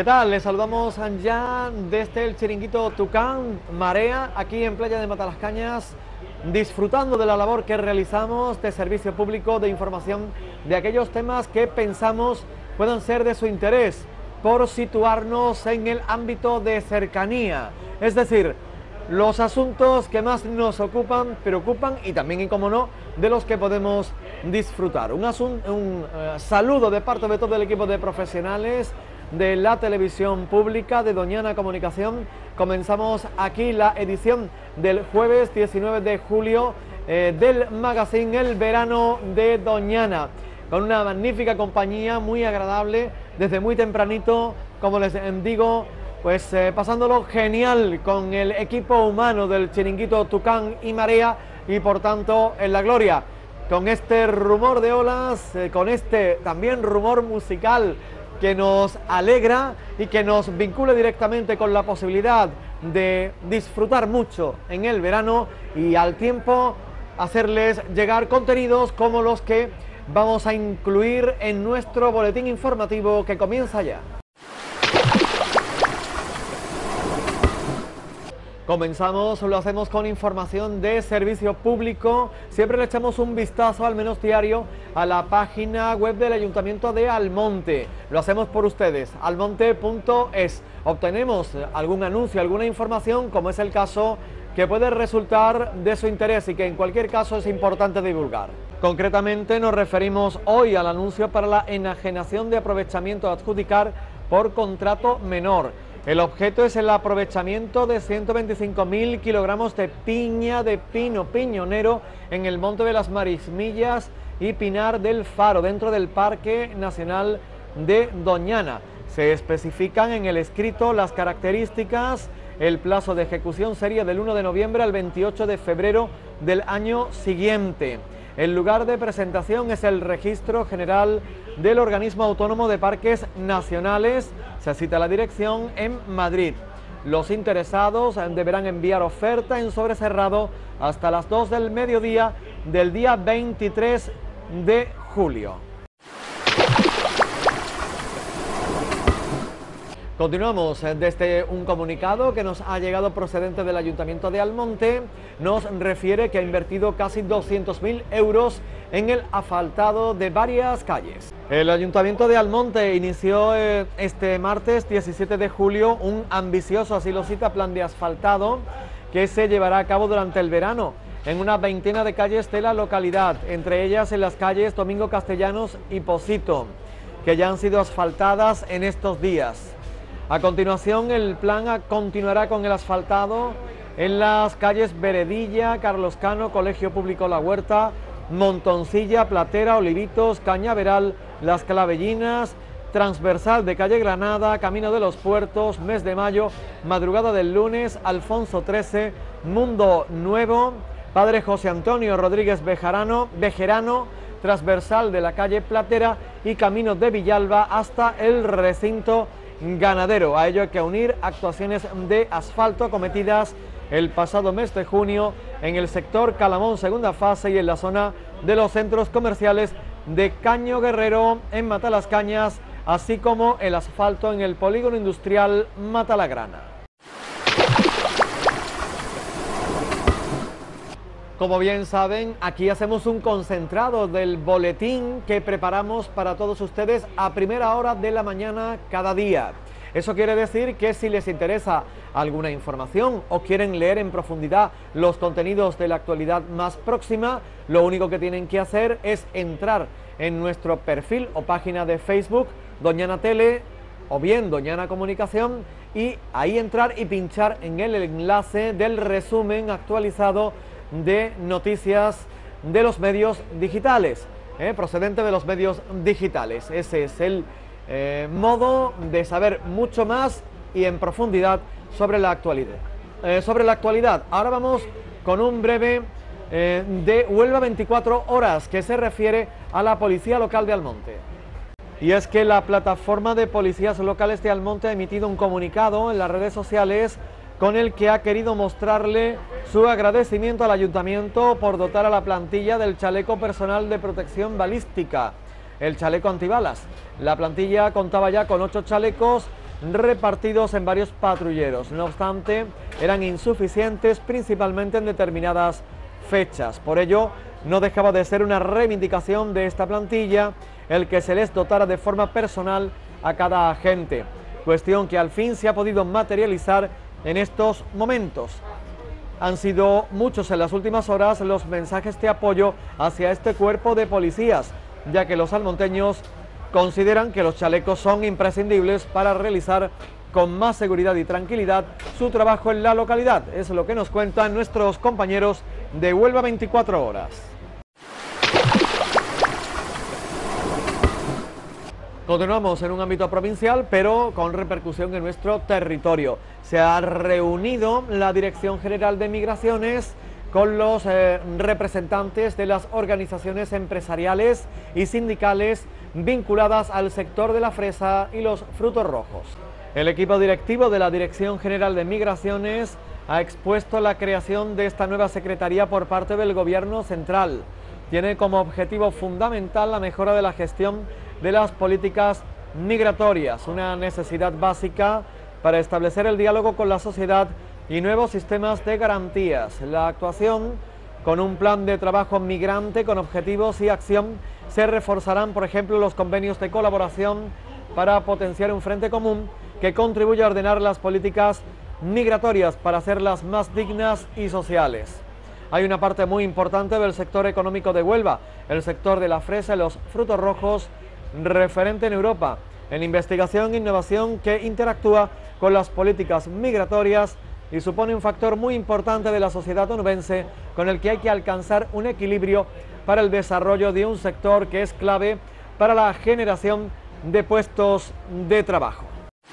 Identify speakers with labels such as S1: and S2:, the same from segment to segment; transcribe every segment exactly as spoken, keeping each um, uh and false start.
S1: ¿Qué tal? Les saludamos ya desde el chiringuito Tucán Marea, aquí en Playa de Matalascañas, disfrutando de la labor que realizamos de servicio público, de información de aquellos temas que pensamos puedan ser de su interés, por situarnos en el ámbito de cercanía, es decir, los asuntos que más nos ocupan, preocupan y también, y como no, de los que podemos disfrutar. Un, asunto, un uh, saludo de parte de todo el equipo de profesionales de la televisión pública de Doñana Comunicación. Comenzamos aquí la edición del jueves diecinueve de julio eh, del magazine El Verano de Doñana, con una magnífica compañía muy agradable desde muy tempranito, como les digo, pues eh, pasándolo genial con el equipo humano del chiringuito Tucán y Marea, y por tanto en la gloria, con este rumor de olas, eh, con este también rumor musical que nos alegra y que nos vincula directamente con la posibilidad de disfrutar mucho en el verano y al tiempo hacerles llegar contenidos como los que vamos a incluir en nuestro boletín informativo que comienza ya. Comenzamos, lo hacemos con información de servicio público. Siempre le echamos un vistazo, al menos diario, a la página web del Ayuntamiento de Almonte. Lo hacemos por ustedes, almonte punto es. Obtenemos algún anuncio, alguna información, como es el caso, que puede resultar de su interés y que en cualquier caso es importante divulgar. Concretamente nos referimos hoy al anuncio para la enajenación de aprovechamiento a adjudicar por contrato menor. El objeto es el aprovechamiento de ciento veinticinco mil kilogramos de piña de pino piñonero en el Monte de las Marismillas y Pinar del Faro, dentro del Parque Nacional de Doñana. Se especifican en el escrito las características. El plazo de ejecución sería del uno de noviembre al veintiocho de febrero del año siguiente. El lugar de presentación es el Registro General del Organismo Autónomo de Parques Nacionales. Se cita la dirección en Madrid. Los interesados deberán enviar oferta en sobre cerrado hasta las dos del mediodía del día veintitrés de julio. Continuamos desde un comunicado que nos ha llegado procedente del Ayuntamiento de Almonte. Nos refiere que ha invertido casi doscientos mil euros en el asfaltado de varias calles. El Ayuntamiento de Almonte inició eh, este martes diecisiete de julio un ambicioso, así lo cita, plan de asfaltado que se llevará a cabo durante el verano en una veintena de calles de la localidad, entre ellas en las calles Domingo Castellanos y Pocito, que ya han sido asfaltadas en estos días. A continuación, el plan continuará con el asfaltado en las calles Veredilla, Carlos Cano, Colegio Público La Huerta, Montoncilla, Platera, Olivitos, Cañaveral, Las Clavellinas, transversal de calle Granada, Camino de los Puertos, mes de mayo, madrugada del lunes, Alfonso trece, Mundo Nuevo, Padre José Antonio Rodríguez Bejarano, Bejerano, transversal de la calle Platera y Camino de Villalba hasta el recinto ganadero. A ello hay que unir actuaciones de asfalto acometidas el pasado mes de junio en el sector Calamón segunda fase y en la zona de los centros comerciales de Caño Guerrero en Matalascañas, así como el asfalto en el polígono industrial Matalagrana. Como bien saben, aquí hacemos un concentrado del boletín que preparamos para todos ustedes a primera hora de la mañana cada día. Eso quiere decir que si les interesa alguna información o quieren leer en profundidad los contenidos de la actualidad más próxima, lo único que tienen que hacer es entrar en nuestro perfil o página de Facebook, Doñana Tele o bien Doñana Comunicación, y ahí entrar y pinchar en el enlace del resumen actualizado de noticias de los medios digitales, eh, procedente de los medios digitales. Ese es el eh, modo de saber mucho más y en profundidad sobre la actualidad. Eh, sobre la actualidad, ahora vamos con un breve eh, de Huelva veinticuatro horas que se refiere a la Policía Local de Almonte. Y es que la plataforma de policías locales de Almonte ha emitido un comunicado en las redes sociales con el que ha querido mostrarle su agradecimiento al Ayuntamiento por dotar a la plantilla del chaleco personal de protección balística, el chaleco antibalas. La plantilla contaba ya con ocho chalecos repartidos en varios patrulleros. No obstante, eran insuficientes principalmente en determinadas fechas. Por ello, no dejaba de ser una reivindicación de esta plantilla el que se les dotara de forma personal a cada agente, cuestión que al fin se ha podido materializar en estos momentos. Han sido muchos en las últimas horas los mensajes de apoyo hacia este cuerpo de policías, ya que los almonteños consideran que los chalecos son imprescindibles para realizar con más seguridad y tranquilidad su trabajo en la localidad. Es lo que nos cuentan nuestros compañeros de Huelva veinticuatro horas. Continuamos en un ámbito provincial, pero con repercusión en nuestro territorio. Se ha reunido la Dirección General de Migraciones con los eh, representantes de las organizaciones empresariales y sindicales vinculadas al sector de la fresa y los frutos rojos. El equipo directivo de la Dirección General de Migraciones ha expuesto la creación de esta nueva secretaría por parte del Gobierno central. Tiene como objetivo fundamental la mejora de la gestión de las políticas migratorias, una necesidad básica para establecer el diálogo con la sociedad y nuevos sistemas de garantías. La actuación con un plan de trabajo migrante con objetivos y acción. Se reforzarán, por ejemplo, los convenios de colaboración para potenciar un frente común que contribuya a ordenar las políticas migratorias para hacerlas más dignas y sociales. Hay una parte muy importante del sector económico de Huelva, el sector de la fresa y los frutos rojos, referente en Europa, en investigación e innovación que interactúa con las políticas migratorias y supone un factor muy importante de la sociedad onubense con el que hay que alcanzar un equilibrio para el desarrollo de un sector que es clave para la generación de puestos de trabajo.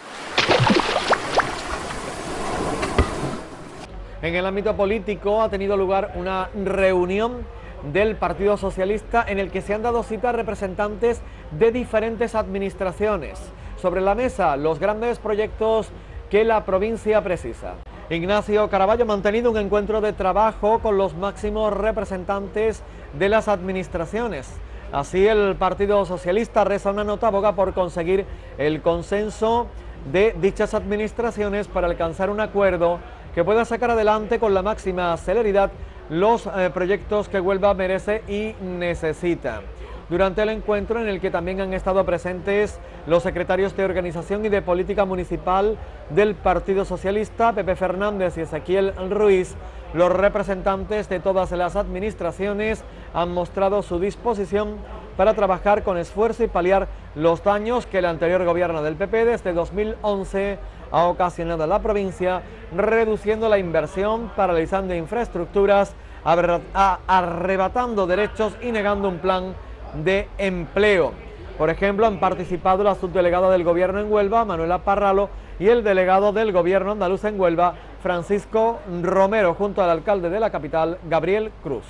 S1: En el ámbito político ha tenido lugar una reunión del Partido Socialista en el que se han dado cita representantes de diferentes administraciones. Sobre la mesa, los grandes proyectos que la provincia precisa. Ignacio Caraballo ha mantenido un encuentro de trabajo con los máximos representantes de las administraciones. Así, el Partido Socialista reza una nota aboga por conseguir el consenso de dichas administraciones para alcanzar un acuerdo que pueda sacar adelante con la máxima celeridad los eh, proyectos que Huelva merece y necesita. Durante el encuentro, en el que también han estado presentes los secretarios de Organización y de Política Municipal del Partido Socialista, Pepe Fernández y Ezequiel Ruiz, los representantes de todas las administraciones han mostrado su disposición para trabajar con esfuerzo y paliar los daños que el anterior gobierno del P P desde dos mil once ha ocasionado a la provincia, reduciendo la inversión, paralizando infraestructuras, arrebatando derechos y negando un plan de empleo. Por ejemplo, han participado la subdelegada del Gobierno en Huelva, Manuela Parralo, y el delegado del Gobierno andaluz en Huelva, Francisco Romero, junto al alcalde de la capital, Gabriel Cruz.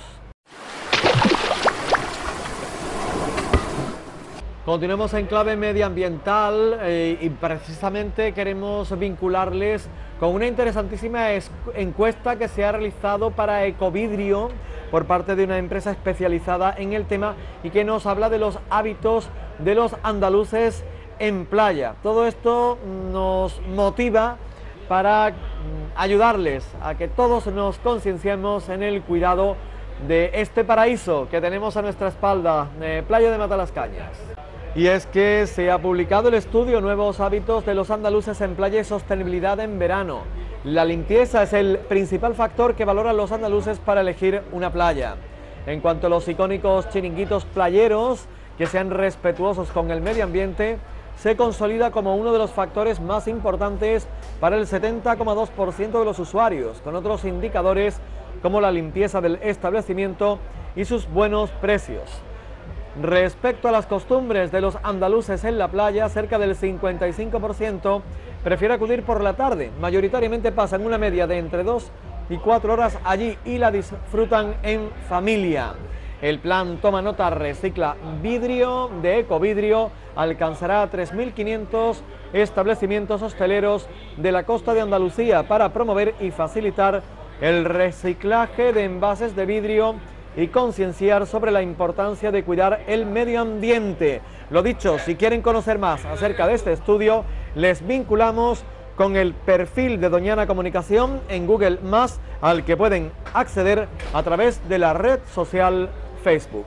S1: Continuamos en clave medioambiental eh, y precisamente queremos vincularles con una interesantísima encuesta que se ha realizado para Ecovidrio por parte de una empresa especializada en el tema y que nos habla de los hábitos de los andaluces en playa. Todo esto nos motiva para ayudarles a que todos nos concienciemos en el cuidado de este paraíso que tenemos a nuestra espalda, eh, Playa de Matalascañas. Y es que se ha publicado el estudio Nuevos hábitos de los andaluces en playa y sostenibilidad en verano. La limpieza es el principal factor que valoran los andaluces para elegir una playa. En cuanto a los icónicos chiringuitos playeros, que sean respetuosos con el medio ambiente, se consolida como uno de los factores más importantes para el setenta coma dos por ciento de los usuarios, con otros indicadores como la limpieza del establecimiento y sus buenos precios. Respecto a las costumbres de los andaluces en la playa, cerca del cincuenta y cinco por ciento prefiere acudir por la tarde. Mayoritariamente pasan una media de entre dos y cuatro horas allí y la disfrutan en familia. El plan Toma Nota Recicla Vidrio de Ecovidrio alcanzará tres mil quinientos establecimientos hosteleros de la costa de Andalucía para promover y facilitar el reciclaje de envases de vidrio y concienciar sobre la importancia de cuidar el medio ambiente. Lo dicho, si quieren conocer más acerca de este estudio, les vinculamos con el perfil de Doñana Comunicación en Google más, al que pueden acceder a través de la red social Facebook.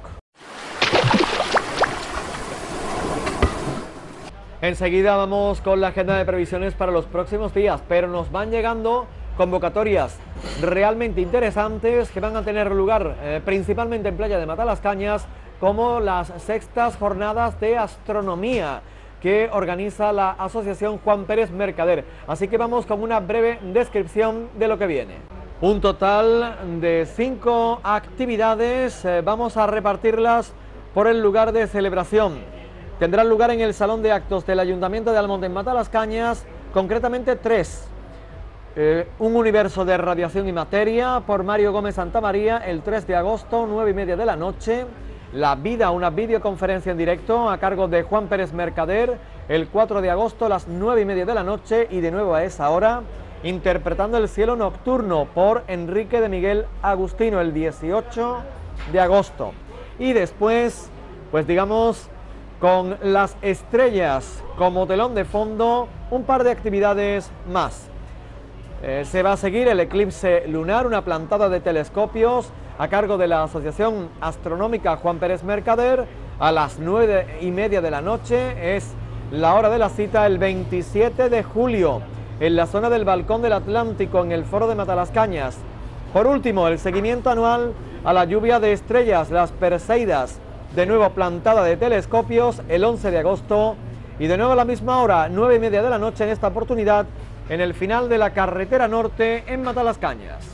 S1: Enseguida vamos con la agenda de previsiones para los próximos días, pero nos van llegando convocatorias realmente interesantes que van a tener lugar eh, principalmente en Playa de Matalascañas, como las sextas jornadas de astronomía que organiza la Asociación Juan Pérez Mercader. Así que vamos con una breve descripción de lo que viene. Un total de cinco actividades, eh, vamos a repartirlas por el lugar de celebración. Tendrán lugar en el Salón de Actos del Ayuntamiento de Almonte en Matalascañas, concretamente tres. Eh, un universo de radiación y materia por Mario Gómez Santamaría el tres de agosto, nueve y media de la noche. La vida, una videoconferencia en directo a cargo de Juan Pérez Mercader el cuatro de agosto a las nueve y media de la noche, y de nuevo a esa hora Interpretando el cielo nocturno por Enrique de Miguel Agustino el dieciocho de agosto. Y después, pues digamos, con las estrellas como telón de fondo, un par de actividades más. Eh, se va a seguir el eclipse lunar, una plantada de telescopios a cargo de la Asociación Astronómica Juan Pérez Mercader a las nueve y media de la noche. Es la hora de la cita el veintisiete de julio en la zona del Balcón del Atlántico, en el Foro de Matalascañas. Por último, el seguimiento anual a la lluvia de estrellas, las Perseidas, de nuevo plantada de telescopios el once de agosto, y de nuevo a la misma hora, nueve y media de la noche, en esta oportunidad en el final de la carretera norte en Matalascañas.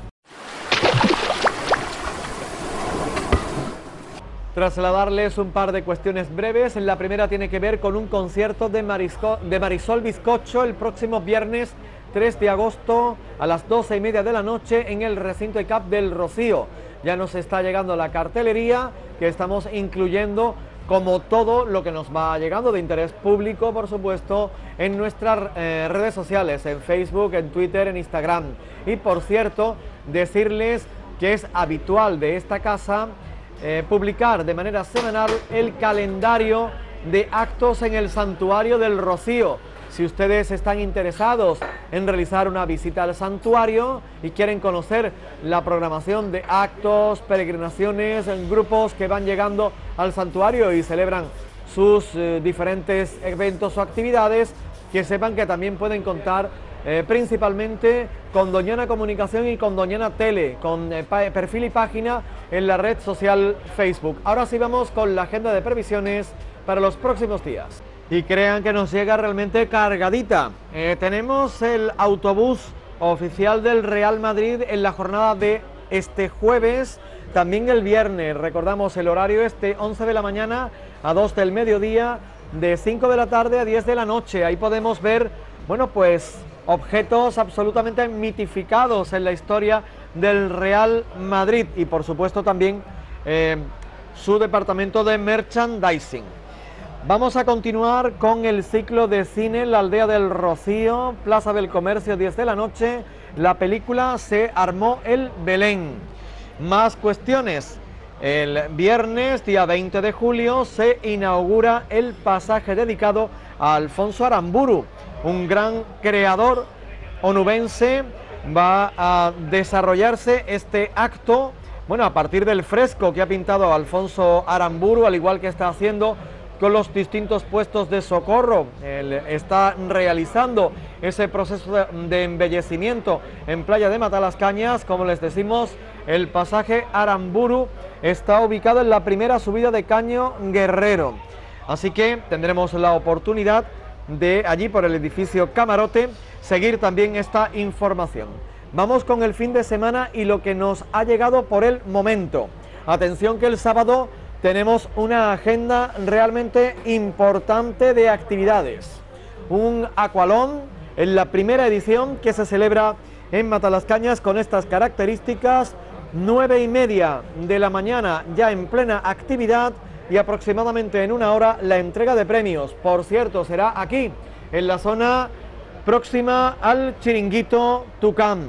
S1: Trasladarles un par de cuestiones breves. La primera tiene que ver con un concierto de, Marisco, de Marisol Bizcocho el próximo viernes tres de agosto a las doce y media de la noche en el recinto E C A P del Rocío. Ya nos está llegando la cartelería que estamos incluyendo, como todo lo que nos va llegando de interés público, por supuesto, en nuestras eh, redes sociales, en Facebook, en Twitter, en Instagram. Y por cierto, decirles que es habitual de esta casa Eh, publicar de manera semanal el calendario de actos en el Santuario del Rocío. Si ustedes están interesados en realizar una visita al santuario y quieren conocer la programación de actos, peregrinaciones, en grupos que van llegando al santuario y celebran sus eh, diferentes eventos o actividades, que sepan que también pueden contar Eh, principalmente con Doñana Comunicación y con Doñana Tele, con eh, perfil y página en la red social Facebook. Ahora sí vamos con la agenda de previsiones para los próximos días. Y crean que nos llega realmente cargadita. Eh, tenemos el autobús oficial del Real Madrid en la jornada de este jueves, también el viernes. Recordamos el horario este, once de la mañana a dos del mediodía, de cinco de la tarde a diez de la noche. Ahí podemos ver, bueno, pues objetos absolutamente mitificados en la historia del Real Madrid, y por supuesto también eh, su departamento de merchandising. Vamos a continuar con el ciclo de cine La Aldea del Rocío, Plaza del Comercio, diez de la noche. La película Se armó el Belén. Más cuestiones. El viernes, día veinte de julio, se inaugura el pasaje dedicado a Alfonso Aramburu, un gran creador onubense. Va a desarrollarse este acto, bueno, a partir del fresco que ha pintado Alfonso Aramburu, al igual que está haciendo con los distintos puestos de socorro. Él está realizando ese proceso de embellecimiento en Playa de Matalascañas. Como les decimos, el pasaje Aramburu está ubicado en la primera subida de Caño Guerrero, así que tendremos la oportunidad de allí, por el edificio Camarote, seguir también esta información. Vamos con el fin de semana y lo que nos ha llegado por el momento. Atención, que el sábado tenemos una agenda realmente importante de actividades. Un aqualón en la primera edición que se celebra en Matalascañas con estas características. Nueve y media de la mañana ya en plena actividad, y aproximadamente en una hora la entrega de premios. Por cierto, será aquí, en la zona próxima al Chiringuito Tucán.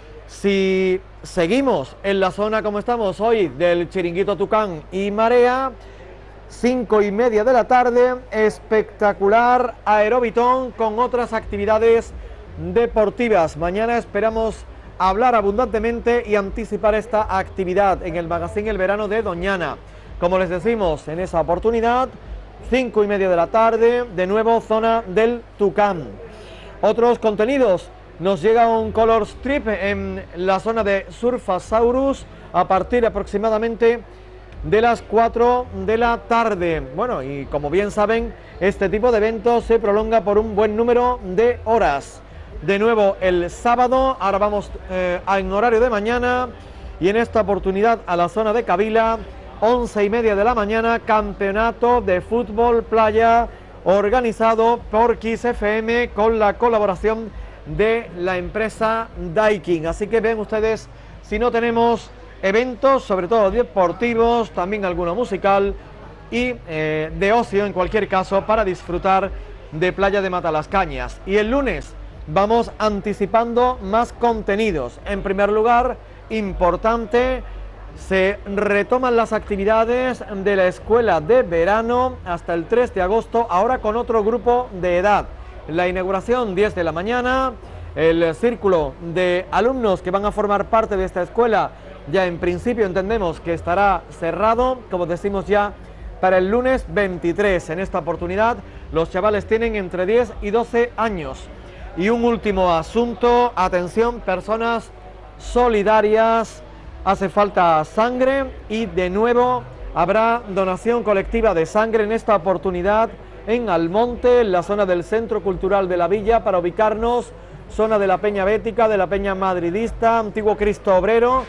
S1: Si seguimos en la zona como estamos hoy del Chiringuito Tucán y Marea, cinco y media de la tarde, espectacular aerobitón con otras actividades deportivas. Mañana esperamos hablar abundantemente y anticipar esta actividad en el Magazín El Verano de Doñana. Como les decimos, en esa oportunidad, cinco y media de la tarde, de nuevo zona del Tucán. Otros contenidos, nos llega un color strip en la zona de Surfasaurus a partir aproximadamente de las cuatro de la tarde. Bueno, y como bien saben, este tipo de eventos se prolonga por un buen número de horas. De nuevo el sábado, ahora vamos eh, en horario de mañana, y en esta oportunidad a la zona de Cavila, once y media de la mañana, campeonato de fútbol playa organizado por Kiss F M con la colaboración de la empresa Daikin. Así que ven ustedes, si no tenemos eventos, sobre todo deportivos, también alguno musical y eh, de ocio en cualquier caso, para disfrutar de Playa de Matalascañas. Y el lunes vamos anticipando más contenidos. En primer lugar, importante, se retoman las actividades de la escuela de verano hasta el tres de agosto, ahora con otro grupo de edad. La inauguración diez de la mañana, el círculo de alumnos que van a formar parte de esta escuela ya en principio entendemos que estará cerrado, como decimos ya, para el lunes veintitrés. En esta oportunidad los chavales tienen entre diez y doce años. Y un último asunto, atención, personas solidarias, hace falta sangre y de nuevo habrá donación colectiva de sangre en esta oportunidad en Almonte, en la zona del Centro Cultural de la Villa, para ubicarnos, zona de la Peña Bética, de la Peña Madridista, Antiguo Cristo Obrero.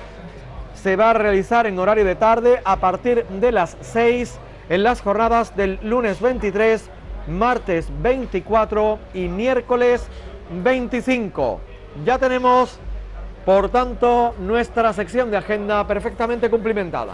S1: Se va a realizar en horario de tarde a partir de las seis en las jornadas del lunes veintitrés, martes veinticuatro y miércoles veinticinco. Ya tenemos, por tanto, nuestra sección de agenda perfectamente cumplimentada.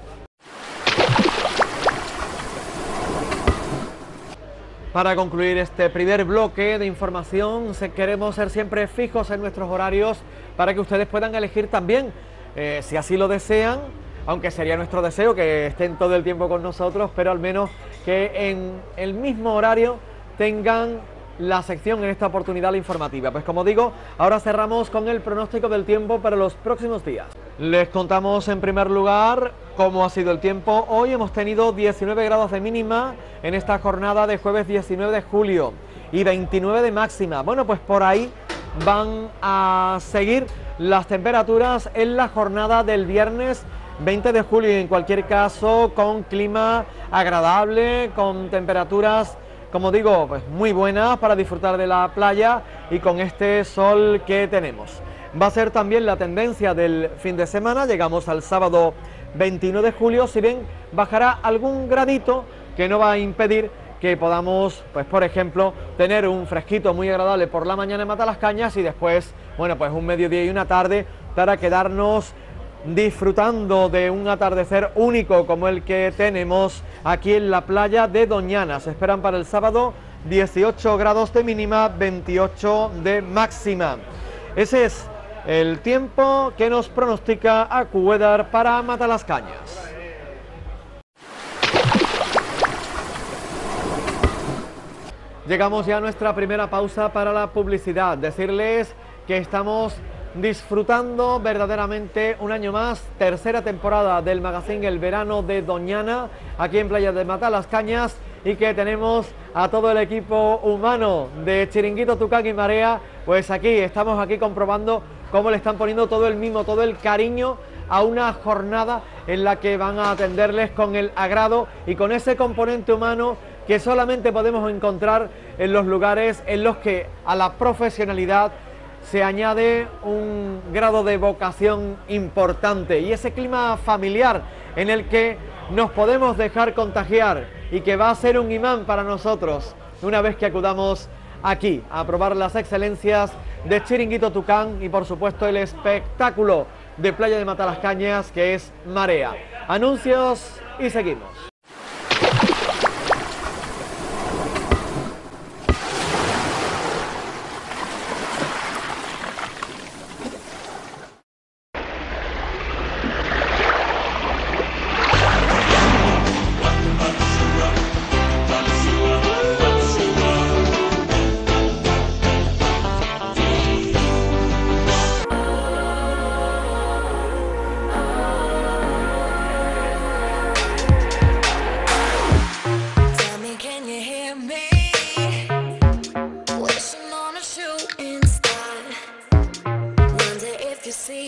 S1: Para concluir este primer bloque de información, queremos ser siempre fijos en nuestros horarios para que ustedes puedan elegir también, eh, si así lo desean, aunque sería nuestro deseo que estén todo el tiempo con nosotros, pero al menos que en el mismo horario tengan la sección en esta oportunidad informativa. Pues como digo, ahora cerramos con el pronóstico del tiempo para los próximos días. Les contamos en primer lugar cómo ha sido el tiempo. Hoy hemos tenido diecinueve grados de mínima en esta jornada de jueves diecinueve de julio y veintinueve de máxima. Bueno, pues por ahí van a seguir las temperaturas en la jornada del viernes veinte de julio, y en cualquier caso con clima agradable, con temperaturas, como digo, pues muy buenas para disfrutar de la playa y con este sol que tenemos. Va a ser también la tendencia del fin de semana. Llegamos al sábado veintiuno de julio, si bien bajará algún gradito que no va a impedir que podamos, pues por ejemplo, tener un fresquito muy agradable por la mañana en Matalascañas y después, bueno, pues un mediodía y una tarde para quedarnos disfrutando de un atardecer único como el que tenemos aquí en la playa de Doñana. Se esperan para el sábado dieciocho grados de mínima, veintiocho de máxima. Ese es el tiempo que nos pronostica AccuWeather para Matalascañas. Llegamos ya a nuestra primera pausa para la publicidad. Decirles que estamos disfrutando verdaderamente un año más, tercera temporada del Magazín El Verano de Doñana, aquí en Playa de Matalascañas, y que tenemos a todo el equipo humano de Chiringuito, Tucán y Marea, pues aquí, estamos aquí comprobando cómo le están poniendo todo el mimo, todo el cariño a una jornada en la que van a atenderles con el agrado y con ese componente humano que solamente podemos encontrar en los lugares en los que a la profesionalidad se añade un grado de vocación importante y ese clima familiar en el que nos podemos dejar contagiar y que va a ser un imán para nosotros una vez que acudamos aquí a probar las excelencias de Chiringuito Tucán y por supuesto el espectáculo de Playa de Matalascañas que es Marea. Anuncios y seguimos.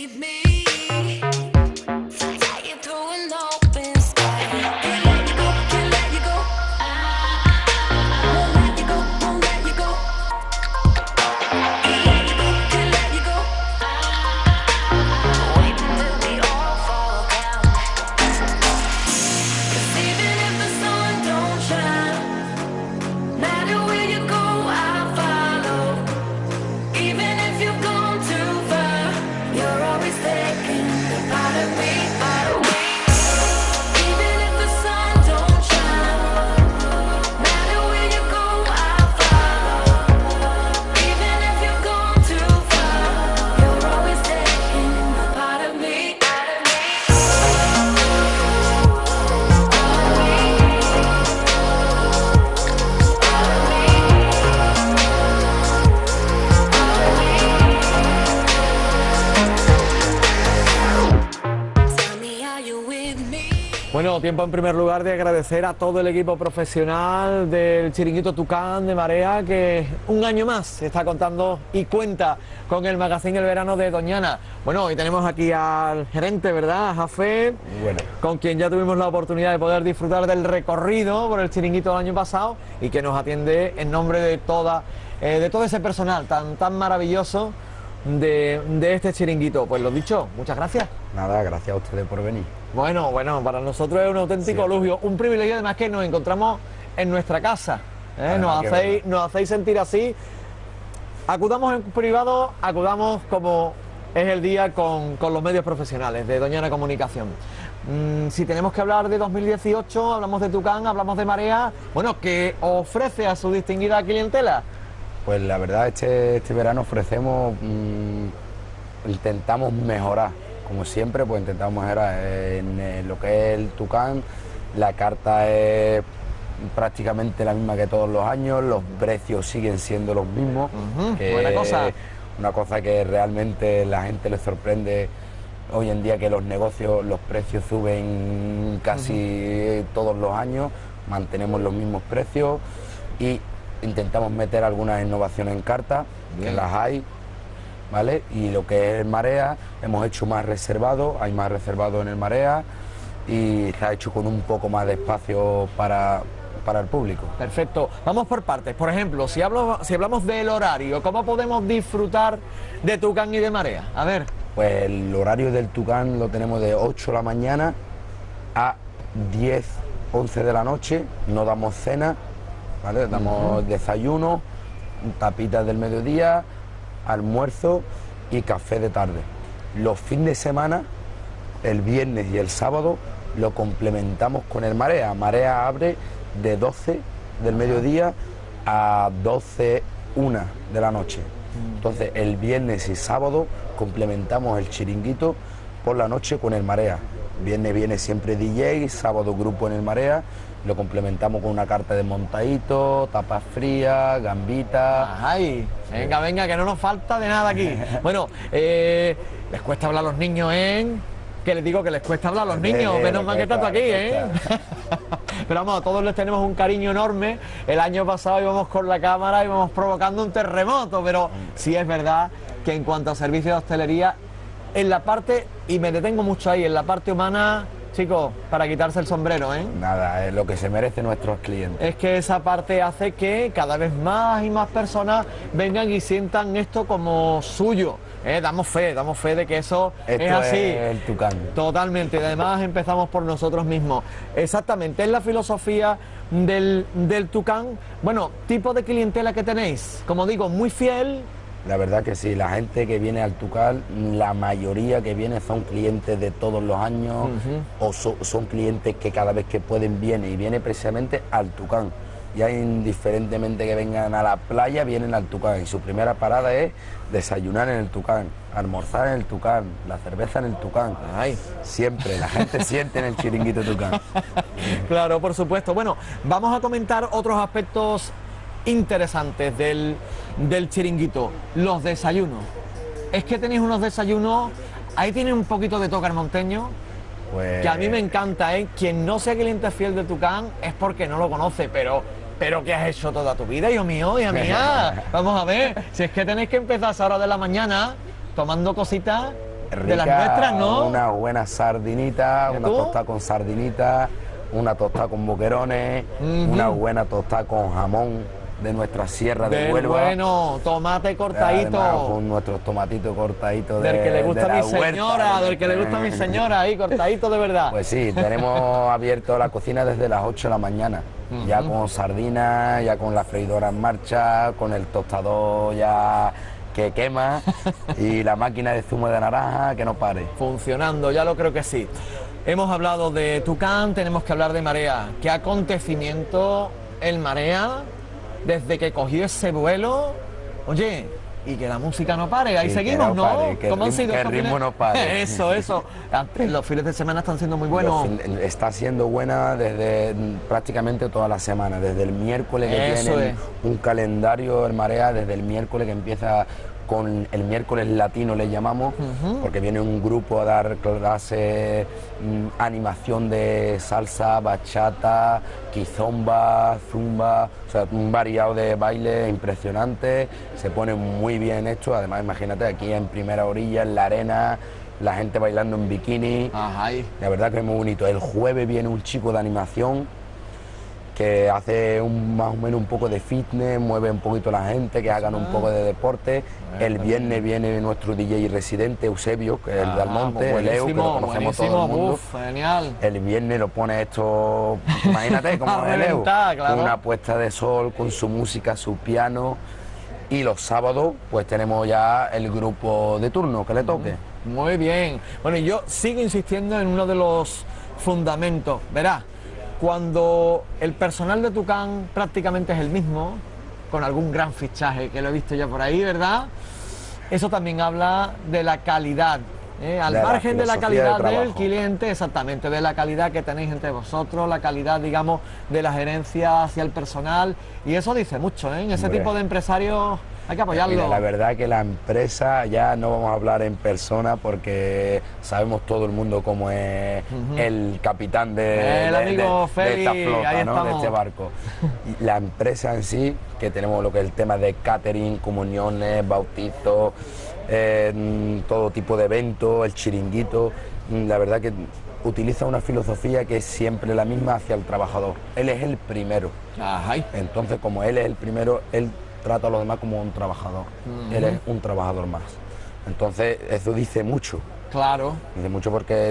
S1: Bueno, tiempo en primer lugar de agradecer a todo el equipo profesional del Chiringuito Tucán de Marea, que un año más está contando y cuenta con el magazine El Verano de Doñana. Bueno, hoy tenemos aquí al gerente, ¿verdad? Jafé,
S2: bueno.
S1: con quien ya tuvimos la oportunidad de poder disfrutar del recorrido por el Chiringuito del año pasado y que nos atiende en nombre de toda, eh, de todo ese personal tan, tan maravilloso de, de este Chiringuito. Pues lo dicho, muchas gracias.
S2: Nada, gracias a ustedes por venir.
S1: Bueno, bueno, para nosotros es un auténtico sí. elogio, un privilegio además que nos encontramos en nuestra casa, ¿eh? nos, hacéis, nos hacéis sentir así. Acudamos en privado, acudamos como es el día con, con los medios profesionales de Doñana Comunicación. Mm, si tenemos que hablar de dos mil dieciocho, hablamos de Tucán, hablamos de Marea, bueno, ¿qué ofrece a su distinguida clientela?
S2: Pues la verdad, este, este verano ofrecemos, mmm, intentamos mejorar. Como siempre, pues intentamos mejorar en, en lo que es el Tucán. La carta es prácticamente la misma que todos los años, los precios siguen siendo los mismos.
S1: Uh-huh, que buena cosa.
S2: Una cosa que realmente la gente le sorprende hoy en día, que los negocios, los precios suben casi uh-huh. todos los años, mantenemos los mismos precios y intentamos meter algunas innovaciones en carta, Bien. que las hay. ¿Vale? Y lo que es Marea, hemos hecho más reservado, hay más reservado en el Marea y está hecho con un poco más de espacio para, para el público.
S1: Perfecto, vamos por partes. Por ejemplo, si, hablo, si hablamos del horario, ¿cómo podemos disfrutar de Tucán y de Marea? A ver.
S2: Pues el horario del Tucán lo tenemos de ocho de la mañana a diez, once de la noche, no damos cena, ¿vale? Damos uh-huh. desayuno, tapitas del mediodía, almuerzo y café de tarde. Los fines de semana, el viernes y el sábado, lo complementamos con el Marea. Marea abre de doce del mediodía a doce, una de la noche. Entonces el viernes y sábado complementamos el Chiringuito por la noche con el Marea. Viernes viene siempre D J, sábado grupo en el Marea. Lo complementamos con una carta de montadito, tapas frías, gambitas.
S1: ¡Ay! Venga, venga, que no nos falta de nada aquí. Bueno, eh, les cuesta hablar a los niños, ¿eh? Que les digo que les cuesta hablar a los niños, eh, menos mal que estás aquí, ¿eh? Pero vamos, a todos les tenemos un cariño enorme. El año pasado íbamos con la cámara, íbamos provocando un terremoto, pero sí es verdad que en cuanto a servicios de hostelería, en la parte, y me detengo mucho ahí, en la parte humana, chicos, para quitarse el sombrero, ¿eh?
S2: Nada, es lo que se merecen nuestros clientes.
S1: Es que esa parte hace que cada vez más y más personas vengan y sientan esto como suyo. ¿eh? Damos fe, damos fe de que eso
S2: esto
S1: es así.
S2: Es el Tucán.
S1: Totalmente, y además empezamos por nosotros mismos. Exactamente, es la filosofía del, del Tucán. Bueno, tipo de clientela que tenéis, como digo, muy fiel.
S2: La verdad que sí, la gente que viene al Tucán, la mayoría que viene son clientes de todos los años uh-huh. o so, son clientes que cada vez que pueden vienen y vienen precisamente al Tucán. Ya indiferentemente que vengan a la playa, vienen al Tucán y su primera parada es desayunar en el Tucán, almorzar en el Tucán, la cerveza en el Tucán. Ay. Siempre, la gente siente en el Chiringuito Tucán.
S1: Claro, por supuesto. Bueno, vamos a comentar otros aspectos interesantes del, del Chiringuito, los desayunos. Es que tenéis unos desayunos, ahí tiene un poquito de toque monteño, pues... que a mí me encanta, ¿eh? Quien no sea cliente fiel de Tucán es porque no lo conoce, pero, pero ¿qué has hecho toda tu vida, hijo mío, hija mía? Vamos a ver, si es que tenéis que empezar a esa hora de la mañana tomando cositas
S2: rica,
S1: de las nuestras, ¿no?
S2: Una buena sardinita, una
S1: tú?
S2: tostada con sardinita, una tostada con boquerones,
S1: Uh-huh.
S2: una buena tostada con jamón de nuestra sierra de
S1: Del
S2: Huelva.
S1: bueno, tomate cortadito.
S2: Además, con nuestros tomatitos cortaditos de,
S1: del que le gusta
S2: de
S1: a
S2: la
S1: mi señora,
S2: huerta.
S1: del que le gusta a mi señora, ahí cortadito de verdad.
S2: Pues sí, tenemos abierto la cocina desde las ocho de la mañana, uh-huh. ya con sardinas, ya con la freidora en marcha, con el tostador ya que quema y la máquina de zumo de naranja que no pare.
S1: Funcionando, ya lo creo que sí. Hemos hablado de Tucán, tenemos que hablar de Marea. ¿Qué acontecimiento el Marea desde que cogió ese vuelo? Oye, y que la música no pare, ahí
S2: y
S1: seguimos,
S2: no
S1: ¿no?
S2: Pare, que
S1: ¿Cómo
S2: el
S1: han sido
S2: que el
S1: estos
S2: ritmo
S1: fines?
S2: no pare.
S1: Eso, eso. Los fines de semana están siendo muy buenos.
S2: Fin, está siendo buena desde prácticamente toda la semana, desde el miércoles que
S1: eso
S2: tienen
S1: es.
S2: un calendario el Marea, desde el miércoles que empieza con el miércoles latino le llamamos, uh-huh. porque viene un grupo a dar clases, mmm, animación de salsa, bachata, kizomba, zumba, o sea, un variado de baile impresionante, se pone muy bien hecho, además imagínate aquí en primera orilla, en la arena, la gente bailando en bikini,
S1: Ajá.
S2: La verdad que es muy bonito. El jueves viene un chico de animación que hace un, más o menos un poco de fitness, mueve un poquito la gente, que hagan un poco de deporte. El viernes viene nuestro D J residente, Eusebio, que es el de Almonte,
S1: pues
S2: el Leo, que lo conocemos todo el mundo.
S1: Uf, genial.
S2: El viernes lo pone esto, imagínate como el Leo,
S1: claro.
S2: con una puesta de sol, con su música, su piano. Y los sábados pues tenemos ya el grupo de turno que le toque.
S1: Muy bien. Bueno, y yo sigo insistiendo en uno de los fundamentos. Verás, cuando el personal de Tucán prácticamente es el mismo, con algún gran fichaje que lo he visto ya por ahí, ¿verdad? Eso también habla de la calidad, ¿eh? Al
S2: de
S1: margen de la calidad
S2: de
S1: del cliente, exactamente, de la calidad que tenéis entre vosotros, la calidad, digamos, de la gerencia hacia el personal, y eso dice mucho, ¿eh? En ese
S2: Hombre.
S1: tipo de empresarios hay que apoyarlo.
S2: Mira, la verdad que la empresa, ya no vamos a hablar en persona porque sabemos todo el mundo cómo es uh-huh. el capitán de,
S1: el
S2: de,
S1: amigo
S2: de,
S1: Feli,
S2: de esta flota,
S1: ahí
S2: ¿no? de este barco. Y la empresa en sí, que tenemos lo que es el tema de catering, comuniones, bautizos, eh, todo tipo de eventos, el chiringuito, la verdad que utiliza una filosofía que es siempre la misma hacia el trabajador. Él es el primero.
S1: Ajá.
S2: Entonces, como él es el primero, él trata a los demás como un trabajador. Uh-huh. Él es un trabajador más. Entonces, eso dice mucho.
S1: Claro.
S2: Dice mucho porque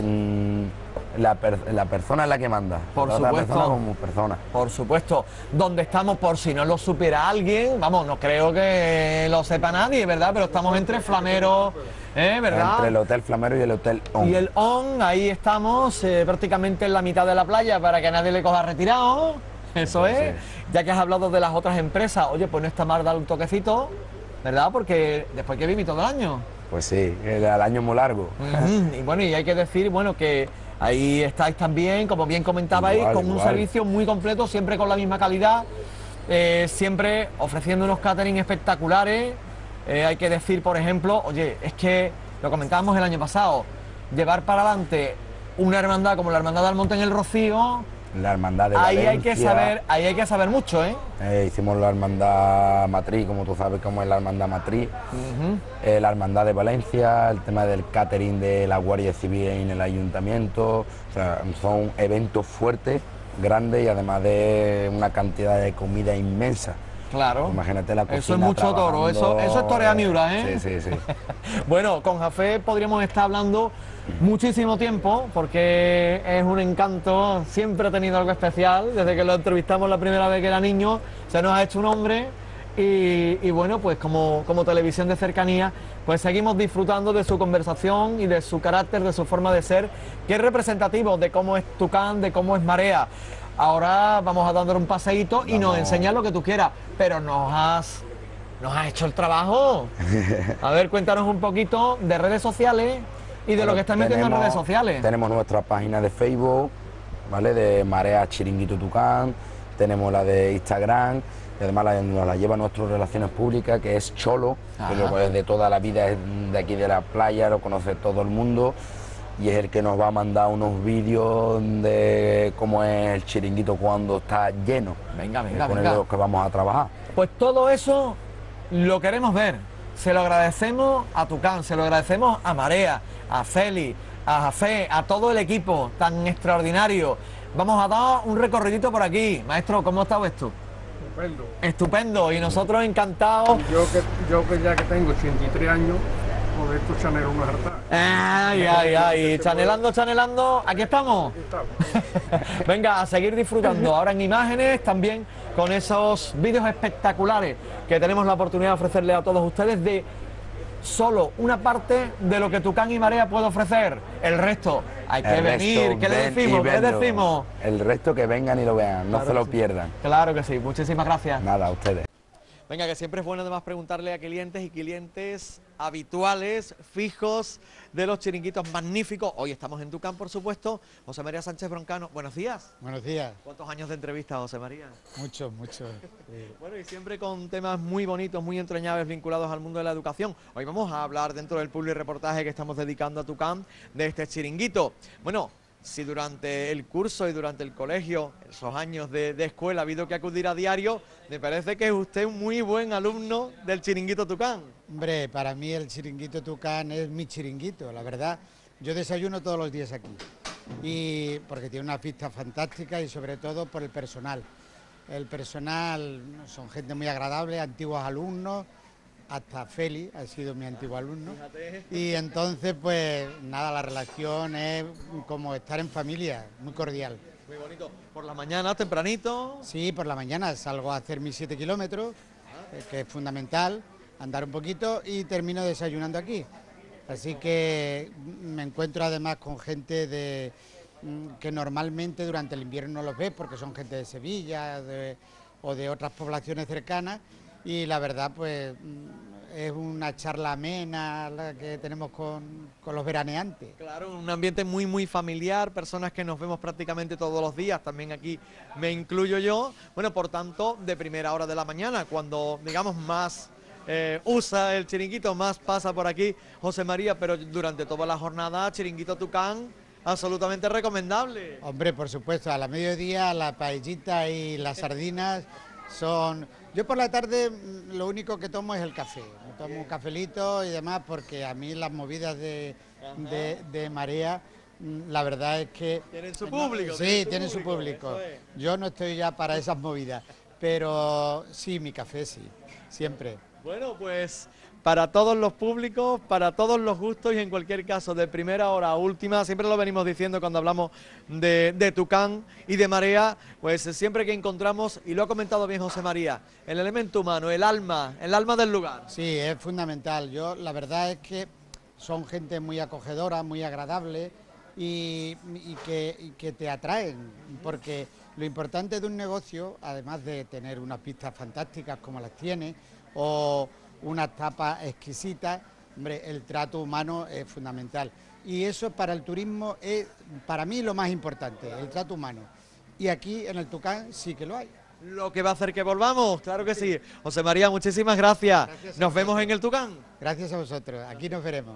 S2: mmm, la, per la persona es la que manda.
S1: Por
S2: supuesto.
S1: supuesto.
S2: Persona como persona.
S1: Por supuesto. Donde estamos, por si no lo supiera alguien, vamos, no creo que lo sepa nadie, ¿verdad? Pero estamos entre Flameros, ¿eh? ¿Verdad?
S2: Entre el Hotel Flamero y el Hotel On.
S1: Y el On, ahí estamos, eh, prácticamente en la mitad de la playa para que nadie le coja retirado. Eso sí, es. Sí. Ya que has hablado de las otras empresas, oye, pues no está mal dar un toquecito, ¿verdad? Porque después que viví todo el año.
S2: Pues sí, el, el año es muy largo.
S1: Uh-huh. Y bueno, y hay que decir, bueno, que ahí estáis también, como bien comentabais, igual, con igual. un servicio muy completo, siempre con la misma calidad, eh, siempre ofreciendo unos catering espectaculares. Eh, hay que decir, por ejemplo, oye, es que lo comentábamos el año pasado, llevar para adelante una hermandad como la Hermandad del Monte en el Rocío.
S2: La hermandad de
S1: ahí
S2: Valencia.
S1: hay que saber, ahí hay que saber mucho, ¿eh?
S2: eh hicimos la hermandad matriz, como tú sabes cómo es la hermandad matriz, uh-huh. eh, la hermandad de Valencia, el tema del catering de la Guardia Civil en el ayuntamiento, o sea, son eventos fuertes, grandes y además de una cantidad de comida inmensa.
S1: Claro.
S2: Imagínate la cocina.
S1: Eso es mucho toro, eso, eso es torea miura, ¿eh?
S2: Sí, sí, sí.
S1: Bueno, con Jafé podríamos estar hablando muchísimo tiempo, porque es un encanto, siempre ha tenido algo especial, desde que lo entrevistamos la primera vez que era niño, se nos ha hecho un hombre y, y bueno, pues como, como televisión de cercanía, pues seguimos disfrutando de su conversación y de su carácter, de su forma de ser, que es representativo de cómo es Tucán, de cómo es Marea. Ahora vamos a dándole un paseíto y nos enseñas lo que tú quieras, pero nos has, nos has hecho el trabajo. A ver, cuéntanos un poquito de redes sociales y de bueno, lo que estás metiendo en redes sociales.
S2: Tenemos nuestra página de Facebook, ¿vale? De Marea Chiringuito Tucán, tenemos la de Instagram, y además la, nos la lleva nuestras relaciones públicas, que es Cholo, Ajá. que lo, es de toda la vida, es de aquí de la playa, lo conoce todo el mundo. Y es el que nos va a mandar unos vídeos de cómo es el chiringuito cuando está lleno.
S1: Venga, venga,
S2: con
S1: venga.
S2: los que vamos a trabajar.
S1: Pues todo eso lo queremos ver. se lo agradecemos a Tucán, se lo agradecemos a Marea, a Feli, a Jafé, a todo el equipo tan extraordinario. Vamos a dar un recorridito por aquí. Maestro, ¿cómo ha estado esto?
S3: Estupendo.
S1: Estupendo, y nosotros encantados.
S3: Yo que, yo que ya que tengo ochenta y tres años, por esto chanelo una harta.
S1: Ay, ay, ay, chanelando, chanelando, aquí estamos. Venga, a seguir disfrutando ahora en imágenes, también con esos vídeos espectaculares que tenemos la oportunidad de ofrecerle a todos ustedes de solo una parte de lo que Tucán y Marea puede ofrecer. El resto hay que
S2: El
S1: venir.
S2: resto,
S1: ¿Qué le
S2: ven
S1: decimos?
S2: y
S1: ¿Qué le
S2: venlo.
S1: decimos?
S2: El resto que vengan y lo vean, no
S1: Claro
S2: se lo
S1: que sí.
S2: pierdan.
S1: Claro que sí, muchísimas gracias.
S2: Nada, a ustedes.
S1: Venga, que siempre es bueno además preguntarle a clientes y clientes habituales, fijos, de los chiringuitos magníficos. Hoy estamos en Tucán, por supuesto. José María Sánchez Broncano, buenos días.
S4: Buenos días.
S1: ¿Cuántos años de entrevista, José María?
S4: Muchos, muchos. Sí.
S1: Bueno, y siempre con temas muy bonitos, muy entrañables vinculados al mundo de la educación. Hoy vamos a hablar dentro del publireportaje que estamos dedicando a Tucán de este chiringuito. Bueno, si durante el curso y durante el colegio, esos años de, de escuela, ha habido que acudir a diario, me parece que es usted un muy buen alumno del chiringuito Tucán.
S4: Hombre, para mí el chiringuito Tucán es mi chiringuito, la verdad. Yo desayuno todos los días aquí, y porque tiene una pista fantástica y sobre todo por el personal. El personal son gente muy agradable, antiguos alumnos, hasta Feli ha sido mi antiguo alumno.
S1: Fíjate.
S4: Y entonces, pues nada, la relación es como estar en familia, muy cordial.
S1: Muy bonito. Por la mañana, tempranito.
S4: Sí, por la mañana salgo a hacer mis siete kilómetros, eh, que es fundamental, andar un poquito, y termino desayunando aquí. Así que me encuentro además con gente de, que normalmente durante el invierno no los ves porque son gente de Sevilla de, o de otras poblaciones cercanas, y la verdad pues es una charla amena la que tenemos con, con los veraneantes.
S1: Claro, un ambiente muy muy familiar, personas que nos vemos prácticamente todos los días, también aquí me incluyo yo. Bueno, por tanto, de primera hora de la mañana, cuando digamos más eh, usa el chiringuito, más pasa por aquí José María, pero durante toda la jornada, chiringuito Tucán, absolutamente recomendable.
S4: Hombre, por supuesto, a la mediodía la paellita y las sardinas son... Yo por la tarde lo único que tomo es el café, me tomo un cafelito y demás, porque a mí las movidas de, de, de Marea, la verdad es que...
S1: Tienen su público.
S4: Sí,
S1: tienen su
S4: tienen su
S1: público,
S4: público.
S1: eso es.
S4: Yo no estoy ya para esas movidas, pero sí, mi café sí, siempre.
S1: Bueno, pues para todos los públicos, para todos los gustos y en cualquier caso, de primera hora a última, siempre lo venimos diciendo cuando hablamos de, de Tucán y de Marea, pues siempre que encontramos, y lo ha comentado bien José María, el elemento humano, el alma, el alma del lugar.
S4: Sí, es fundamental. Yo la verdad es que son gente muy acogedora, muy agradable y, y, que, y que te atraen, porque lo importante de un negocio, además de tener unas pistas fantásticas como las tiene, o unas tapas exquisitas, hombre, el trato humano es fundamental. Y eso para el turismo es, para mí, lo más importante, el trato humano. Y aquí en el Tucán sí que lo hay.
S1: Lo que va a hacer que volvamos, claro que sí. José María, muchísimas gracias.
S4: Gracias a
S1: Nos vemos
S4: vosotros.
S1: en el Tucán.
S4: Gracias a vosotros, aquí nos veremos.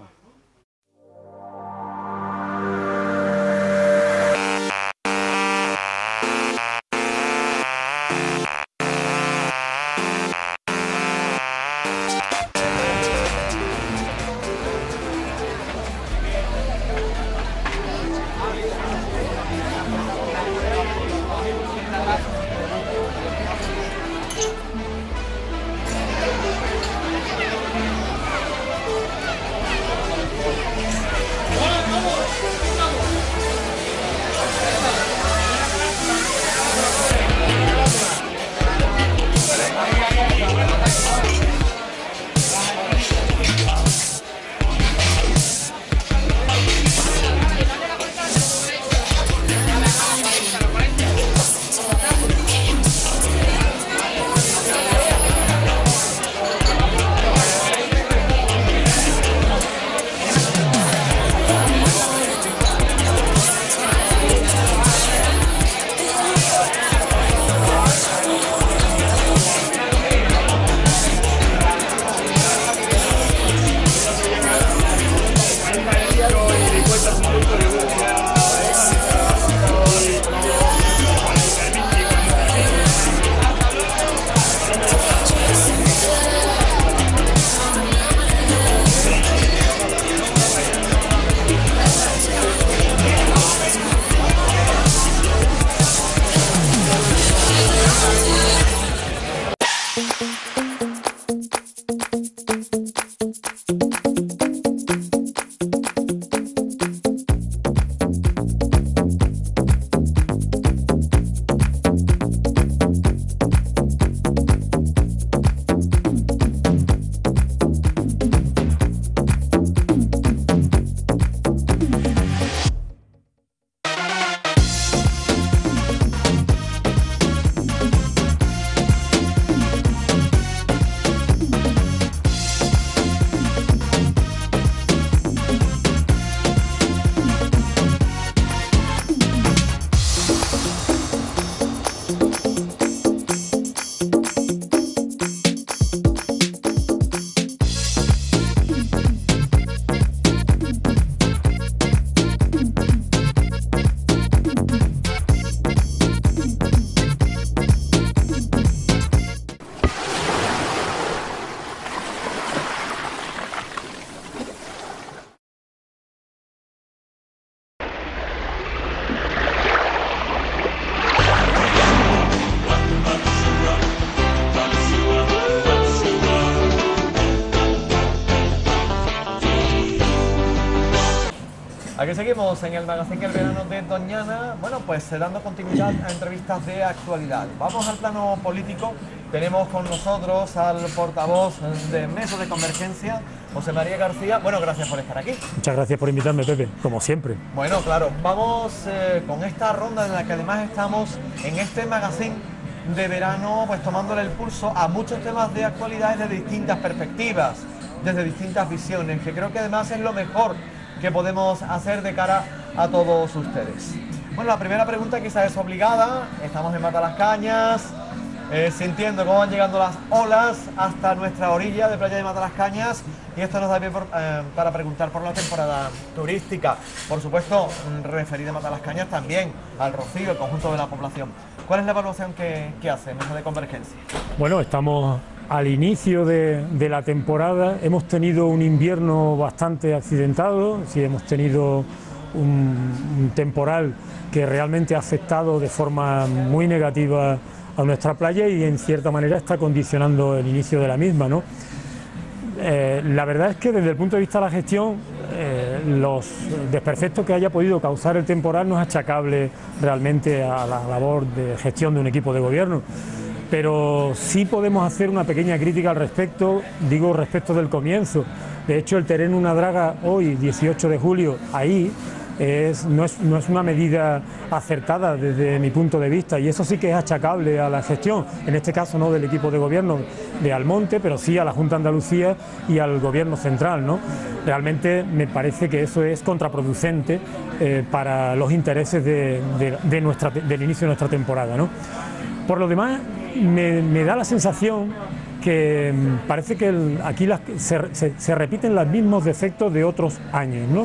S1: Aquí seguimos en el magazine El Verano de Doñana, bueno, pues dando continuidad a entrevistas de actualidad. Vamos al plano político. Tenemos con nosotros al portavoz de Mesa de Convergencia, José María García. Bueno, gracias por estar aquí.
S5: Muchas gracias por invitarme, Pepe, como siempre.
S1: Bueno, claro, vamos eh, con esta ronda en la que además estamos en este magazine de verano, pues tomándole el pulso a muchos temas de actualidad desde distintas perspectivas, desde distintas visiones, que creo que además es lo mejor que podemos hacer de cara a todos ustedes. Bueno, la primera pregunta quizás es obligada. Estamos en Matalascañas, eh, sintiendo cómo van llegando las olas hasta nuestra orilla de playa de Matalascañas, y esto nos da pie por, eh, para preguntar por la temporada turística, por supuesto referida a Matalascañas, también al Rocío, el conjunto de la población. ¿Cuál es la evaluación que, que hace Mesa de Convergencia?
S5: Bueno, estamos al inicio de, de la temporada. Hemos tenido un invierno bastante accidentado, sí, hemos tenido un, un temporal que realmente ha afectado de forma muy negativa a nuestra playa y en cierta manera está condicionando el inicio de la misma, ¿no? Eh, la verdad es que desde el punto de vista de la gestión, eh, los desperfectos que haya podido causar el temporal no es achacable realmente a la labor de gestión de un equipo de gobierno, pero sí podemos hacer una pequeña crítica al respecto, digo respecto del comienzo. De hecho, el terreno Una Draga hoy, dieciocho de julio, ahí, Es, no, es, no es una medida acertada desde mi punto de vista, y eso sí que es achacable a la gestión, en este caso no del equipo de gobierno de Almonte, pero sí a la Junta de Andalucía y al gobierno central, ¿no? Realmente me parece que eso es contraproducente eh, para los intereses de, de, de nuestra, del inicio de nuestra temporada, ¿no? Por lo demás, me, me da la sensación que parece que el, aquí las, se, se, se repiten los mismos defectos de otros años, ¿no?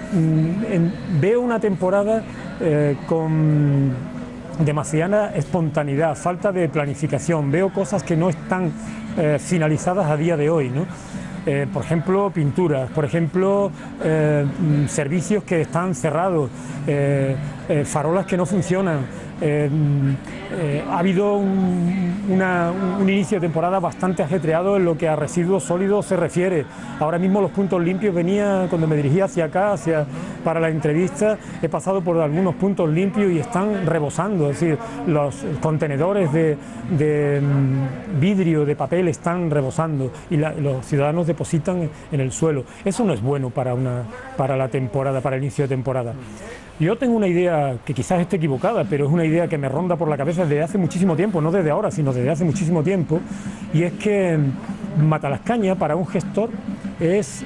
S5: En, veo una temporada eh, con demasiada espontaneidad, falta de planificación, veo cosas que no están eh, finalizadas a día de hoy, ¿no? Eh, por ejemplo, pinturas, por ejemplo, eh, servicios que están cerrados, eh, eh, farolas que no funcionan. Eh, eh, ha habido un, una, un inicio de temporada bastante ajetreado en lo que a residuos sólidos se refiere. Ahora mismo los puntos limpios, venía cuando me dirigía hacia acá, hacia, para la entrevista, he pasado por algunos puntos limpios y están rebosando, es decir, los contenedores de, de vidrio, de papel están rebosando y la, los ciudadanos depositan en el suelo. Eso no es bueno para, una, para la temporada, para el inicio de temporada. Yo tengo una idea que quizás esté equivocada, pero es una idea que me ronda por la cabeza desde hace muchísimo tiempo, no desde ahora, sino desde hace muchísimo tiempo, y es que Matalascañas para un gestor es,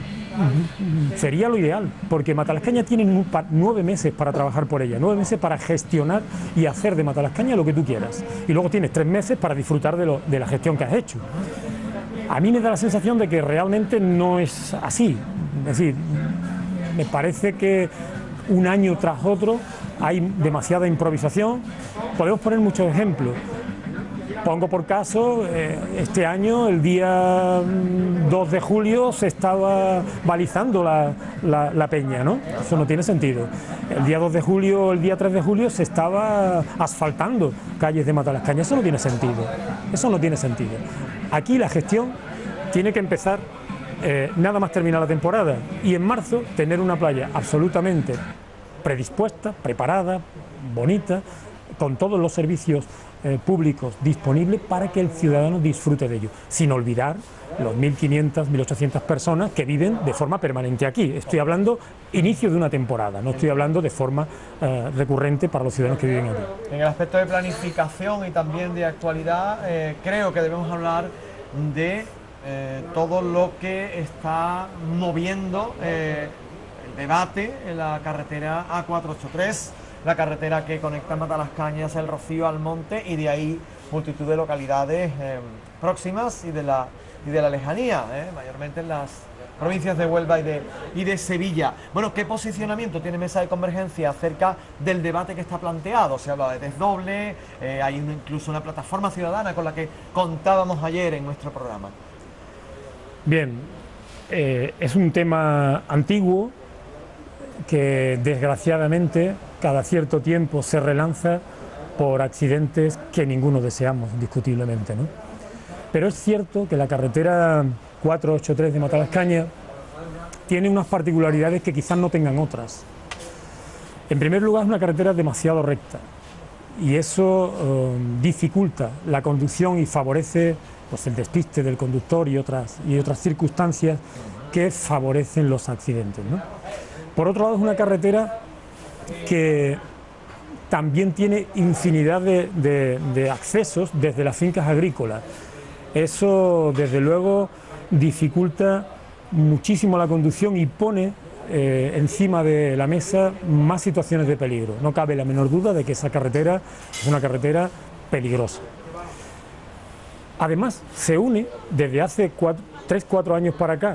S5: sería lo ideal, porque Matalascañas tiene nueve meses para trabajar por ella, nueve meses para gestionar y hacer de Matalascañas lo que tú quieras, y luego tienes tres meses para disfrutar de, lo, de la gestión que has hecho. A mí me da la sensación de que realmente no es así, es decir, me parece que un año tras otro hay demasiada improvisación. Podemos poner muchos ejemplos. Pongo por caso, eh, este año, el día dos de julio, se estaba balizando la, la, la peña, ¿no? Eso no tiene sentido. El día dos de julio, el día tres de julio, se estaba asfaltando calles de Matalascañas. Eso no tiene sentido. Eso no tiene sentido. Aquí la gestión tiene que empezar eh, nada más terminar la temporada, y en marzo tener una playa absolutamente predispuesta, preparada, bonita, con todos los servicios eh, públicos disponibles para que el ciudadano disfrute de ello, sin olvidar los mil quinientas, mil ochocientas personas que viven de forma permanente aquí. Estoy hablando inicio de una temporada, no estoy hablando de forma eh, recurrente para los ciudadanos que viven aquí.
S1: En el aspecto de planificación y también de actualidad, eh, creo que debemos hablar de eh, todo lo que está moviendo eh, el debate en la carretera A cuatrocientos ochenta y tres, la carretera que conecta Matalascañas, El Rocío, Almonte, y de ahí multitud de localidades eh, próximas y de la, y de la lejanía, eh, mayormente en las provincias de Huelva y de, y de Sevilla. Bueno, ¿qué posicionamiento tiene Mesa de Convergencia acerca del debate que está planteado? Se habla de desdoble, eh, hay una, incluso una plataforma ciudadana con la que contábamos ayer en nuestro programa.
S5: Bien, eh, es un tema antiguo que desgraciadamente cada cierto tiempo se relanza por accidentes que ninguno deseamos, indiscutiblemente, ¿no? Pero es cierto que la carretera cuatrocientos ochenta y tres de Matalascañas tiene unas particularidades que quizás no tengan otras. En primer lugar, es una carretera demasiado recta y eso eh, dificulta la conducción y favorece pues, el despiste del conductor y otras, y otras circunstancias que favorecen los accidentes, ¿no? Por otro lado, es una carretera que también tiene infinidad de, de, de accesos desde las fincas agrícolas. Eso, desde luego, dificulta muchísimo la conducción y pone eh, encima de la mesa más situaciones de peligro. No cabe la menor duda de que esa carretera es una carretera peligrosa. Además, se une desde hace tres cuatro años para acá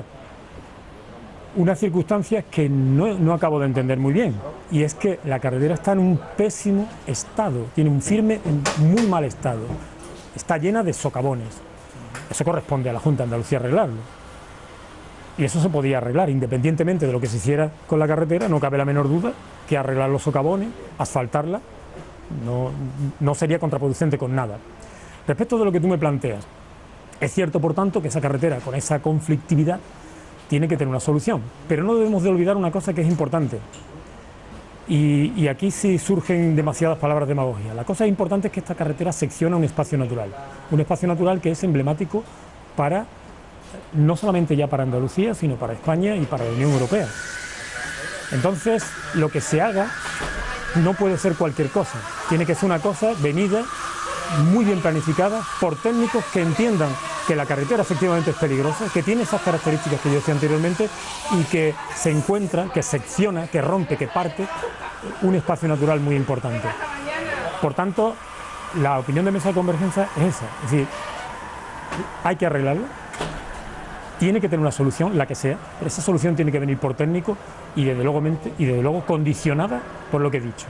S5: unas circunstancias que no, no acabo de entender muy bien, y es que la carretera está en un pésimo estado, tiene un firme en muy mal estado, está llena de socavones. Eso corresponde a la Junta de Andalucía arreglarlo, y eso se podía arreglar independientemente de lo que se hiciera con la carretera. No cabe la menor duda que arreglar los socavones, asfaltarla, no, no sería contraproducente con nada. Respecto de lo que tú me planteas, es cierto por tanto que esa carretera con esa conflictividad tiene que tener una solución, pero no debemos de olvidar una cosa que es importante, y, y aquí sí surgen demasiadas palabras de demagogia. La cosa importante es que esta carretera secciona un espacio natural, un espacio natural que es emblemático para, no solamente ya para Andalucía, sino para España y para la Unión Europea. Entonces, lo que se haga no puede ser cualquier cosa, tiene que ser una cosa venida, muy bien planificada, por técnicos que entiendan que la carretera efectivamente es peligrosa, que tiene esas características que yo decía anteriormente y que se encuentra, que secciona, que rompe, que parte un espacio natural muy importante. Por tanto, la opinión de Mesa de Convergencia es esa, es decir, hay que arreglarlo, tiene que tener una solución, la que sea, pero esa solución tiene que venir por técnico y desde luego, y desde luego condicionada por lo que he dicho.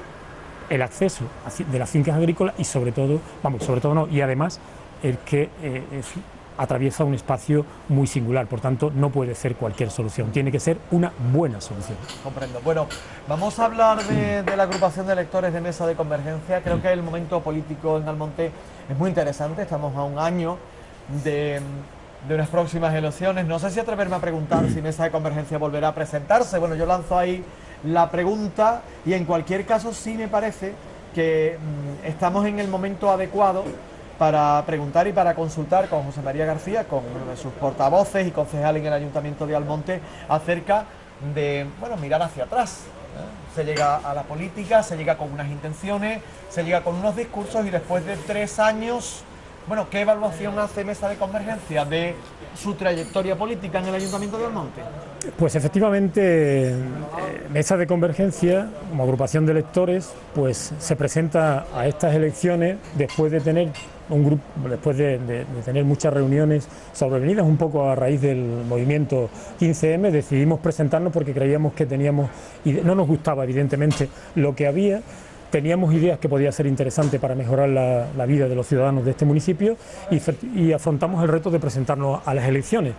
S5: El acceso de las fincas agrícolas y sobre todo, vamos, sobre todo no, y además el que eh, es, atraviesa un espacio muy singular, por tanto no puede ser cualquier solución, tiene que ser una buena solución. Comprendo.
S1: Bueno, vamos a hablar de, de la agrupación de electores de Mesa de Convergencia. Creo que el momento político en Almonte es muy interesante, estamos a un año de, de unas próximas elecciones. No sé si atreverme a preguntar si Mesa de Convergencia volverá a presentarse. Bueno, yo lanzo ahí la pregunta y en cualquier caso sí me parece que mmm, estamos en el momento adecuado para preguntar y para consultar con José María García, con uno de sus portavoces y concejal en el Ayuntamiento de Almonte, acerca de, bueno, mirar hacia atrás, ¿eh? Se llega a la política, se llega con unas intenciones, se llega con unos discursos y después de tres años, bueno, ¿qué evaluación hace Mesa de Convergencia de su trayectoria política en el Ayuntamiento de Almonte?
S5: Pues efectivamente, eh, Mesa de Convergencia, como agrupación de electores, pues se presenta a estas elecciones después de tener un grupo, después de, de, de tener muchas reuniones sobrevenidas un poco a raíz del movimiento quince eme, decidimos presentarnos porque creíamos que teníamos, y no nos gustaba evidentemente lo que había, teníamos ideas que podía ser interesante para mejorar la, la vida de los ciudadanos de este municipio y, y afrontamos el reto de presentarnos a las elecciones.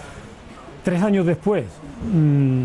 S5: Tres años después, mmm,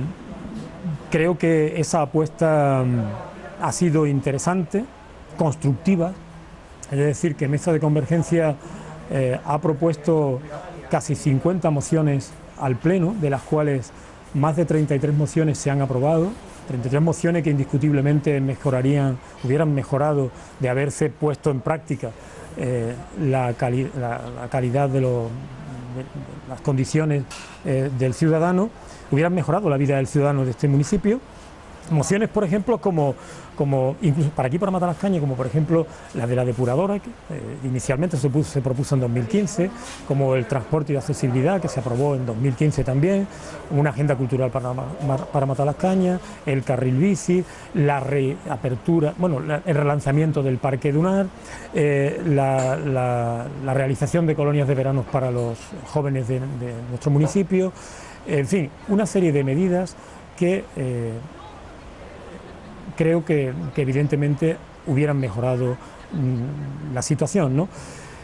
S5: creo que esa apuesta mmm, ha sido interesante, constructiva, es decir, que Mesa de Convergencia eh, ha propuesto casi cincuenta mociones al Pleno, de las cuales más de treinta y tres mociones se han aprobado, treinta y tres mociones que indiscutiblemente mejorarían, hubieran mejorado de haberse puesto en práctica eh, la, cali la, la calidad de, los, de las condiciones eh, del ciudadano, hubieran mejorado la vida del ciudadano de este municipio. Mociones, por ejemplo, como, como incluso para aquí, para Matalascaña, como por ejemplo la de la depuradora, que eh, inicialmente se, puso, se propuso en dos mil quince, como el transporte y accesibilidad, que se aprobó en dos mil quince también, una agenda cultural para, para Matalascaña, el carril bici, la reapertura, bueno, la, el relanzamiento del Parque Dunar, eh, la, la, la realización de colonias de veranos para los jóvenes de, de nuestro municipio, en fin, una serie de medidas que eh, creo que, que evidentemente hubieran mejorado mmm, la situación, ¿no?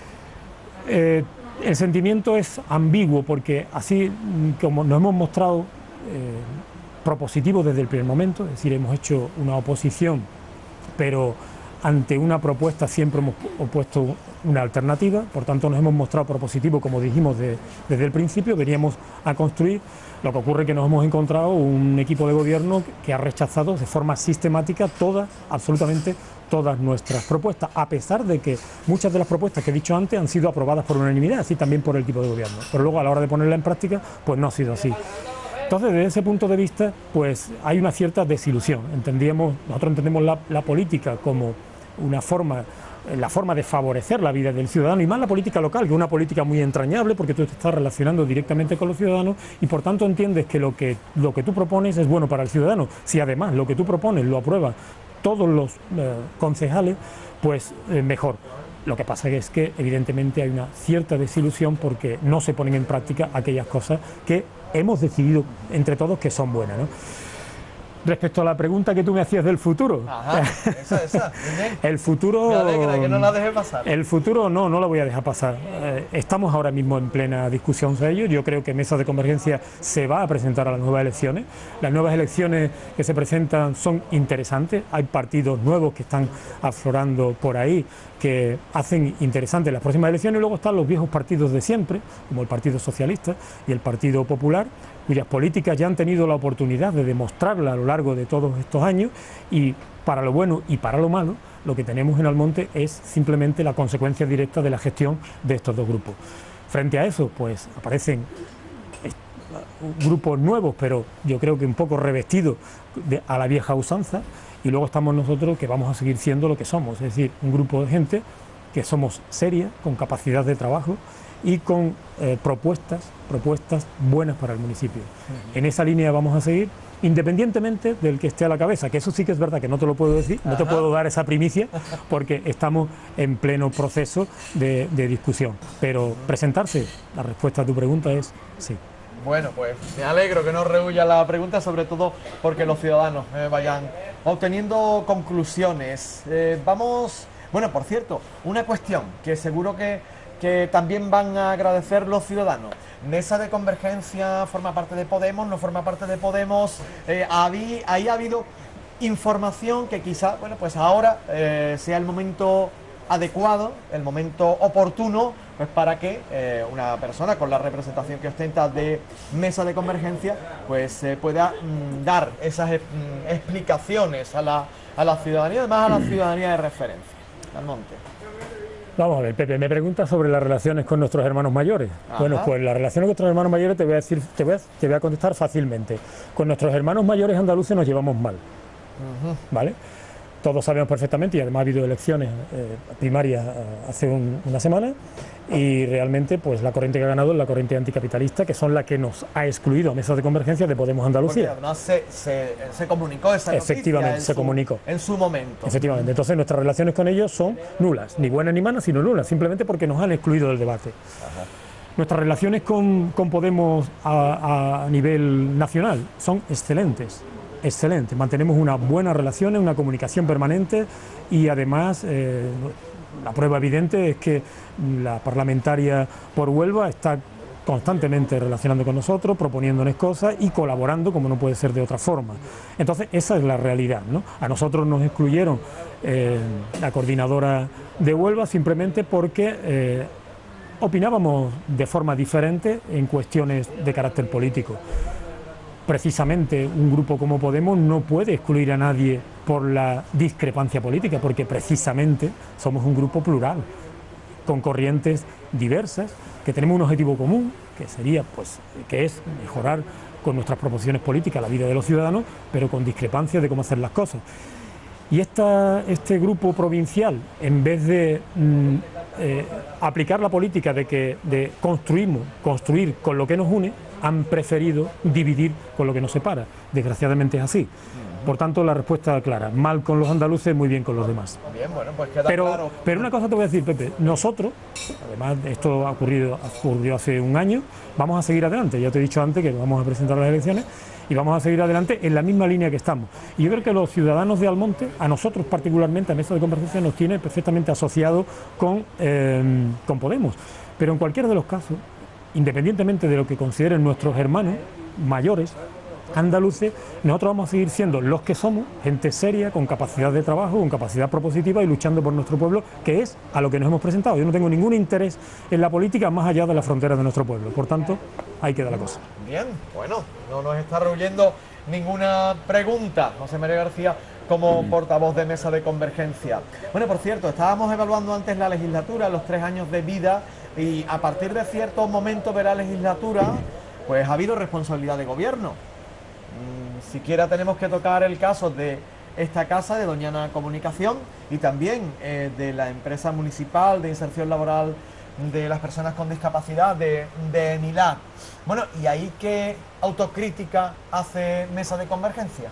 S5: Eh, el sentimiento es ambiguo porque así como nos hemos mostrado eh, propositivos desde el primer momento, es decir, hemos hecho una oposición, pero ante una propuesta siempre hemos opuesto una alternativa, por tanto nos hemos mostrado propositivos, como dijimos de, desde el principio, veníamos a construir. Lo que ocurre es que nos hemos encontrado un equipo de gobierno que ha rechazado de forma sistemática todas, absolutamente todas nuestras propuestas, a pesar de que muchas de las propuestas que he dicho antes han sido aprobadas por unanimidad, así también por el equipo de gobierno, pero luego a la hora de ponerla en práctica, pues no ha sido así. Entonces, desde ese punto de vista, pues hay una cierta desilusión. Entendíamos, nosotros entendemos la, la política como una forma, la forma de favorecer la vida del ciudadano, y más la política local, que es una política muy entrañable porque tú te estás relacionando directamente con los ciudadanos y por tanto entiendes que lo que, lo que tú propones es bueno para el ciudadano. Si además lo que tú propones lo aprueban todos los eh, concejales, pues eh, mejor. Lo que pasa es que evidentemente hay una cierta desilusión porque no se ponen en práctica aquellas cosas que hemos decidido entre todos que son buenas, ¿no? Respecto a la pregunta que tú me hacías del futuro.
S1: Ajá, esa, esa.
S5: El futuro...
S1: Me alegra que no la dejes pasar.
S5: El futuro no, no la voy a dejar pasar. Eh, estamos ahora mismo en plena discusión sobre ello. Yo creo que Mesa de Convergencia se va a presentar a las nuevas elecciones. Las nuevas elecciones que se presentan son interesantes. Hay partidos nuevos que están aflorando por ahí, que hacen interesantes las próximas elecciones. Y luego están los viejos partidos de siempre, como el Partido Socialista y el Partido Popular, cuyas políticas ya han tenido la oportunidad de demostrarla a lo largo de todos estos años, y para lo bueno y para lo malo, lo que tenemos en Almonte es simplemente la consecuencia directa de la gestión de estos dos grupos. Frente a eso, pues aparecen grupos nuevos, pero yo creo que un poco revestidos de, a la vieja usanza, y luego estamos nosotros que vamos a seguir siendo lo que somos, es decir, un grupo de gente que somos seria, con capacidad de trabajo y con eh, propuestas, propuestas buenas para el municipio. Uh-huh. En esa línea vamos a seguir, independientemente del que esté a la cabeza, que eso sí que es verdad que no te lo puedo decir, uh-huh. no te puedo dar esa primicia, porque estamos en pleno proceso de, de discusión. Pero presentarse, la respuesta a tu pregunta es sí.
S1: Bueno, pues me alegro que no rehuya la pregunta, sobre todo porque los ciudadanos eh, vayan obteniendo conclusiones. Eh, vamos, bueno, por cierto, una cuestión que seguro que, que también van a agradecer los ciudadanos. Mesa de Convergencia forma parte de Podemos, no forma parte de Podemos. Eh, ahí, ahí ha habido información que quizá, bueno, pues ahora eh, sea el momento adecuado, el momento oportuno, pues para que eh, una persona con la representación que ostenta de Mesa de Convergencia pues eh, pueda mm, dar esas eh, mm, explicaciones a la, a la ciudadanía, además a la ciudadanía de referencia. Almonte.
S5: Vamos a ver, Pepe, me preguntas sobre las relaciones con nuestros hermanos mayores. Ajá. Bueno, pues las relaciones con nuestros hermanos mayores te voy a decir, te voy a, te voy a contestar fácilmente. Con nuestros hermanos mayores andaluces nos llevamos mal, uh-huh. ¿vale? Todos sabemos perfectamente, y además ha habido elecciones eh, primarias eh, hace un, una semana, y realmente pues la corriente que ha ganado es la corriente anticapitalista, que son la que nos ha excluido a Mesa de Convergencia de Podemos Andalucía.
S1: Porque además se, se, se comunicó esa noticia.
S5: Efectivamente, se
S1: su,
S5: comunicó.
S1: En su momento.
S5: Efectivamente, entonces nuestras relaciones con ellos son nulas, ni buenas ni malas, sino nulas, simplemente porque nos han excluido del debate. Ajá. Nuestras relaciones con, con Podemos a, a nivel nacional son excelentes. Excelente, mantenemos una buena relación, una comunicación permanente, y además eh, la prueba evidente es que la parlamentaria por Huelva está constantemente relacionando con nosotros, proponiéndonos cosas y colaborando como no puede ser de otra forma. Entonces esa es la realidad, ¿no? A nosotros nos excluyeron eh, la coordinadora de Huelva simplemente porque eh, opinábamos de forma diferente en cuestiones de carácter político. Precisamente un grupo como Podemos no puede excluir a nadie por la discrepancia política, porque precisamente somos un grupo plural, con corrientes diversas, que tenemos un objetivo común, que sería, pues, que es mejorar con nuestras proposiciones políticas la vida de los ciudadanos, pero con discrepancias de cómo hacer las cosas. Y esta, este grupo provincial, en vez de mm, eh, aplicar la política de que de construimos, construir con lo que nos une, han preferido dividir con lo que nos separa. Desgraciadamente es así. Por tanto, la respuesta clara: mal con los andaluces, muy bien con los demás.
S1: Bien, bueno, pues queda
S5: pero,
S1: claro.
S5: Pero una cosa te voy a decir, Pepe, nosotros, además esto ha ocurrido, ocurrió hace un año, vamos a seguir adelante. Ya te he dicho antes que vamos a presentar las elecciones y vamos a seguir adelante en la misma línea que estamos. Y yo creo que los ciudadanos de Almonte, a nosotros particularmente, a Mesa de Convergencia, nos tiene perfectamente asociados con, eh, con Podemos. Pero en cualquiera de los casos, independientemente de lo que consideren nuestros hermanos mayores andaluces, nosotros vamos a seguir siendo los que somos, gente seria, con capacidad de trabajo, con capacidad propositiva y luchando por nuestro pueblo, que es a lo que nos hemos presentado. Yo no tengo ningún interés en la política más allá de las fronteras de nuestro pueblo. Por tanto, ahí queda la cosa.
S1: Bien, bueno, no nos está rehuyendo ninguna pregunta, José María García, como portavoz de Mesa de Convergencia. Bueno, por cierto, estábamos evaluando antes la legislatura, los tres años de vida, y a partir de cierto momento de la legislatura, pues ha habido responsabilidad de gobierno. Mm, siquiera tenemos que tocar el caso de esta casa de Doñana Comunicación y también eh, de la empresa municipal de inserción laboral de las personas con discapacidad de, de EMILAD. Bueno, ¿y ahí qué autocrítica hace Mesa de Convergencia?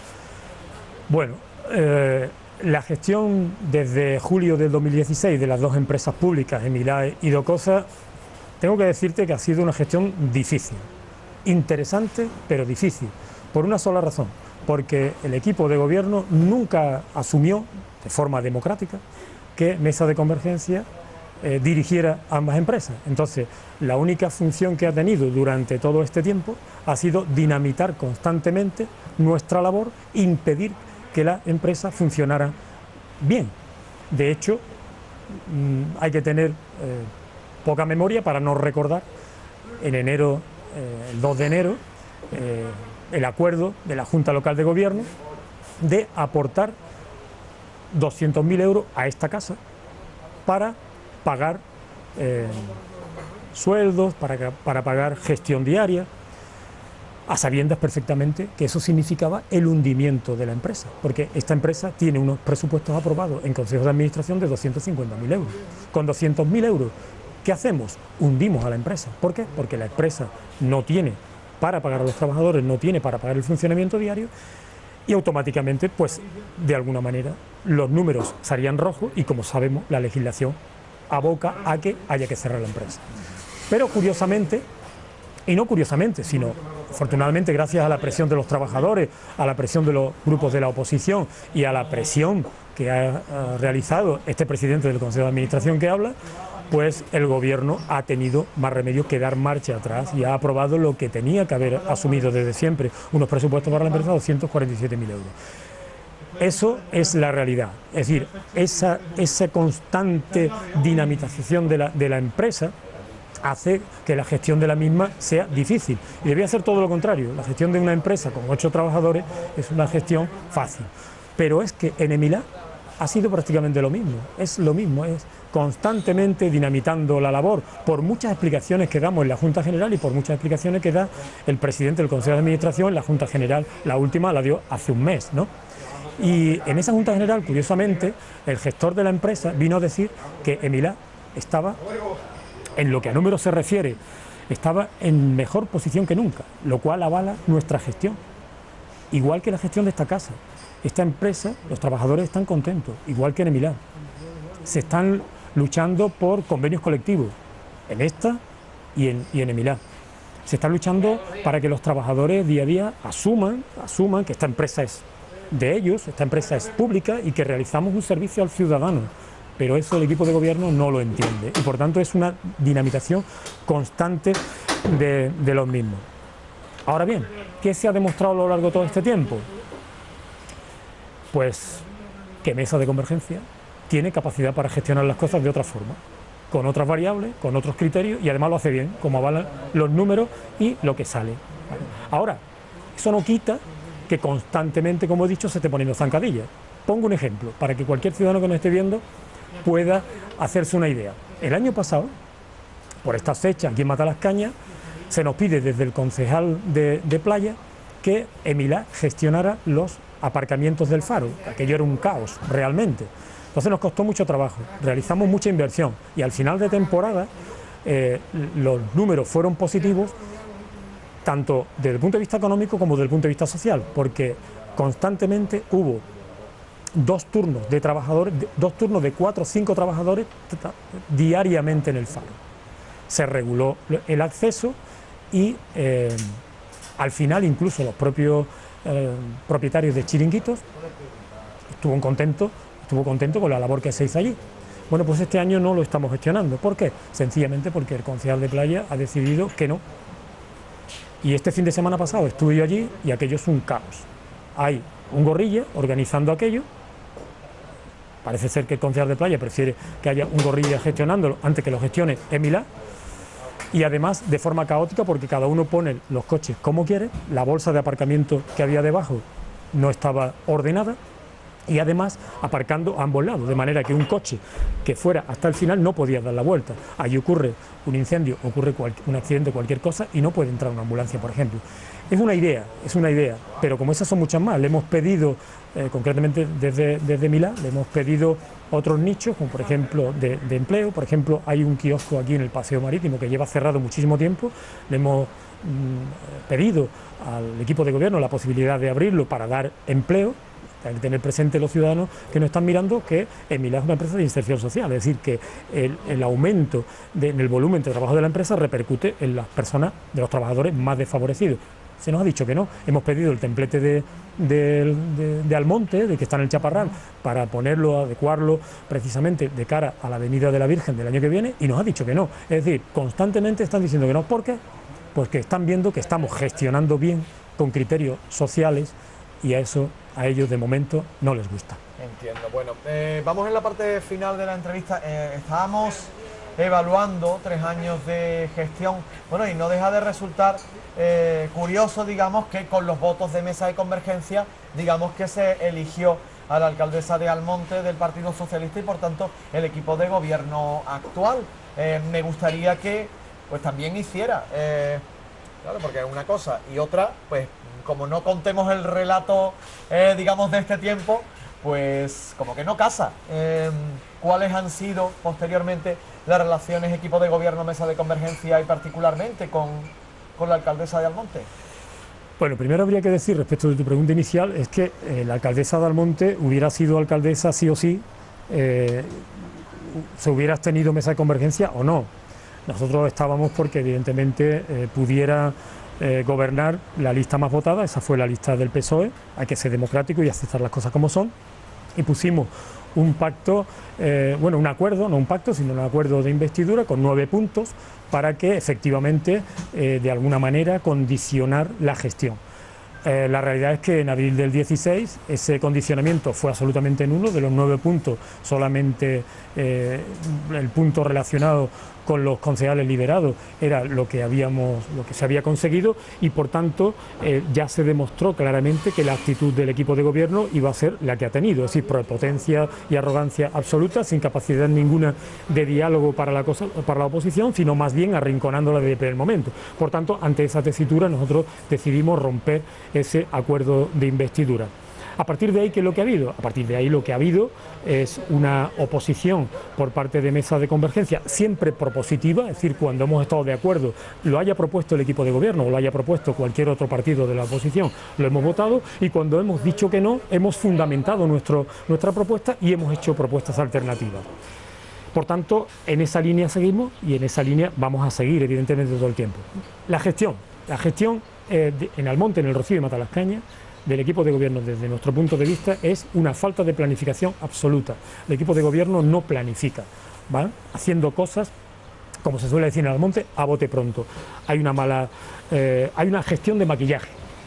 S5: Bueno, eh, la gestión desde julio del dos mil dieciséis de las dos empresas públicas, EMILAD y Docosa, tengo que decirte que ha sido una gestión difícil, interesante pero difícil, por una sola razón, porque el equipo de gobierno nunca asumió de forma democrática que Mesa de Convergencia eh, dirigiera ambas empresas. Entonces, la única función que ha tenido durante todo este tiempo ha sido dinamitar constantemente nuestra labor, impedir que la empresa funcionara bien. De hecho, mmm, hay que tener eh, poca memoria para no recordar en enero, eh, el dos de enero, eh, el acuerdo de la Junta Local de Gobierno de aportar doscientos mil euros a esta casa para pagar eh, sueldos, para, para pagar gestión diaria, a sabiendas perfectamente que eso significaba el hundimiento de la empresa, porque esta empresa tiene unos presupuestos aprobados en Consejo de Administración de doscientos cincuenta mil euros. Con doscientos mil euros, ¿qué hacemos? Hundimos a la empresa. ¿Por qué? Porque la empresa no tiene para pagar a los trabajadores, no tiene para pagar el funcionamiento diario y automáticamente, pues, de alguna manera, los números salían rojos y, como sabemos, la legislación aboca a que haya que cerrar la empresa. Pero, curiosamente, y no curiosamente, sino afortunadamente gracias a la presión de los trabajadores, a la presión de los grupos de la oposición y a la presión que ha, ha realizado este presidente del Consejo de Administración que habla, pues el gobierno ha tenido más remedio que dar marcha atrás y ha aprobado lo que tenía que haber asumido desde siempre, unos presupuestos para la empresa de doscientos cuarenta y siete mil euros. Eso es la realidad, es decir, esa, esa constante dinamización de la, de la empresa hace que la gestión de la misma sea difícil. Y debía ser todo lo contrario. La gestión de una empresa con ocho trabajadores es una gestión fácil. Pero es que en EMILAD ha sido prácticamente lo mismo. Es lo mismo, es constantemente dinamitando la labor, por muchas explicaciones que damos en la Junta General y por muchas explicaciones que da el presidente del Consejo de Administración en la Junta General. La última la dio hace un mes, ¿no? Y en esa Junta General, curiosamente, el gestor de la empresa vino a decir que EMILAD estaba, en lo que a números se refiere, estaba en mejor posición que nunca, lo cual avala nuestra gestión, igual que la gestión de esta casa. Esta empresa, los trabajadores están contentos, igual que en EMILAD. Se están luchando por convenios colectivos, en esta y en, y en EMILAD. Se está luchando para que los trabajadores día a día asuman, asuman que esta empresa es de ellos, esta empresa es pública y que realizamos un servicio al ciudadano. Pero eso el equipo de gobierno no lo entiende y por tanto es una dinamitación constante de, de los mismos. Ahora bien, ¿qué se ha demostrado a lo largo de todo este tiempo? Pues que Mesa de Convergencia tiene capacidad para gestionar las cosas de otra forma, con otras variables, con otros criterios, y además lo hace bien, como avalan los números y lo que sale. Ahora, eso no quita que constantemente, como he dicho, se esté poniendo zancadillas. Pongo un ejemplo, para que cualquier ciudadano que nos esté viendo pueda hacerse una idea. El año pasado, por estas fechas, aquí en Matalascaña, se nos pide desde el concejal de, de playa que Emilá gestionara los aparcamientos del faro. Aquello era un caos, realmente. Entonces nos costó mucho trabajo, realizamos mucha inversión y al final de temporada eh, los números fueron positivos, tanto desde el punto de vista económico como desde el punto de vista social, porque constantemente hubo dos turnos de trabajadores, dos turnos de cuatro o cinco trabajadores diariamente en el faro. Se reguló el acceso y eh, al final incluso los propios eh, propietarios de chiringuitos estuvo contento, estuvo contento con la labor que se hizo allí. Bueno, pues este año no lo estamos gestionando. ¿Por qué? Sencillamente porque el concejal de playa ha decidido que no. Y este fin de semana pasado estuve yo allí y aquello es un caos. Hay un gorrilla organizando aquello. Parece ser que el concejal de playa prefiere que haya un gorrilla gestionándolo antes que lo gestione Emilá. Y además de forma caótica, porque cada uno pone los coches como quiere, la bolsa de aparcamiento que había debajo no estaba ordenada, y además aparcando a ambos lados, de manera que un coche que fuera hasta el final no podía dar la vuelta. Allí ocurre un incendio, ocurre un accidente, cualquier cosa, y no puede entrar una ambulancia, por ejemplo. Es una idea, es una idea, pero como esas son muchas más, le hemos pedido, eh, concretamente desde, desde Milá, le hemos pedido otros nichos, como por ejemplo de, de empleo. Por ejemplo, hay un kiosco aquí en el Paseo Marítimo que lleva cerrado muchísimo tiempo, le hemos mm, pedido al equipo de gobierno la posibilidad de abrirlo para dar empleo. Hay que tener presente los ciudadanos que nos están mirando que Emilá es una empresa de inserción social, es decir, que el, el aumento de, en el volumen de trabajo de la empresa repercute en las personas, de los trabajadores más desfavorecidos. Se nos ha dicho que no. Hemos pedido el templete de, de, de, de Almonte, de que está en el Chaparral, para ponerlo, adecuarlo precisamente de cara a la Avenida de la Virgen del año que viene, y nos ha dicho que no. Es decir, constantemente están diciendo que no. ¿Por qué? Porque están viendo que estamos gestionando bien, con criterios sociales, y a eso a ellos de momento no les gusta.
S1: Entiendo. Bueno, eh, vamos en la parte final de la entrevista. Eh, estábamos evaluando tres años de gestión, bueno, y no deja de resultar eh, curioso, digamos, que con los votos de mesa de convergencia, digamos que se eligió a la alcaldesa de Almonte del Partido Socialista y por tanto el equipo de gobierno actual. Eh, me gustaría que pues también hiciera, eh, claro, porque es una cosa y otra, pues como no contemos el relato, eh, digamos, de este tiempo, pues como que no casa. Eh, ¿Cuáles han sido posteriormente las relaciones equipo de gobierno, mesa de convergencia y particularmente con, con la alcaldesa de Almonte?
S5: Bueno, primero habría que decir, respecto de tu pregunta inicial, es que eh, la alcaldesa de Almonte hubiera sido alcaldesa sí o sí, eh, se hubiera tenido mesa de convergencia o no. Nosotros estábamos porque evidentemente eh, pudiera Eh, gobernar la lista más votada, esa fue la lista del P S O E, hay que ser democrático y aceptar las cosas como son, y pusimos un pacto, eh, bueno, un acuerdo, no un pacto, sino un acuerdo de investidura con nueve puntos para que efectivamente, eh, de alguna manera, condicionar la gestión. Eh, la realidad es que en abril del dieciséis ese condicionamiento fue absolutamente nulo. De los nueve puntos, solamente eh, el punto relacionado con los concejales liberados era lo que habíamos, lo que se había conseguido, y por tanto eh, ya se demostró claramente que la actitud del equipo de gobierno iba a ser la que ha tenido, es decir, prepotencia y arrogancia absoluta, sin capacidad ninguna de diálogo para la, cosa, para la oposición, sino más bien arrinconándola desde el primer momento. Por tanto, ante esa tesitura nosotros decidimos romper ese acuerdo de investidura. A partir de ahí, ¿qué es lo que ha habido? A partir de ahí lo que ha habido es una oposición por parte de mesa de convergencia, siempre propositiva, es decir, cuando hemos estado de acuerdo, lo haya propuesto el equipo de gobierno o lo haya propuesto cualquier otro partido de la oposición, lo hemos votado, y cuando hemos dicho que no, hemos fundamentado nuestro, nuestra propuesta y hemos hecho propuestas alternativas. Por tanto, en esa línea seguimos y en esa línea vamos a seguir, evidentemente, todo el tiempo. La gestión, la gestión eh, de, en Almonte, en el Rocío y Matalascaña, del equipo de gobierno, desde nuestro punto de vista, es una falta de planificación absoluta. El equipo de gobierno no planifica, van haciendo cosas, como se suele decir en Almonte, a bote pronto. Hay una mala, eh, hay una gestión de maquillaje.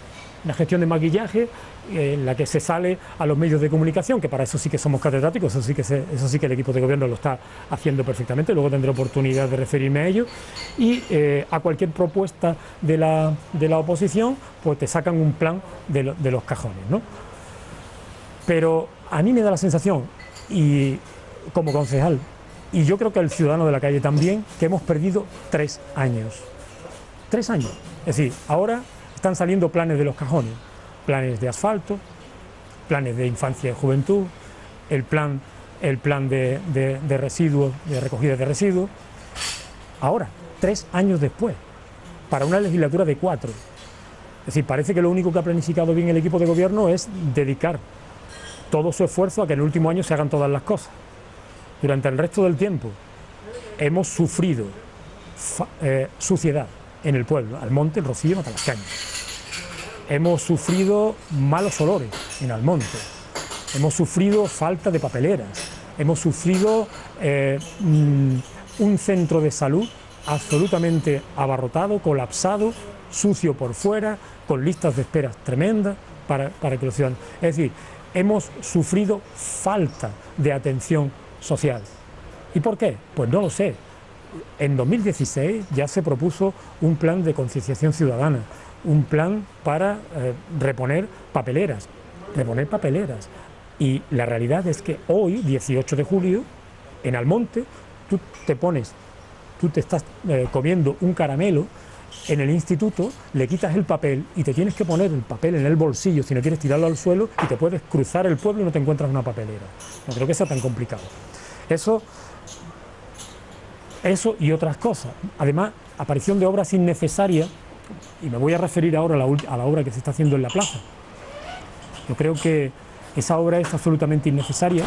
S5: una gestión de maquillaje eh, en la que se sale a los medios de comunicación, que para eso sí que somos catedráticos, eso sí que, se, eso sí que el equipo de gobierno lo está haciendo perfectamente, luego tendré oportunidad de referirme a ello, y eh, a cualquier propuesta de la, de la oposición, pues te sacan un plan de, lo, de los cajones, ¿no? Pero a mí me da la sensación, y como concejal, y yo creo que el ciudadano de la calle también, que hemos perdido tres años. Tres años. Es decir, ahora están saliendo planes de los cajones, planes de asfalto, planes de infancia y juventud, el plan, el plan de, de, de residuos, de recogida de residuos. Ahora, tres años después, para una legislatura de cuatro. Es decir, parece que lo único que ha planificado bien el equipo de gobierno es dedicar todo su esfuerzo a que en el último año se hagan todas las cosas. Durante el resto del tiempo hemos sufrido eh, suciedad en el pueblo, Almonte, El Rocío, Matalascañas. Hemos sufrido malos olores en Almonte, hemos sufrido falta de papeleras, hemos sufrido eh, un centro de salud absolutamente abarrotado, colapsado, sucio por fuera, con listas de esperas tremendas para, para que los ciudadanos... Es decir, hemos sufrido falta de atención social. ¿Y por qué? Pues no lo sé. En dos mil dieciséis ya se propuso un plan de concienciación ciudadana, un plan para eh, reponer papeleras, reponer papeleras. Y la realidad es que hoy, dieciocho de julio, en Almonte, tú te pones, tú te estás eh, comiendo un caramelo en el instituto, le quitas el papel y te tienes que poner el papel en el bolsillo si no quieres tirarlo al suelo, y te puedes cruzar el pueblo y no te encuentras una papelera. No creo que sea tan complicado. Eso, eso y otras cosas. Además, aparición de obras innecesarias, y me voy a referir ahora a la, a la obra que se está haciendo en la plaza. Yo creo que esa obra es absolutamente innecesaria,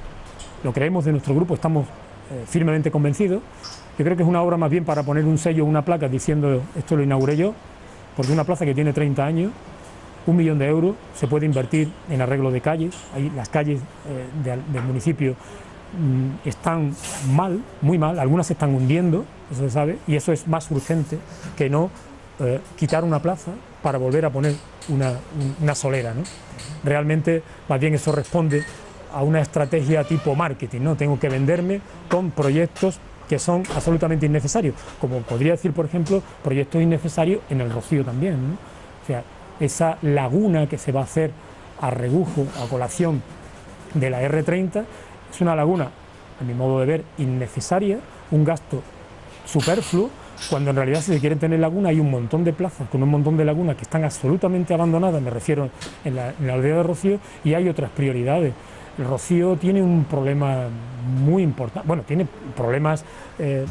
S5: lo creemos de nuestro grupo, estamos eh, firmemente convencidos. Yo creo que es una obra más bien para poner un sello o una placa diciendo esto lo inauguré yo, porque una plaza que tiene treinta años, un millón de euros, se puede invertir en arreglo de calles. Ahí las calles eh, de, del municipio mmm, están mal, muy mal, algunas se están hundiendo, eso se sabe, y eso es más urgente que no eh, quitar una plaza para volver a poner una, una solera, ¿no? Realmente, más bien eso responde a una estrategia tipo marketing, ¿no? Tengo que venderme con proyectos que son absolutamente innecesarios, como podría decir, por ejemplo, proyectos innecesarios en el Rocío también, ¿no? O sea, esa laguna que se va a hacer a rebufo, a colación de la erre treinta, es una laguna, a mi modo de ver, innecesaria, un gasto superfluo, cuando en realidad, si se quiere tener laguna, hay un montón de plazas con un montón de lagunas que están absolutamente abandonadas, me refiero en la, en la aldea de Rocío, y hay otras prioridades. El Rocío tiene un problema muy importante, bueno, tiene problemas eh,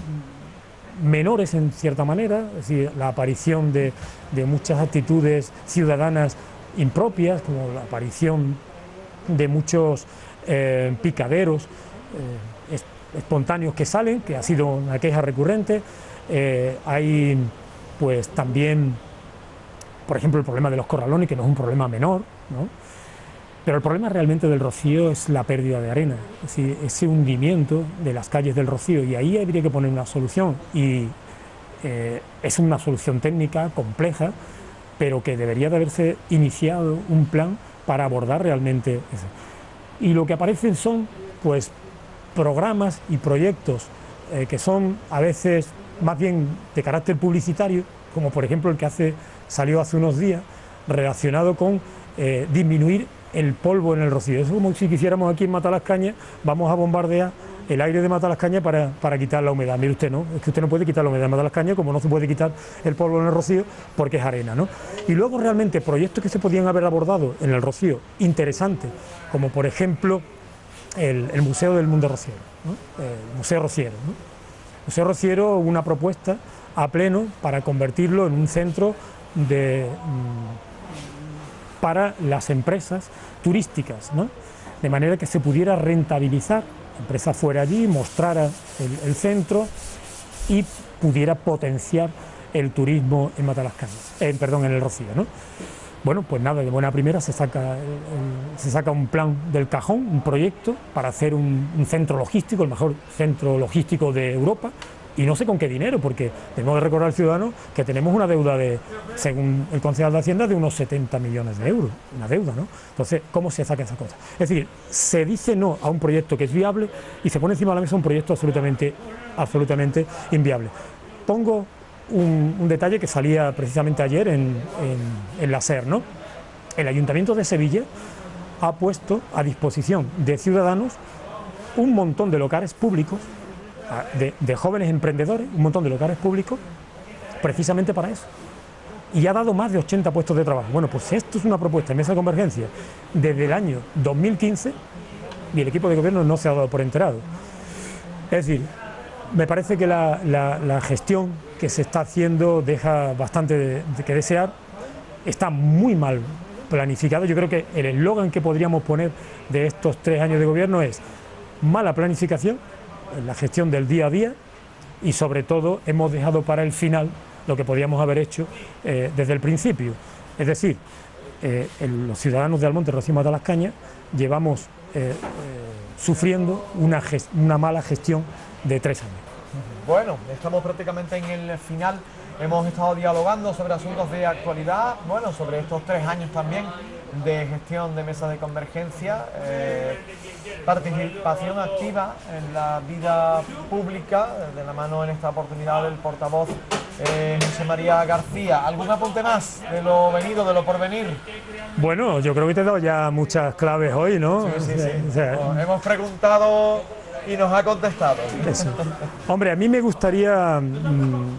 S5: menores en cierta manera, es decir, la aparición de, de muchas actitudes ciudadanas impropias, como la aparición de muchos eh, picaderos eh, es, espontáneos que salen, que ha sido una queja recurrente. Eh, hay pues también, por ejemplo, el problema de los corralones, que no es un problema menor, ¿no? Pero el problema realmente del Rocío es la pérdida de arena, es decir, ese hundimiento de las calles del Rocío, y ahí habría que poner una solución, y eh, es una solución técnica compleja, pero que debería de haberse iniciado un plan para abordar realmente eso. Y lo que aparecen son pues programas y proyectos eh, que son a veces más bien de carácter publicitario, como por ejemplo el que hace, salió hace unos días, relacionado con eh, disminuir el polvo en el Rocío. Es como si quisiéramos aquí en Matalascañas, vamos a bombardear el aire de Matalascañas para, para quitar la humedad. Mire usted, ¿no? Es que usted no puede quitar la humedad de Matalascañas, como no se puede quitar el polvo en el Rocío, porque es arena, ¿no? Y luego realmente proyectos que se podían haber abordado en el Rocío, interesantes, como por ejemplo el, el Museo del Mundo Rociero, ¿no? El Museo Rociero, ¿no? El Museo Rociero, una propuesta a pleno para convertirlo en un centro de... Mmm, para las empresas turísticas, ¿no? De manera que se pudiera rentabilizar, la empresa fuera allí, mostrara el, el centro y pudiera potenciar el turismo en Matalascañas, eh, perdón, en el Rocío, ¿no? Bueno, pues nada, de buena primera se saca, el, el, se saca un plan del cajón, un proyecto para hacer un, un centro logístico, el mejor centro logístico de Europa, Y no sé con qué dinero, porque tenemos que recordar al ciudadano que tenemos una deuda de, según el concejal de Hacienda, de unos setenta millones de euros, una deuda, ¿no? Entonces, ¿cómo se saca esa cosa? Es decir, se dice no a un proyecto que es viable y se pone encima de la mesa un proyecto absolutamente, absolutamente inviable. Pongo un, un detalle que salía precisamente ayer en, en, en la SER, ¿no? El Ayuntamiento de Sevilla ha puesto a disposición de ciudadanos un montón de locales públicos, De, de jóvenes emprendedores, un montón de locales públicos, precisamente para eso. Y ha dado más de ochenta puestos de trabajo. Bueno, pues esto es una propuesta en Mesa de Convergencia desde el año dos mil quince y el equipo de gobierno no se ha dado por enterado. Es decir, me parece que la, la, la gestión que se está haciendo deja bastante de, de que desear, está muy mal planificado. Yo creo que el eslogan que podríamos poner de estos tres años de gobierno es mala planificación en la gestión del día a día y sobre todo hemos dejado para el final lo que podíamos haber hecho eh, desde el principio. Es decir, eh, el, los ciudadanos de Almonte, Rocío y Matalascaña llevamos eh, eh, sufriendo una, una mala gestión de tres años.
S1: Bueno, estamos prácticamente en el final. Hemos estado dialogando sobre asuntos de actualidad, bueno, sobre estos tres años también de gestión de Mesa de Convergencia, eh, participación activa en la vida pública, de la mano en esta oportunidad del portavoz eh, José María García. ¿Algún apunte más de lo venido, de lo por venir?
S5: Bueno, yo creo que te he dado ya muchas claves hoy, ¿no?
S1: Sí, sí, sí.
S5: O sea,
S1: Nos hemos preguntado y nos ha contestado.
S5: Eso. Hombre, a mí me gustaría mmm,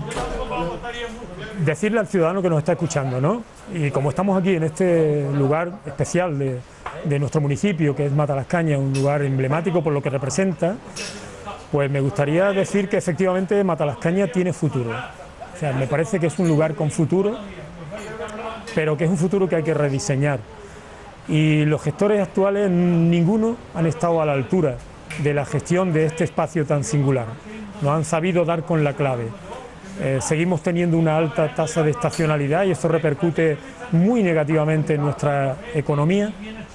S5: decirle al ciudadano que nos está escuchando, ¿no? Y como estamos aquí en este lugar especial de, de nuestro municipio, que es Matalascaña, un lugar emblemático por lo que representa, pues me gustaría decir que efectivamente Matalascaña tiene futuro. O sea, me parece que es un lugar con futuro, pero que es un futuro que hay que rediseñar. Y los gestores actuales, ninguno han estado a la altura de la gestión de este espacio tan singular. No han sabido dar con la clave. Eh, seguimos teniendo una alta tasa de estacionalidad y esto repercute muy negativamente en nuestra economía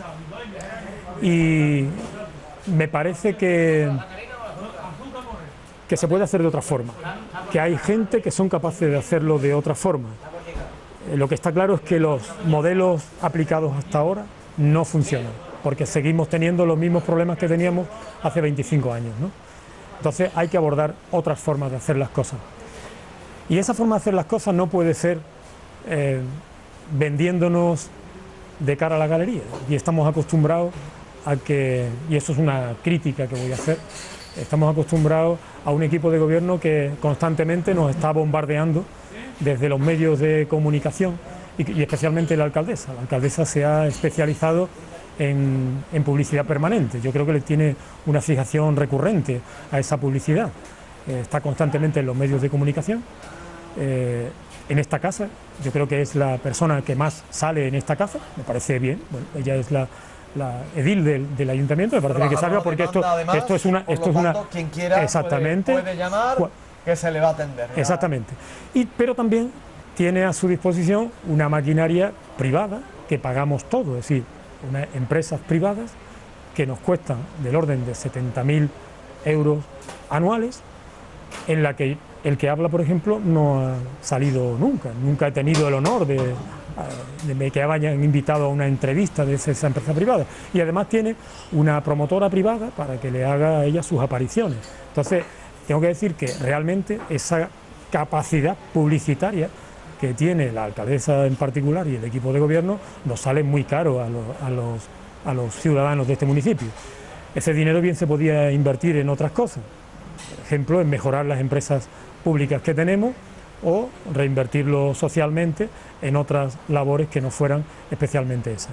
S5: y me parece que, que se puede hacer de otra forma, que hay gente que son capaces de hacerlo de otra forma. Eh, lo que está claro es que los modelos aplicados hasta ahora no funcionan, porque seguimos teniendo los mismos problemas que teníamos hace veinticinco años, ¿no? Entonces hay que abordar otras formas de hacer las cosas. Y esa forma de hacer las cosas no puede ser eh, vendiéndonos de cara a la galería. Y estamos acostumbrados a que, y eso es una crítica que voy a hacer, estamos acostumbrados a un equipo de gobierno que constantemente nos está bombardeando desde los medios de comunicación y, y especialmente la alcaldesa. La alcaldesa se ha especializado en, en publicidad permanente. Yo creo que le tiene una fijación recurrente a esa publicidad. Eh, está constantemente en los medios de comunicación. Eh, en esta casa, yo creo que es la persona que más sale en esta casa, me parece bien. Bueno, ella es la, la edil del, del ayuntamiento, me parece bien que salga porque esto, además, esto es una, esto es una,
S1: tanto, quien quiera exactamente puede, puede llamar, que se le va a atender. ¿Ya?
S5: Exactamente. Y pero también tiene a su disposición una maquinaria privada que pagamos todos, es decir, unas empresas privadas que nos cuestan del orden de setenta mil euros anuales, en la que el que habla, por ejemplo, no ha salido nunca, nunca he tenido el honor de, de que me hayan invitado a una entrevista de esa empresa privada, y además tiene una promotora privada para que le haga a ella sus apariciones. Entonces, tengo que decir que realmente esa capacidad publicitaria que tiene la alcaldesa en particular y el equipo de gobierno nos sale muy caro a los, a los, a los ciudadanos de este municipio. Ese dinero bien se podía invertir en otras cosas, por ejemplo, en mejorar las empresas públicas que tenemos o reinvertirlo socialmente en otras labores que no fueran especialmente esas.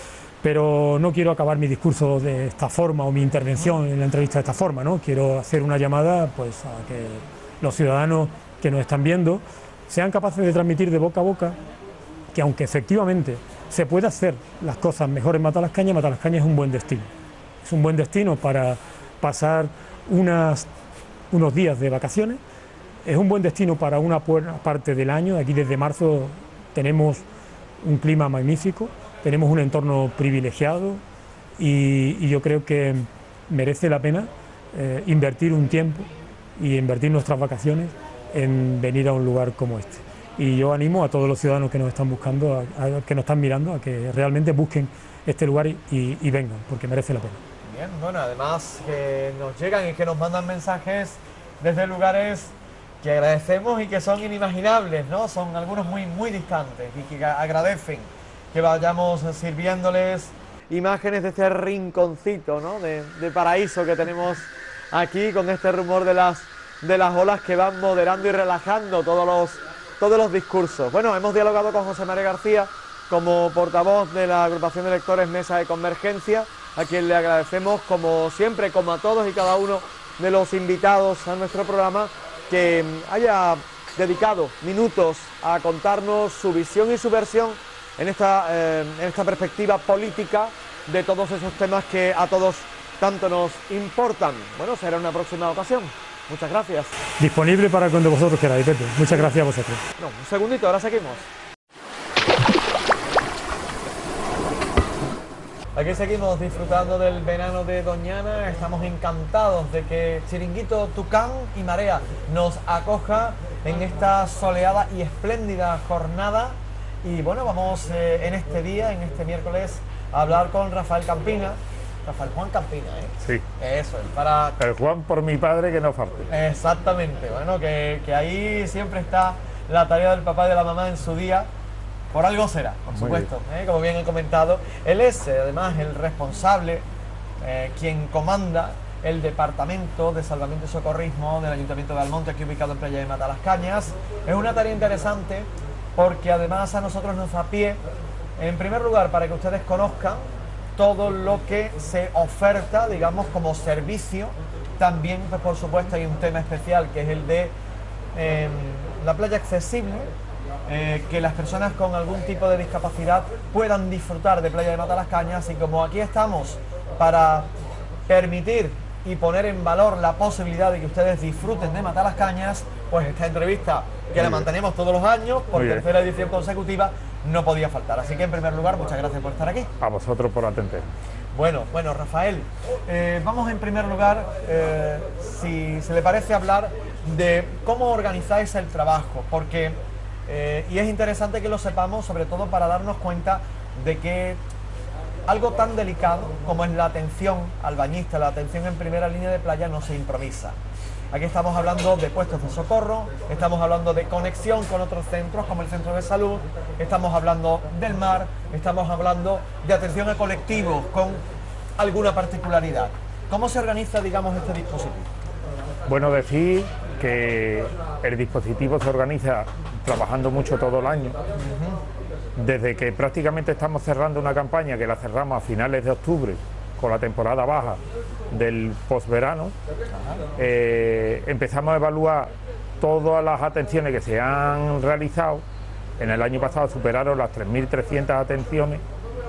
S5: Pero no quiero acabar mi discurso de esta forma o mi intervención en la entrevista de esta forma, ¿no? Quiero hacer una llamada pues, a que los ciudadanos que nos están viendo sean capaces de transmitir de boca a boca que aunque efectivamente se puede hacer las cosas mejor en Matalascaña, Matalascaña es un buen destino. Es un buen destino para pasar unas, unos días de vacaciones. Es un buen destino para una buena parte del año. Aquí desde marzo tenemos un clima magnífico, tenemos un entorno privilegiado y, y yo creo que merece la pena eh, invertir un tiempo y invertir nuestras vacaciones en venir a un lugar como este. Y yo animo a todos los ciudadanos que nos están buscando, a, a, que nos están mirando, a que realmente busquen este lugar y, y, y vengan, porque merece la pena.
S1: Bien, bueno, además que nos llegan y que nos mandan mensajes desde lugares que agradecemos y que son inimaginables, ¿no? Son algunos muy, muy distantes y que agradecen que vayamos sirviéndoles imágenes de este rinconcito, ¿no? de, de paraíso que tenemos aquí, con este rumor de las, de las olas que van moderando y relajando todos los, todos los discursos. Bueno, hemos dialogado con José María García como portavoz de la agrupación de lectores Mesa de Convergencia, a quien le agradecemos, como siempre, como a todos y cada uno de los invitados a nuestro programa, que haya dedicado minutos a contarnos su visión y su versión en esta, eh, en esta perspectiva política de todos esos temas que a todos tanto nos importan. Bueno, será una próxima ocasión. Muchas gracias.
S5: Disponible para cuando vosotros queráis, Pepe. Muchas gracias a vosotros.
S1: No, un segundito, ahora seguimos. Aquí seguimos disfrutando del verano de Doñana. Estamos encantados de que Chiringuito Tucán y Marea nos acoja en esta soleada y espléndida jornada. Y bueno, vamos eh, en este día, en este miércoles, a hablar con Rafael Campina. Rafael Juan Campina, ¿eh?
S6: Sí.
S1: Eso, para...
S6: El Juan por mi padre, que no falte.
S1: Exactamente. Bueno, que, que ahí siempre está la tarea del papá y de la mamá en su día. Por algo será, por
S6: Muy
S1: supuesto, ¿eh? Como bien he comentado. Él es, eh, además, el responsable, eh, quien comanda el Departamento de Salvamento y Socorrismo del Ayuntamiento de Almonte, aquí ubicado en Playa de Matalascañas. Es una tarea interesante porque además a nosotros nos da pie, en primer lugar, para que ustedes conozcan todo lo que se oferta, digamos, como servicio. También, pues, por supuesto, hay un tema especial que es el de eh, la playa accesible. Eh, que las personas con algún tipo de discapacidad puedan disfrutar de Playa de Matalascañas, y como aquí estamos para permitir y poner en valor la posibilidad de que ustedes disfruten de Matalascañas, pues esta entrevista, que la mantenemos todos los años por tercera edición consecutiva, no podía faltar. Así que, en primer lugar, muchas gracias por estar aquí.
S6: A vosotros por atender.
S1: Bueno, bueno, Rafael, eh, vamos en primer lugar, eh, si se le parece, hablar de cómo organizáis el trabajo, porque Eh, y es interesante que lo sepamos, sobre todo para darnos cuenta de que algo tan delicado como es la atención al bañista, la atención en primera línea de playa, no se improvisa. Aquí estamos hablando de puestos de socorro, estamos hablando de conexión con otros centros como el centro de salud, estamos hablando del mar, estamos hablando de atención a colectivos con alguna particularidad. ¿Cómo se organiza, digamos, este dispositivo?
S6: Bueno, decir que el dispositivo se organiza trabajando mucho todo el año. Desde que prácticamente estamos cerrando una campaña que la cerramos a finales de octubre con la temporada baja del posverano, eh, empezamos a evaluar todas las atenciones que se han realizado. En el año pasado superaron las tres mil trescientas atenciones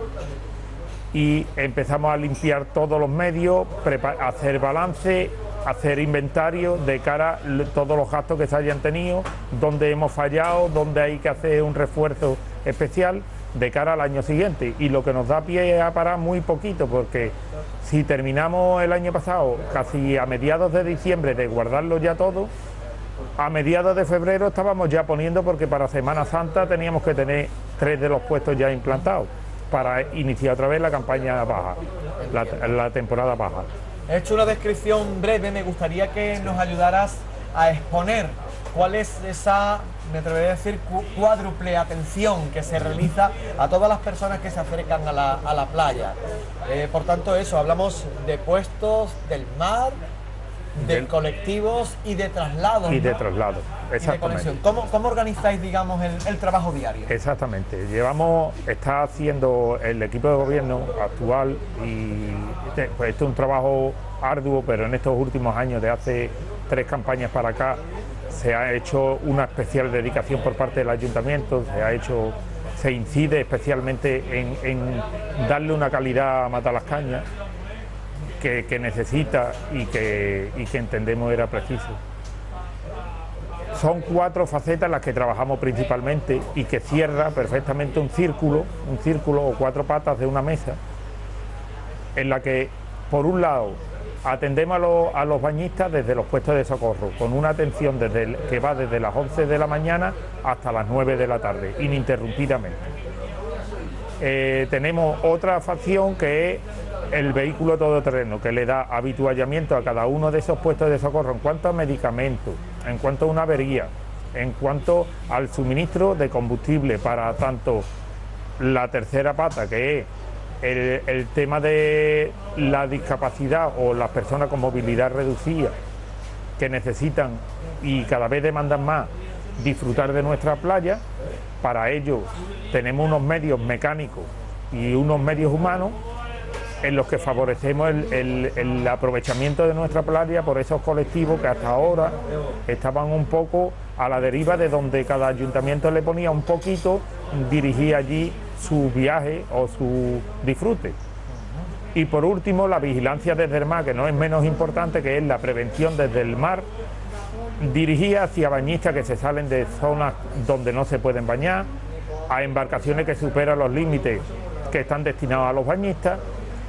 S6: y empezamos a limpiar todos los medios, hacer balance, hacer inventario de cara a todos los gastos que se hayan tenido, dónde hemos fallado, dónde hay que hacer un refuerzo especial de cara al año siguiente. Y lo que nos da pie a parar muy poquito, porque si terminamos el año pasado casi a mediados de diciembre de guardarlo ya todo, a mediados de febrero estábamos ya poniendo, porque para Semana Santa teníamos que tener tres de los puestos ya implantados para iniciar otra vez la campaña baja, la, la temporada baja.
S1: He hecho una descripción breve, me gustaría que nos ayudaras a exponer cuál es esa, me atrevería a decir, cuádruple atención que se realiza a todas las personas que se acercan a la, a la playa. Eh, por tanto, eso, hablamos de puestos del mar, de del, colectivos y de traslados.
S6: Y de
S1: ¿no?
S6: traslados, exactamente.
S1: ¿Cómo, ¿Cómo organizáis, digamos, el, el trabajo diario?
S6: Exactamente. Llevamos, está haciendo el equipo de gobierno actual, y pues esto es un trabajo arduo, pero en estos últimos años, de hace tres campañas para acá, se ha hecho una especial dedicación por parte del ayuntamiento, se ha hecho, se incide especialmente en, en darle una calidad a Matalascañas que, que necesita y que, y que entendemos era preciso. Son cuatro facetas las que trabajamos principalmente y que cierra perfectamente un círculo, un círculo o cuatro patas de una mesa, en la que, por un lado, atendemos a, lo, a los bañistas desde los puestos de socorro, con una atención desde el, que va desde las once de la mañana hasta las nueve de la tarde, ininterrumpidamente. Eh, tenemos otra facción que es el vehículo todoterreno, que le da habituallamiento a cada uno de esos puestos de socorro en cuanto a medicamentos, en cuanto a una avería, en cuanto al suministro de combustible para tanto la tercera pata, que es el, el tema de la discapacidad o las personas con movilidad reducida, que necesitan y cada vez demandan más disfrutar de nuestra playa. Para ello tenemos unos medios mecánicos y unos medios humanos en los que favorecemos el, el, el aprovechamiento de nuestra playa por esos colectivos que hasta ahora estaban un poco a la deriva, de donde cada ayuntamiento le ponía un poquito, dirigía allí su viaje o su disfrute. Y por último, la vigilancia desde el mar, que no es menos importante, que es la prevención desde el mar, dirigida hacia bañistas que se salen de zonas donde no se pueden bañar, a embarcaciones que superan los límites que están destinados a los bañistas,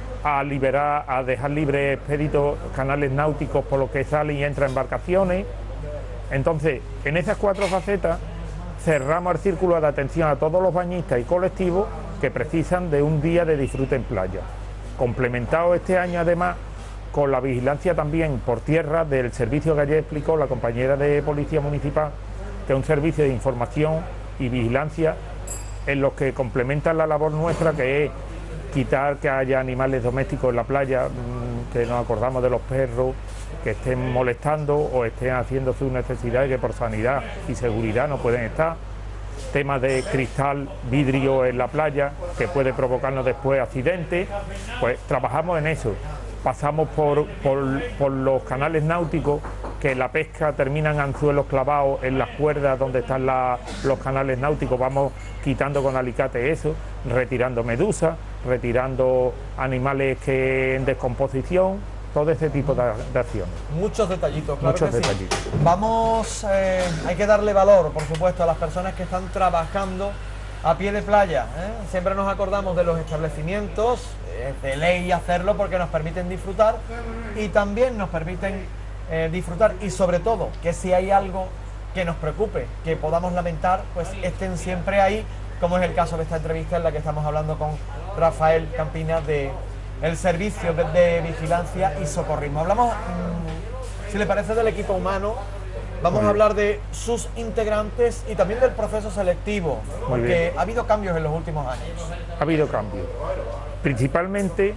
S6: a liberar, a dejar libres expeditos canales náuticos por los que salen y entran embarcaciones. Entonces, en esas cuatro facetas cerramos el círculo de atención a todos los bañistas y colectivos que precisan de un día de disfrute en playa, complementado este año además con la vigilancia también por tierra del servicio que ayer explicó la compañera de Policía Municipal, que es un servicio de información y vigilancia en los que complementan la labor nuestra, que es quitar que haya animales domésticos en la playa, que nos acordamos de los perros que estén molestando o estén haciendo sus necesidades, que por sanidad y seguridad no pueden estar. Temas de cristal, vidrio en la playa, que puede provocarnos después accidentes. Pues trabajamos en eso. Pasamos por, por, por los canales náuticos, que la pesca terminan anzuelos clavados en las cuerdas donde están la, los canales náuticos. Vamos quitando con alicate eso, retirando medusas, retirando animales que en descomposición, todo ese tipo de, de acciones.
S1: Muchos detallitos, claro.
S6: Muchos
S1: que
S6: detallitos.
S1: Sí. Vamos, eh, hay que darle valor, por supuesto, a las personas que están trabajando a pie de playa, ¿eh? Siempre nos acordamos de los establecimientos, es de ley hacerlo porque nos permiten disfrutar y también nos permiten eh, disfrutar, y sobre todo que si hay algo que nos preocupe, que podamos lamentar, pues estén siempre ahí, como es el caso de esta entrevista en la que estamos hablando con Rafael Campina de el Servicio de, de Vigilancia y Socorrismo. Hablamos, mmm, si le parece, del equipo humano. Vamos a hablar de sus integrantes y también del proceso selectivo, porque ha habido cambios en los últimos años.
S6: Ha habido cambios, principalmente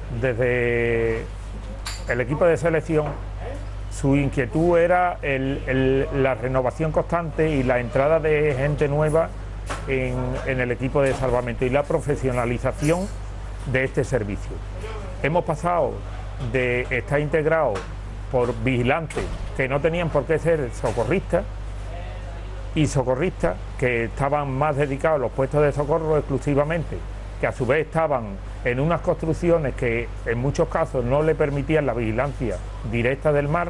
S6: desde el equipo de selección. Su inquietud era el, el, la renovación constante y la entrada de gente nueva en, en el equipo de salvamento y la profesionalización de este servicio. Hemos pasado de estar integrados por vigilantes que no tenían por qué ser socorristas, y socorristas que estaban más dedicados a los puestos de socorro exclusivamente, que a su vez estaban en unas construcciones que en muchos casos no le permitían la vigilancia directa del mar,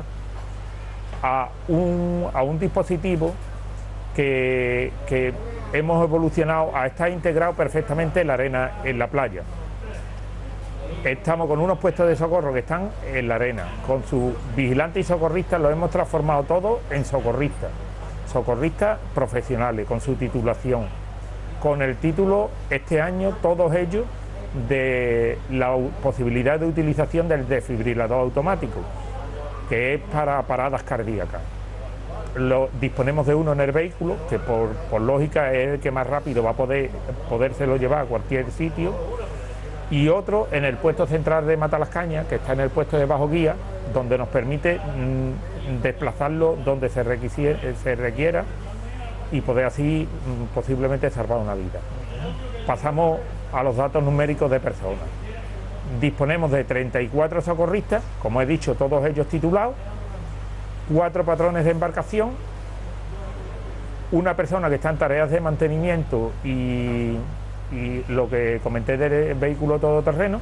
S6: a un, a un dispositivo que, que hemos evolucionado a estar integrado perfectamente en la arena, en la playa. Estamos con unos puestos de socorro que están en la arena, con sus vigilantes y socorristas los hemos transformado todos en socorristas, socorristas profesionales, con su titulación, con el título este año todos ellos de la posibilidad de utilización del desfibrilador automático, que es para paradas cardíacas. Lo, disponemos de uno en el vehículo, que por, por lógica es el que más rápido va a poder podérselo llevar a cualquier sitio, y otro en el puesto central de Matalascañas, que está en el puesto de bajo guía, donde nos permite mmm, desplazarlo donde se, se requiera y poder así mmm, posiblemente salvar una vida. Pasamos a los datos numéricos de personas. Disponemos de treinta y cuatro socorristas, como he dicho, todos ellos titulados, cuatro patrones de embarcación, una persona que está en tareas de mantenimiento y y lo que comenté del vehículo todoterreno,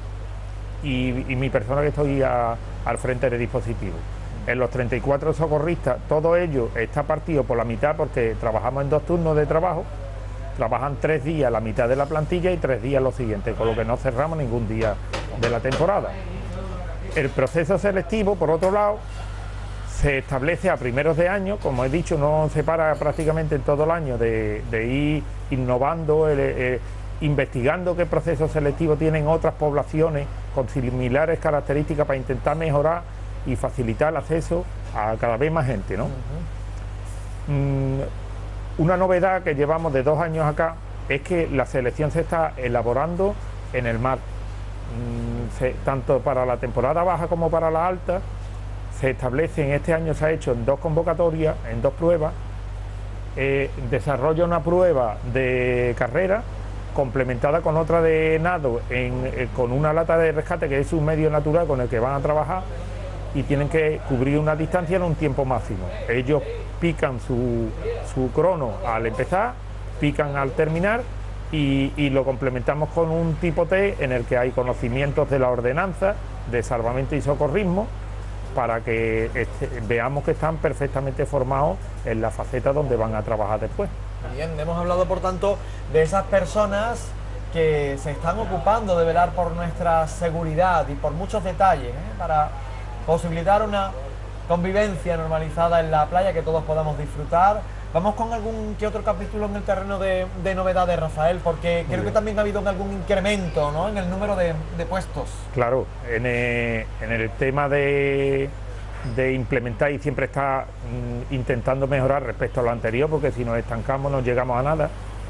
S6: y, y mi persona que estoy a, al frente del dispositivo. En los treinta y cuatro socorristas, todo ello está partido por la mitad, porque trabajamos en dos turnos de trabajo, trabajan tres días la mitad de la plantilla y tres días los siguientes, con lo que no cerramos ningún día de la temporada. El proceso selectivo, por otro lado, se establece a primeros de año, como he dicho, no se para prácticamente en todo el año de, de ir innovando, eh, eh, investigando qué procesos selectivos tienen otras poblaciones con similares características para intentar mejorar y facilitar el acceso a cada vez más gente, ¿no? Uh-huh. mm, una novedad que llevamos de dos años acá es que la selección se está elaborando en el mar, mm, se, tanto para la temporada baja como para la alta. Se establece, en este año se ha hecho en dos convocatorias, en dos pruebas, eh, desarrolla una prueba de carrera complementada con otra de nado, en, eh, con una lata de rescate que es un medio natural con el que van a trabajar y tienen que cubrir una distancia en un tiempo máximo. Ellos pican su, su crono al empezar, pican al terminar y, y lo complementamos con un tipo T en el que hay conocimientos de la ordenanza, de salvamento y socorrismo, para que este, veamos que están perfectamente formados en la faceta donde van a trabajar después.
S1: Bien, hemos hablado por tanto de esas personas que se están ocupando de velar por nuestra seguridad y por muchos detalles, ¿eh? para posibilitar una convivencia normalizada en la playa que todos podamos disfrutar. Vamos con algún que otro capítulo en el terreno de, de novedades, Rafael, porque creo que también ha habido algún incremento, ¿no?, en el número de, de puestos.
S6: Claro, en el, en el tema de, de implementar y siempre está mm, intentando mejorar respecto a lo anterior, porque si nos estancamos no llegamos a nada.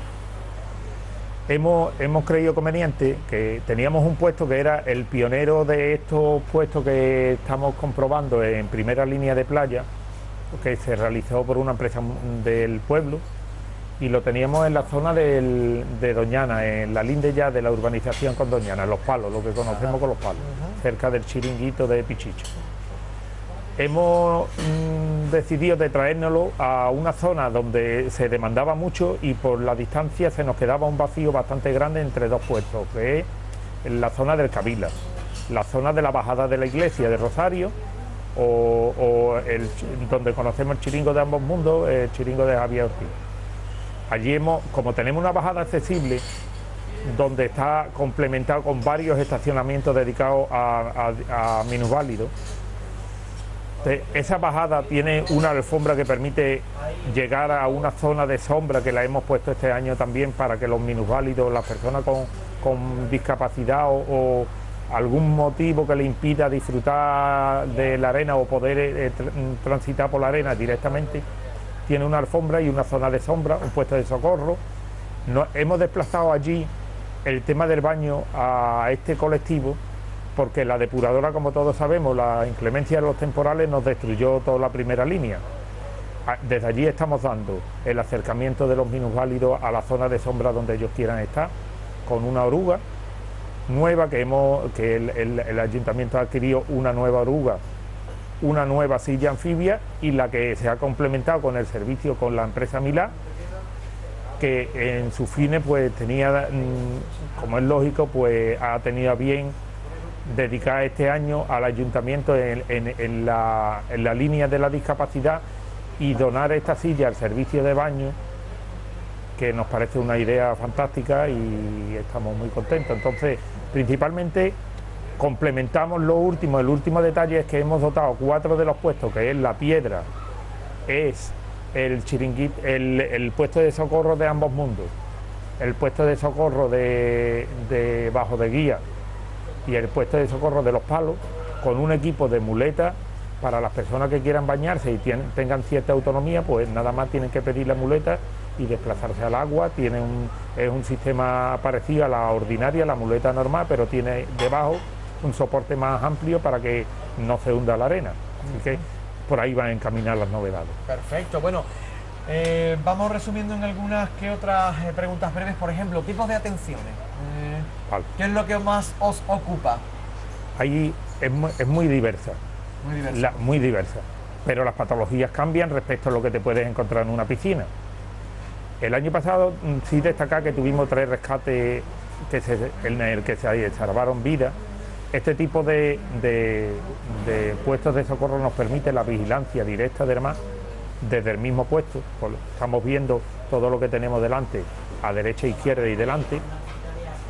S6: Hemos, hemos creído conveniente que teníamos un puesto que era el pionero de estos puestos que estamos comprobando en primera línea de playa, que se realizó por una empresa del pueblo, y lo teníamos en la zona del, de Doñana, en la linde ya de la urbanización con Doñana, en Los Palos, lo que conocemos con Los Palos, uh-huh. cerca del chiringuito de Pichicho. Hemos mm, decidido de traérnoslo a una zona donde se demandaba mucho y por la distancia se nos quedaba un vacío bastante grande entre dos puestos, que es en la zona del Cavila, la zona de la bajada de la iglesia de Rosario, o, o el, donde conocemos el chiringo de Ambos Mundos, el chiringo de Javier Ortiz. Allí hemos, como tenemos una bajada accesible, donde está complementado con varios estacionamientos dedicados a, a, a minusválidos, esa bajada tiene una alfombra que permite llegar a una zona de sombra que la hemos puesto este año también para que los minusválidos, las personas con, con discapacidad o, o algún motivo que le impida disfrutar de la arena o poder eh, transitar por la arena directamente, tiene una alfombra y una zona de sombra, un puesto de socorro. Nos hemos desplazado allí el tema del baño a este colectivo porque la depuradora, como todos sabemos, la inclemencia de los temporales nos destruyó toda la primera línea. Desde allí estamos dando el acercamiento de los minusválidos a la zona de sombra donde ellos quieran estar, con una oruga nueva que hemos que el, el, el ayuntamiento ha adquirido, una nueva oruga, una nueva silla anfibia y la que se ha complementado con el servicio con la empresa Milá, que en sus fines pues tenía, como es lógico, pues ha tenido a bien dedicar este año al ayuntamiento en, en, en, la, en la línea de la discapacidad y donar esta silla al servicio de baño, que nos parece una idea fantástica y estamos muy contentos. Entonces, principalmente complementamos lo último, el último detalle es que hemos dotado cuatro de los puestos, que es la piedra, es el chiringuito, el, el puesto de socorro de Ambos Mundos, el puesto de socorro de, de Bajo de Guía y el puesto de socorro de Los Palos, con un equipo de muletas para las personas que quieran bañarse y tienen, tengan cierta autonomía, pues nada más tienen que pedir la muleta y desplazarse al agua. Tiene un, es un sistema parecido a la ordinaria, la muleta normal, pero tiene debajo un soporte más amplio para que no se hunda la arena. Así que por ahí van a encaminar las novedades.
S1: Perfecto, bueno, eh, vamos resumiendo en algunas que otras eh, preguntas breves. Por ejemplo, tipos de atenciones. Eh, vale. ¿Qué es lo que más os ocupa?
S6: Ahí es muy, es muy diversa.
S1: Muy diversa.
S6: La, muy diversa. Pero las patologías cambian respecto a lo que te puedes encontrar en una piscina. El año pasado sí destacar que tuvimos tres rescates que se, en el que se salvaron vidas. Este tipo de, de, de puestos de socorro nos permite la vigilancia directa del mar desde el mismo puesto. Estamos viendo todo lo que tenemos delante, a derecha, izquierda y delante.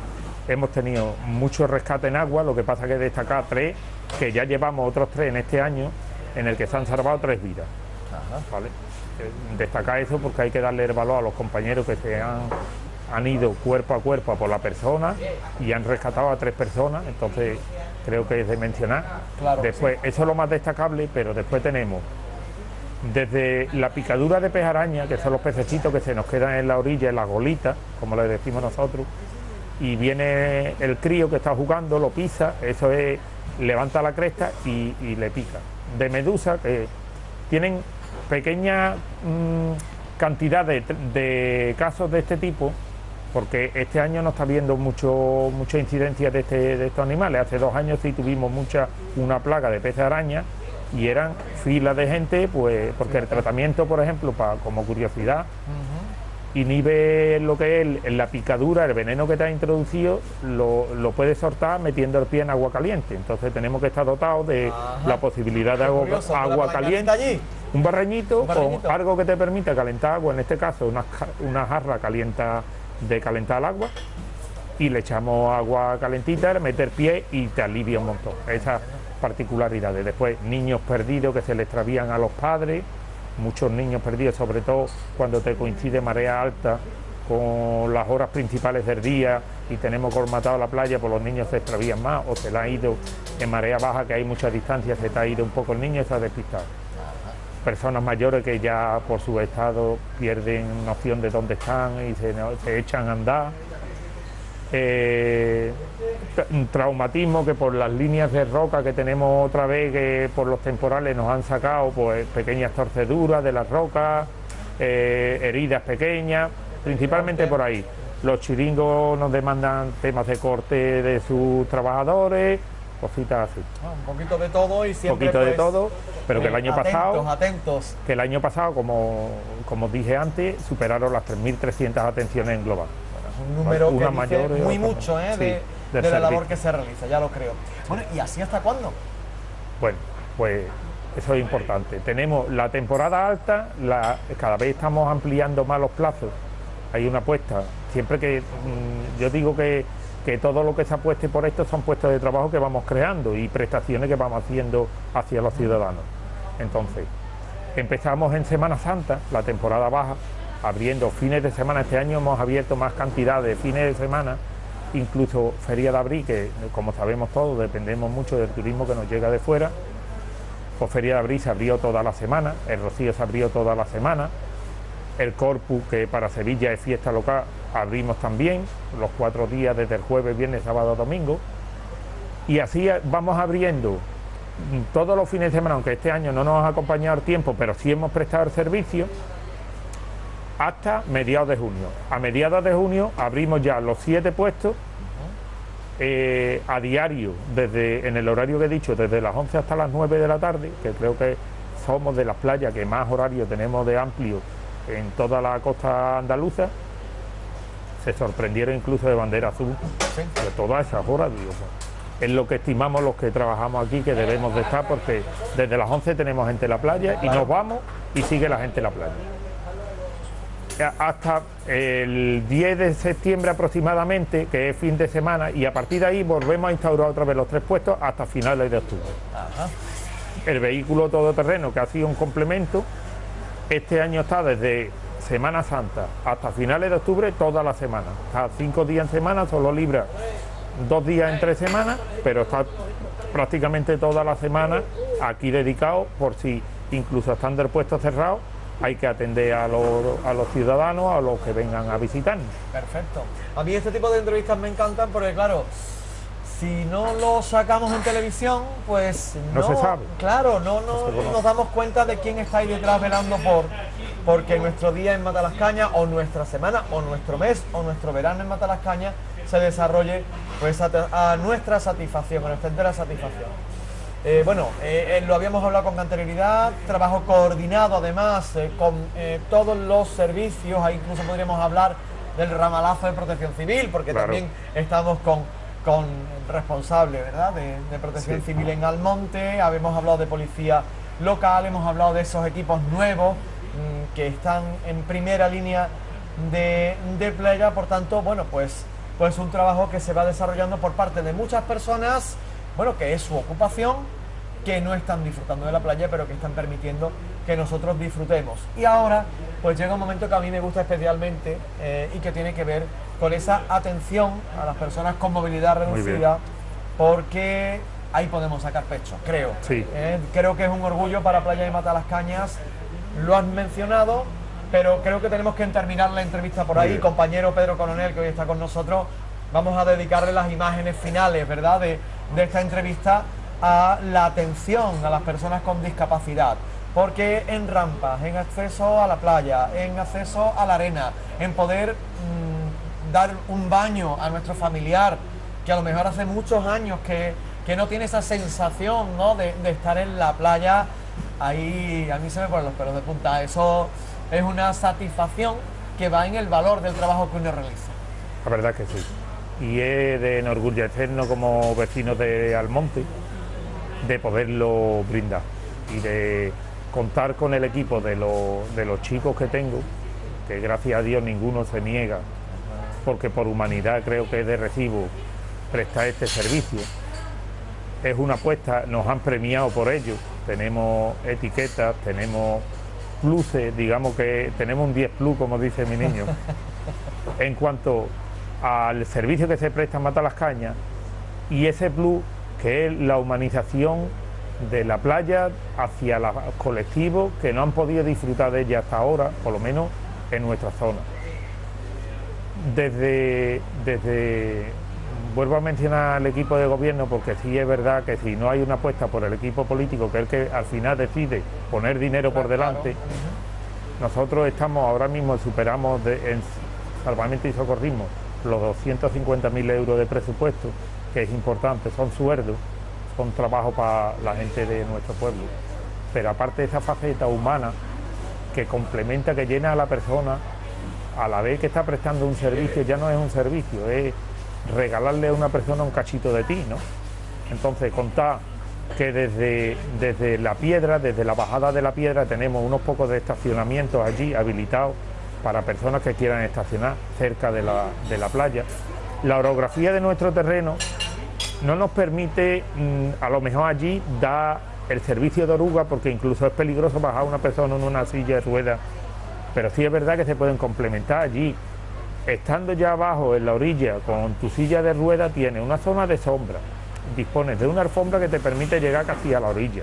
S6: hemos tenido mucho rescate en agua, lo que pasa que destacar tres, que ya llevamos otros tres en este año, en el que se han salvado tres vidas. Ajá. ¿Vale? Destacar eso porque hay que darle el valor a los compañeros que se han, han ido cuerpo a cuerpo a por la persona y han rescatado a tres personas, entonces creo que es de mencionar.
S1: Claro,
S6: después, sí. Eso es lo más destacable, pero después tenemos desde la picadura de pez araña, que son los pececitos que se nos quedan en la orilla, en la golita, como le decimos nosotros, y viene el crío que está jugando, lo pisa, eso es, levanta la cresta y, y le pica. De medusa, que tienen pequeña mmm, cantidad de, de casos de este tipo, porque este año no está habiendo mucho mucha incidencia de, este, de estos animales. Hace dos años sí tuvimos mucha una plaga de peces araña y eran filas de gente, pues porque el tratamiento, por ejemplo, para, como curiosidad, uh-huh. inhibe lo que es el, la picadura, el veneno que te ha introducido, lo, lo puedes soltar metiendo el pie en agua caliente. Entonces tenemos que estar dotados de Ajá. la posibilidad de agua, curioso, agua caliente. Allí? Un barreñito, un barreñito con algo que te permita calentar agua, en este caso una, una jarra calienta de calentar el agua, y le echamos agua calentita, meter pie y te alivia un montón. Esas particularidades. Después, niños perdidos que se le extravían a los padres, muchos niños perdidos, sobre todo cuando te coincide marea alta con las horas principales del día y tenemos colmatado la playa, pues los niños se extravían más, o se le ha ido en marea baja, que hay mucha distancia, se te ha ido un poco el niño y se ha despistado. Personas mayores que ya por su estado pierden noción de dónde están y se, se echan a andar. Eh, traumatismo que por las líneas de roca que tenemos otra vez, que por los temporales nos han sacado, pues pequeñas torceduras de las rocas, eh, heridas pequeñas, principalmente por ahí. Los chiringos nos demandan temas de corte de sus trabajadores, cositas así.
S1: Ah, un poquito de todo y siempre
S6: un poquito
S1: pues,
S6: de todo, pero que el año
S1: atentos,
S6: pasado
S1: atentos.
S6: que el año pasado, como, como dije antes, superaron las tres mil trescientas atenciones en global.
S1: Un número
S6: una
S1: que
S6: mayor
S1: dice muy mucho ¿eh?
S6: sí,
S1: de, de la
S6: servicio.
S1: labor que se realiza, ya lo creo. Bueno, ¿y así hasta cuándo?
S6: Bueno, pues eso es importante. Tenemos la temporada alta, la, cada vez estamos ampliando más los plazos. Hay una apuesta, siempre que mmm, yo digo que, que todo lo que se apueste por esto son puestos de trabajo que vamos creando y prestaciones que vamos haciendo hacia los ciudadanos. Entonces, empezamos en Semana Santa, la temporada baja, abriendo fines de semana. Este año hemos abierto más cantidad de fines de semana, incluso Feria de Abril, que como sabemos todos dependemos mucho del turismo que nos llega de fuera. Pues Feria de Abril se abrió toda la semana, el Rocío se abrió toda la semana, el Corpus, que para Sevilla es fiesta local, abrimos también los cuatro días desde el jueves, viernes, sábado, domingo, y así vamos abriendo todos los fines de semana, aunque este año no nos ha acompañado el tiempo, pero sí hemos prestado el servicio hasta mediados de junio. A mediados de junio abrimos ya los siete puestos eh, a diario, desde en el horario que he dicho, desde las once hasta las nueve de la tarde, que creo que somos de las playas que más horario tenemos de amplio en toda la costa andaluza. Se sorprendieron incluso de bandera azul, de todas esas horas, digo, pues, es lo que estimamos los que trabajamos aquí que debemos de estar, porque desde las once tenemos gente en la playa y nos vamos y sigue la gente en la playa. Hasta el diez de septiembre aproximadamente, que es fin de semana, y a partir de ahí volvemos a instaurar otra vez los tres puestos hasta finales de octubre. Ajá. El vehículo todoterreno, que ha sido un complemento, este año está desde Semana Santa hasta finales de octubre toda la semana. Está cinco días en semana, solo libra dos días en tres semanas, pero está prácticamente toda la semana aquí dedicado, por si incluso estando el puesto cerrado, hay que atender a los, a los ciudadanos, a los que vengan a visitarnos.
S1: Perfecto. A mí este tipo de entrevistas me encantan porque, claro, si no lo sacamos en televisión, pues
S6: no, no se sabe.
S1: Claro, no, no, no nos damos cuenta de quién está ahí detrás velando por porque nuestro día en Matalascañas, o nuestra semana, o nuestro mes, o nuestro verano en Matalascañas se desarrolle pues a, a nuestra satisfacción, a nuestra entera satisfacción. Eh, bueno, eh, eh, lo habíamos hablado con anterioridad, trabajo coordinado además eh, con eh, todos los servicios, ahí incluso podríamos hablar del ramalazo de Protección Civil, porque claro, también estamos con, con el responsable, ¿verdad?, de, de Protección sí. Civil en Almonte, habíamos hablado de policía local, hemos hablado de esos equipos nuevos mmm, que están en primera línea de, de playa, por tanto, bueno, pues pues un trabajo que se va desarrollando por parte de muchas personas, bueno, que es su ocupación, que no están disfrutando de la playa, pero que están permitiendo que nosotros disfrutemos. Y ahora, pues llega un momento que a mí me gusta especialmente eh, y que tiene que ver con esa atención a las personas con movilidad reducida, porque ahí podemos sacar pecho, creo.
S6: Sí.
S1: Eh, creo que es un orgullo para Playa de Matalascañas, lo has mencionado, pero creo que tenemos que terminar la entrevista por ahí. Compañero Pedro Coronel, que hoy está con nosotros, vamos a dedicarle las imágenes finales, ¿verdad?, de, de esta entrevista a la atención a las personas con discapacidad, porque en rampas, en acceso a la playa, en acceso a la arena, en poder mmm, dar un baño a nuestro familiar, que a lo mejor hace muchos años que, que no tiene esa sensación, ¿no?, de, de estar en la playa, ahí a mí se me ponen los pelos de punta. Eso es una satisfacción que va en el valor del trabajo que uno realiza.
S6: La verdad que sí. Y es de enorgullecernos como vecinos de Almonte de poderlo brindar y de contar con el equipo de, lo, de los chicos que tengo, que gracias a Dios ninguno se niega, porque por humanidad creo que es de recibo prestar este servicio. Es una apuesta, nos han premiado por ello, tenemos etiquetas, tenemos pluses, digamos que tenemos un diez plus, como dice mi niño. En cuanto al servicio que se presta en Matalascañas, y ese plus que es la humanización de la playa hacia los colectivos que no han podido disfrutar de ella hasta ahora, por lo menos en nuestra zona. Desde, desde, vuelvo a mencionar al equipo de gobierno, porque sí es verdad que si no hay una apuesta por el equipo político, que es el que al final decide poner dinero por delante, nosotros estamos ahora mismo, superamos de, en salvamento y socorrismo los doscientos cincuenta mil euros de presupuesto, que es importante, son sueldos, son trabajo para la gente de nuestro pueblo. Pero aparte de esa faceta humana que complementa, que llena a la persona, a la vez que está prestando un servicio, ya no es un servicio, es regalarle a una persona un cachito de ti, ¿no? Entonces, contar que desde, desde la piedra, desde la bajada de la piedra, tenemos unos pocos de estacionamientos allí habilitados para personas que quieran estacionar cerca de la, de la playa. La orografía de nuestro terreno no nos permite, mmm, a lo mejor allí, dar el servicio de oruga, porque incluso es peligroso bajar a una persona en una silla de ruedas, pero sí es verdad que se pueden complementar allí. Estando ya abajo en la orilla con tu silla de ruedas, tienes una zona de sombra, dispones de una alfombra que te permite llegar casi a la orilla.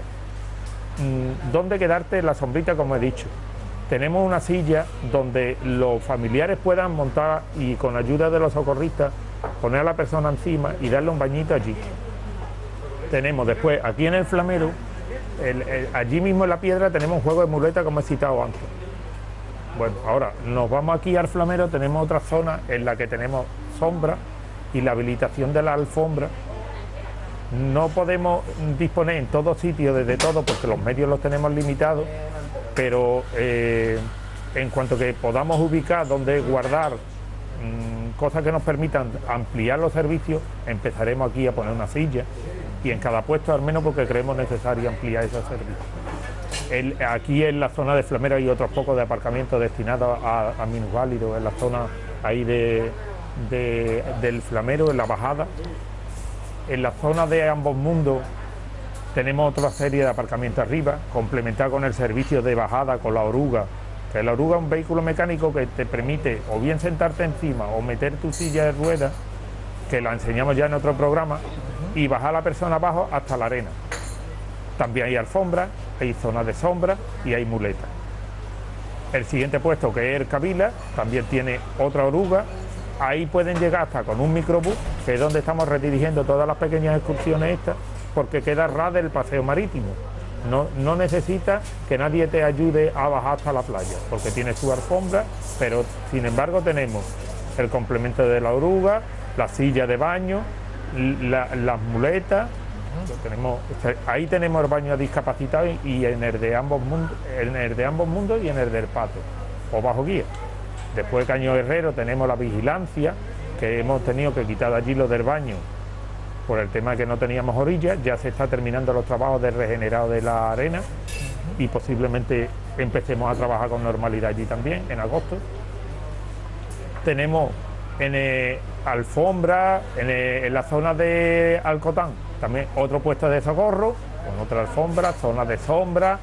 S6: Mm, ¿Dónde quedarte en la sombrita, como he dicho? Tenemos una silla donde los familiares puedan montar y con ayuda de los socorristas poner a la persona encima y darle un bañito allí. Tenemos después, aquí en el Flamero, el, el, allí mismo en la piedra tenemos un juego de muleta, como he citado antes. Bueno, ahora nos vamos aquí al Flamero, tenemos otra zona en la que tenemos sombra y la habilitación de la alfombra. No podemos disponer en todos sitios desde todo porque los medios los tenemos limitados, pero eh, en cuanto que podamos ubicar donde guardar mmm, cosas que nos permitan ampliar los servicios, empezaremos aquí a poner una silla y en cada puesto al menos, porque creemos necesario ampliar esos servicios. El, aquí en la zona de Flamero hay otros pocos de aparcamientos destinados a, a minusválidos, en la zona ahí de, de, del Flamero, en la bajada. En la zona de Ambos Mundos tenemos otra serie de aparcamientos arriba, complementar con el servicio de bajada con la oruga, que la oruga es un vehículo mecánico que te permite o bien sentarte encima o meter tu silla de ruedas, que la enseñamos ya en otro programa, y bajar a la persona abajo hasta la arena. También hay alfombras, hay zonas de sombra y hay muletas. El siguiente puesto, que es el Kabila, también tiene otra oruga. Ahí pueden llegar hasta con un microbús, que es donde estamos redirigiendo todas las pequeñas excursiones estas, porque queda ras del paseo marítimo. No, no necesitas que nadie te ayude a bajar hasta la playa, porque tiene su alfombra, pero sin embargo tenemos el complemento de la oruga, la silla de baño, la, las muletas. Tenemos, ahí tenemos el baño a discapacitados y en el de ambos mundos, en el de ambos mundos y en el del Pato, o bajo guía. Después de Caño Herrero tenemos la vigilancia, que hemos tenido que quitar allí lo del baño por el tema de que no teníamos orillas. Ya se está terminando los trabajos de regenerado de la arena y posiblemente empecemos a trabajar con normalidad allí también en agosto. Tenemos en el, alfombra, en, el, en la zona de Alcotán, también otro puesto de socorro, con otra alfombra, zona de sombra.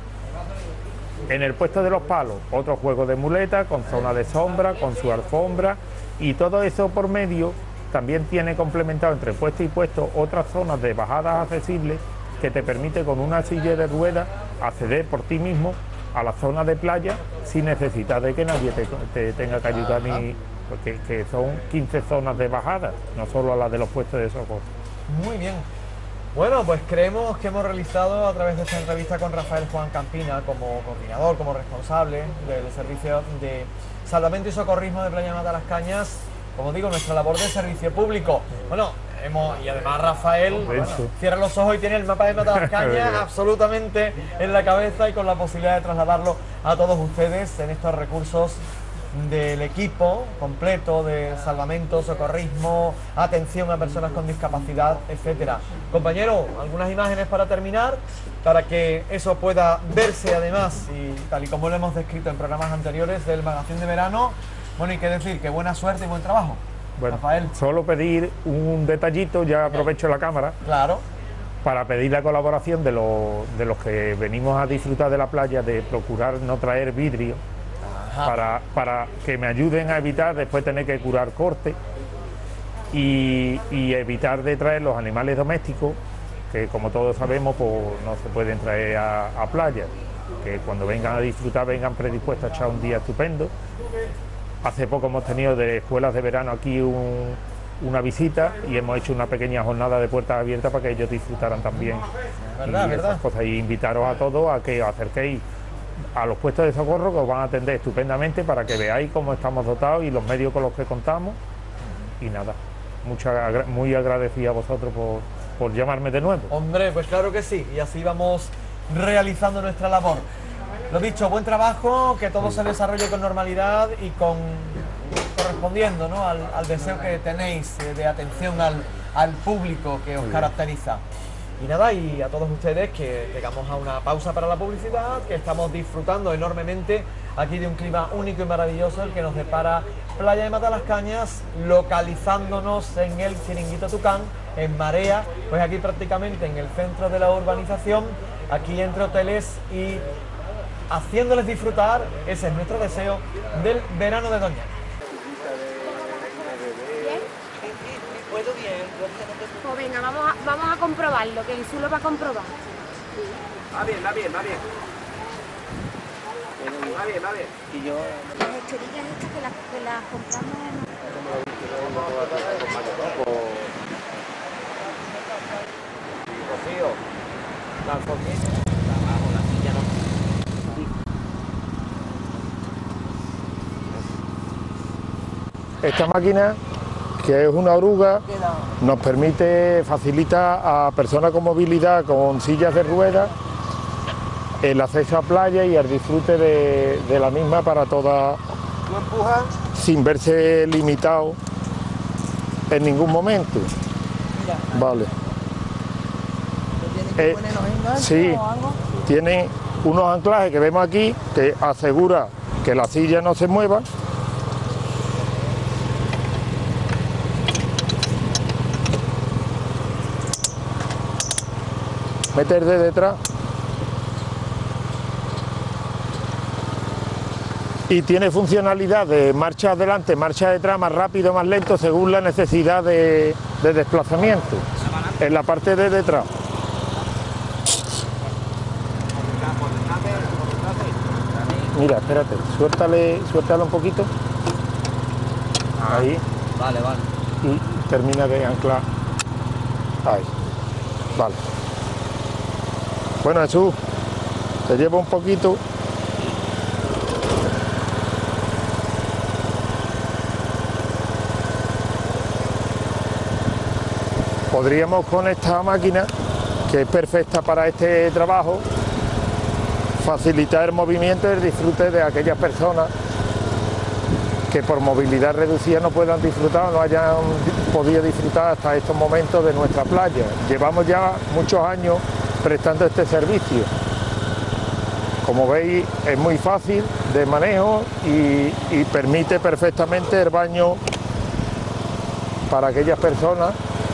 S6: En el puesto de los palos, otro juego de muleta con zona de sombra, con su alfombra, y todo eso por medio también tiene complementado entre puesto y puesto otras zonas de bajadas accesibles que te permite con una silla de ruedas acceder por ti mismo a la zona de playa sin necesidad de que nadie te, te tenga que ayudar, ni porque que son quince zonas de bajada, no solo a las de los puestos de socorro.
S1: Muy bien. Bueno, pues creemos que hemos realizado a través de esta entrevista con Rafael Juan Campina como coordinador, como responsable del servicio de salvamento y socorrismo de Playa de Matalascañas, como digo, nuestra labor de servicio público. Bueno, hemos, y además Rafael bueno, cierra los ojos y tiene el mapa de Matalascañas absolutamente en la cabeza y con la posibilidad de trasladarlo a todos ustedes en estos recursos del equipo completo de salvamento, socorrismo, atención a personas con discapacidad, etcétera. Compañero, algunas imágenes para terminar, para que eso pueda verse además, y tal y como lo hemos descrito en programas anteriores del magazine de verano. Bueno, y qué decir, que buena suerte y buen trabajo.
S6: Bueno,
S1: Rafael.
S6: Solo pedir un detallito, ya aprovecho la cámara.
S1: Claro.
S6: Para pedir la colaboración de los, de los que venimos a disfrutar de la playa, de procurar no traer vidrio. Para, para que me ayuden a evitar después tener que curar corte y, y evitar de traer los animales domésticos, que como todos sabemos pues no se pueden traer a, a playa, que cuando vengan a disfrutar vengan predispuestos a echar un día estupendo. Hace poco hemos tenido de escuelas de verano aquí un, una visita y hemos hecho una pequeña jornada de puertas abiertas para que ellos disfrutaran también.
S1: ¿Verdad,
S6: y
S1: verdad?
S6: esas cosas, y invitaros a todos a que os acerquéis a los puestos de socorro, que os van a atender estupendamente para que veáis cómo estamos dotados y los medios con los que contamos. Y nada, mucha, muy agradecido a vosotros por, por llamarme de nuevo.
S1: Hombre, pues claro que sí, y así vamos realizando nuestra labor. Lo dicho, buen trabajo, que todo se desarrolle con normalidad y con correspondiendo, ¿no?, al, al deseo que tenéis de atención al, al público que os caracteriza. Y nada, y a todos ustedes que llegamos a una pausa para la publicidad, que estamos disfrutando enormemente aquí de un clima único y maravilloso, el que nos depara Playa de Matalascañas, localizándonos en el Chiringuito Tucán, en Marea, pues aquí prácticamente en el centro de la urbanización, aquí entre hoteles, y haciéndoles disfrutar, ese es nuestro deseo, del verano de Doñana.
S7: ¿Puedo bien?
S8: Pues venga, vamos a, vamos a comprobarlo, que Jesús lo va a comprobar.
S7: Va bien, va bien, va bien. Va bien, va bien. Y yo...
S8: Las esterillas estas que las, que las compramos en...
S1: Rocío, la alfombilla.
S7: Abajo, la silla no.
S6: Esta máquina, que es una oruga, nos permite, facilita a personas con movilidad, con sillas de ruedas, el acceso a playa y el disfrute de, de la misma para todas, sin verse limitado en ningún momento. Vale. Eh, sí, tiene unos anclajes que vemos aquí que asegura que la silla no se mueva. Meter de detrás y tiene funcionalidad de marcha adelante, marcha detrás, más rápido, más lento, según la necesidad de, de desplazamiento en la parte de detrás. Mira, espérate, suéltale, suéltalo un poquito. Ahí.
S1: Vale, vale.
S6: Y termina de anclar. Ahí. Vale. Bueno, Jesús, te llevo un poquito. Podríamos con esta máquina, que es perfecta para este trabajo, facilitar el movimiento y el disfrute de aquellas personas que por movilidad reducida no puedan disfrutar o no hayan podido disfrutar hasta estos momentos de nuestra playa. Llevamos ya muchos años prestando este servicio. Como veis, es muy fácil de manejo y, y permite perfectamente el baño para aquellas personas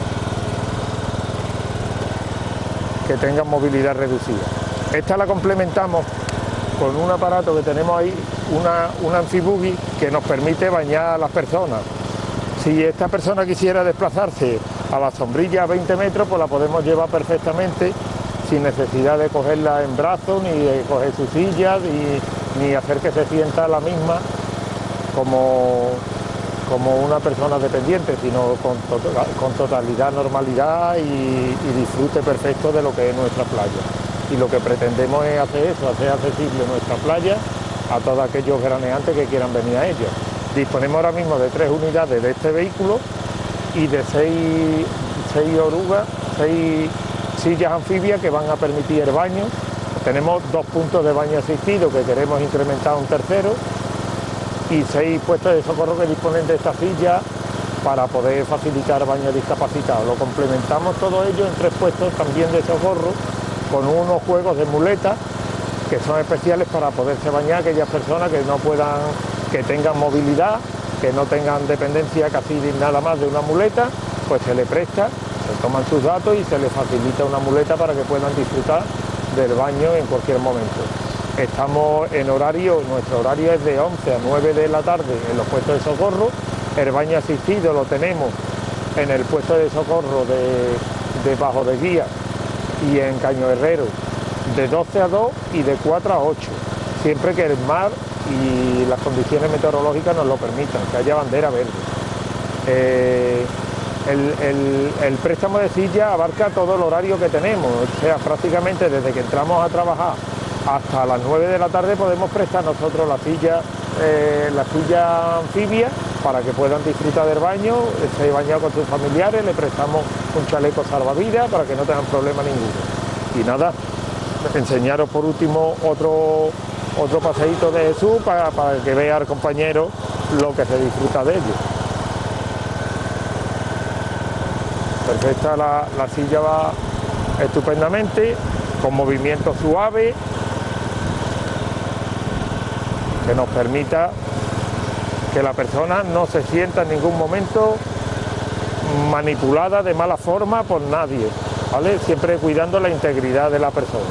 S6: que tengan movilidad reducida. Esta la complementamos con un aparato que tenemos ahí, una, una amfibuggy que nos permite bañar a las personas. Si esta persona quisiera desplazarse a la sombrilla a veinte metros, pues la podemos llevar perfectamente sin necesidad de cogerla en brazos, ni de coger su silla, ni, ni hacer que se sienta la misma como, como una persona dependiente, sino con, to con totalidad, normalidad y, y disfrute perfecto de lo que es nuestra playa. Y lo que pretendemos es hacer eso, hacer accesible nuestra playa a todos aquellos veraneantes que quieran venir a ella. Disponemos ahora mismo de tres unidades de este vehículo y de seis, seis orugas, seis sillas anfibias que van a permitir el baño. Tenemos dos puntos de baño asistido que queremos incrementar a un tercero y seis puestos de socorro que disponen de esta silla para poder facilitar baño discapacitados. Lo complementamos todo ello en tres puestos también de socorro con unos juegos de muletas que son especiales para poderse bañar aquellas personas que no puedan, que tengan movilidad, que no tengan dependencia casi nada más de una muleta, pues se le presta, se toman sus datos y se les facilita una muleta para que puedan disfrutar del baño en cualquier momento. Estamos en horario, nuestro horario es de once a nueve de la tarde en los puestos de socorro. El baño asistido lo tenemos en el puesto de socorro de, de Bajo de Guía y en Caño Herrero de doce a dos y de cuatro a ocho, siempre que el mar y las condiciones meteorológicas nos lo permitan, que haya bandera verde. Eh, el, el, el préstamo de silla abarca todo el horario que tenemos, o sea, prácticamente desde que entramos a trabajar hasta las nueve de la tarde podemos prestar nosotros la silla, eh, la silla anfibia para que puedan disfrutar del baño, se bañan con sus familiares, le prestamos un chaleco salvavidas para que no tengan problema ninguno. Y nada, enseñaros por último otro, otro paseíto de Jesús para, para que vea al compañero lo que se disfruta de ello. Perfecta, la, la silla va estupendamente, con movimiento suave, que nos permita que la persona no se sienta en ningún momento manipulada de mala forma por nadie, ¿vale? Siempre cuidando la integridad de la persona.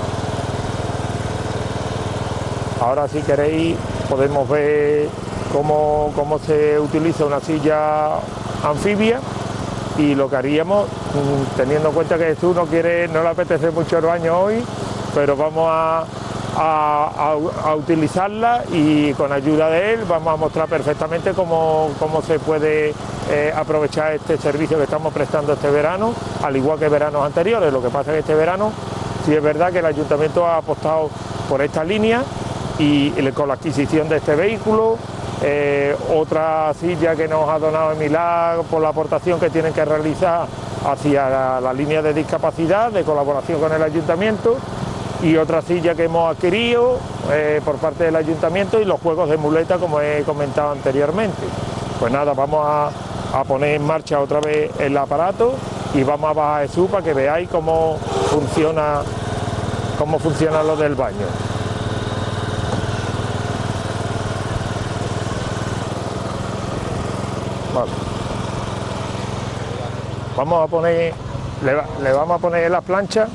S6: Ahora, si queréis, podemos ver cómo, cómo se utiliza una silla anfibia y lo que haríamos, teniendo en cuenta que Jesús no quiere, no le apetece mucho el baño hoy, pero vamos a A, a, a utilizarla y con ayuda de él vamos a mostrar perfectamente cómo, cómo se puede eh, aprovechar este servicio que estamos prestando este verano, al igual que veranos anteriores. Lo que pasa es que este verano sí es verdad que el ayuntamiento ha apostado por esta línea y, y con la adquisición de este vehículo, eh, otra silla que nos ha donado Emilá por la aportación que tienen que realizar hacia la, la línea de discapacidad de colaboración con el ayuntamiento, y otra silla que hemos adquirido eh, por parte del ayuntamiento y los juegos de muleta, como he comentado anteriormente. Pues nada, vamos a, a poner en marcha otra vez el aparato y vamos a bajar a Jesús para que veáis cómo funciona, cómo funciona lo del baño. Vale. Vamos a poner, le, le vamos a poner las planchas.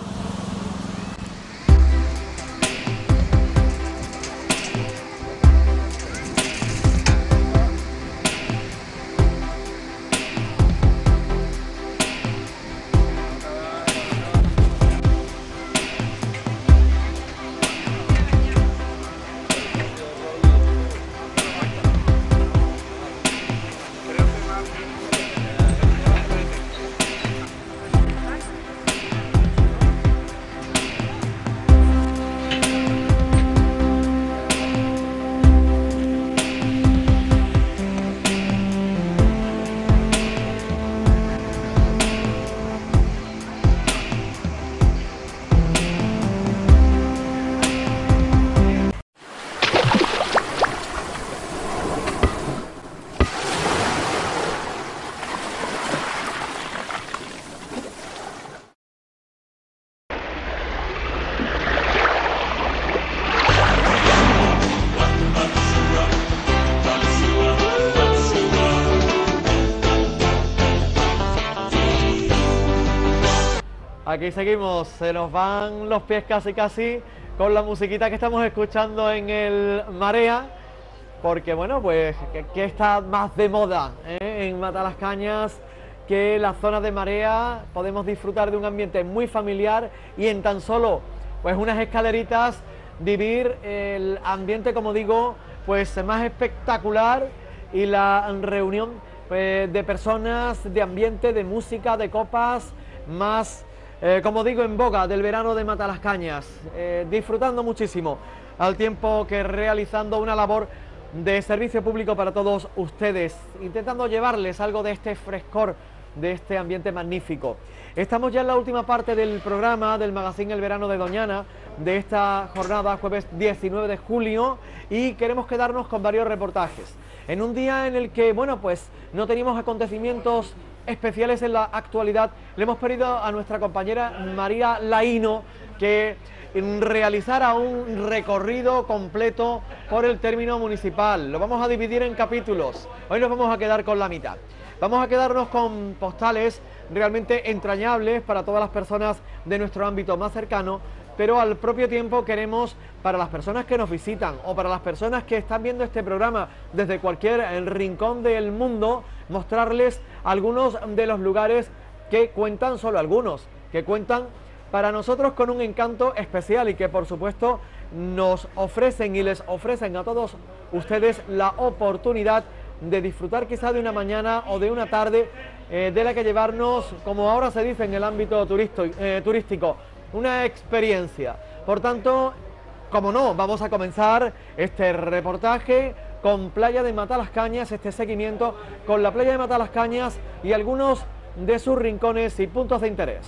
S1: Aquí seguimos, se nos van los pies casi casi con la musiquita que estamos escuchando en el Marea, porque bueno, pues que, que está más de moda, ¿eh? En Matalascañas, que la zona de Marea podemos disfrutar de un ambiente muy familiar y en tan solo pues unas escaleritas vivir el ambiente, como digo, pues más espectacular, y la reunión pues, de personas, de ambiente, de música, de copas, más, eh, como digo, en boga del verano de Matalascañas, eh, disfrutando muchísimo, al tiempo que realizando una labor de servicio público para todos ustedes, intentando llevarles algo de este frescor, de este ambiente magnífico. Estamos ya en la última parte del programa del magazine El Verano de Doñana, de esta jornada jueves diecinueve de julio, y queremos quedarnos con varios reportajes. En un día en el que, bueno, pues no teníamos acontecimientos especiales en la actualidad, le hemos pedido a nuestra compañera María Laíno que realizara un recorrido completo por el término municipal. Lo vamos a dividir en capítulos. Hoy nos vamos a quedar con la mitad. Vamos a quedarnos con postales realmente entrañables para todas las personas de nuestro ámbito más cercano, pero al propio tiempo queremos, para las personas que nos visitan o para las personas que están viendo este programa desde cualquier rincón del mundo, mostrarles algunos de los lugares que cuentan, solo algunos, que cuentan para nosotros con un encanto especial y que por supuesto nos ofrecen y les ofrecen a todos ustedes la oportunidad de disfrutar quizá de una mañana o de una tarde eh, de la que llevarnos, como ahora se dice en el ámbito turisto, eh, turístico, una experiencia. Por tanto, como no, vamos a comenzar este reportaje con Playa de Matalascañas, este seguimiento con la Playa de Matalascañas y algunos de sus rincones y puntos de interés.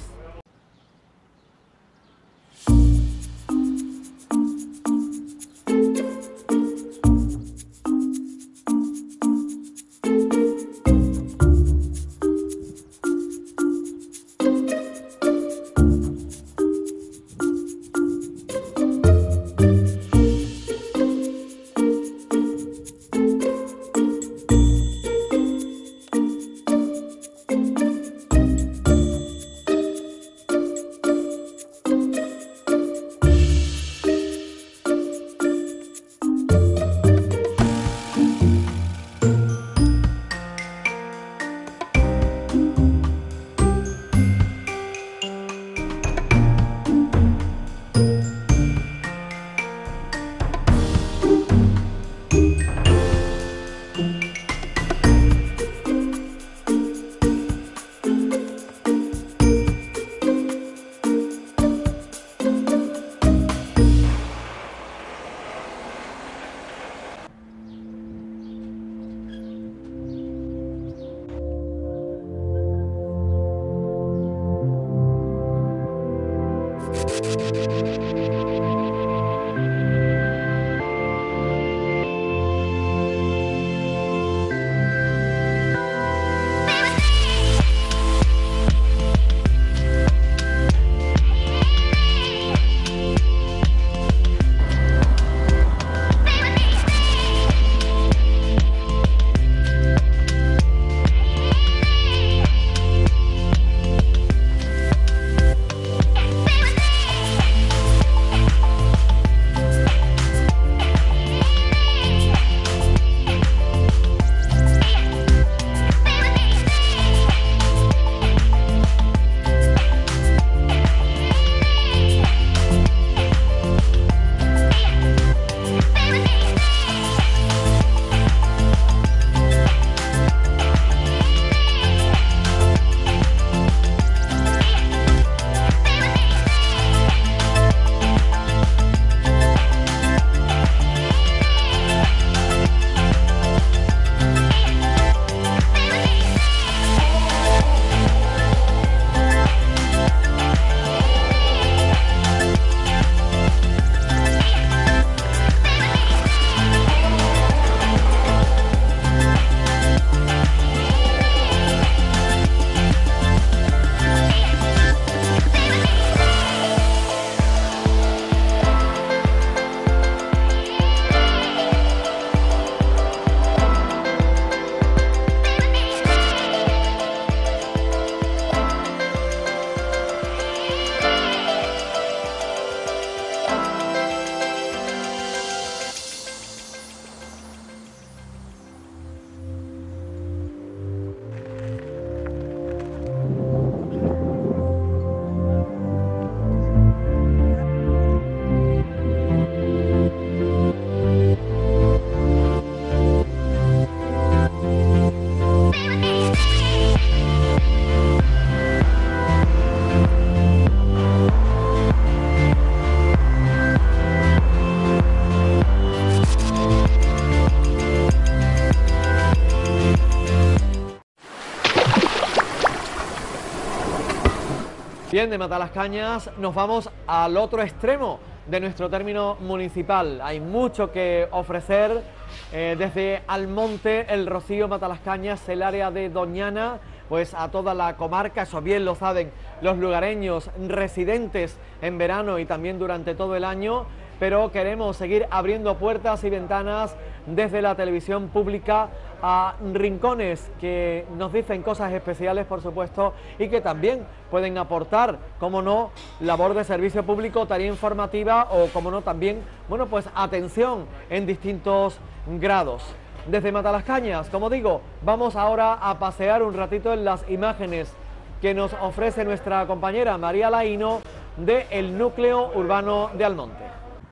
S1: Bien, de Matalascañas nos vamos al otro extremo de nuestro término municipal. Hay mucho que ofrecer eh, desde Almonte, El Rocío, Matalascañas, el área de Doñana, pues a toda la comarca. Eso bien lo saben los lugareños residentes en verano y también durante todo el año, pero queremos seguir abriendo puertas y ventanas desde la televisión pública a rincones que nos dicen cosas especiales, por supuesto, y que también pueden aportar, como no, labor de servicio público, tarea informativa o, como no, también, bueno, pues atención en distintos grados. Desde Matalascañas, como digo, vamos ahora a pasear un ratito en las imágenes que nos ofrece nuestra compañera María Laíno del núcleo urbano de Almonte.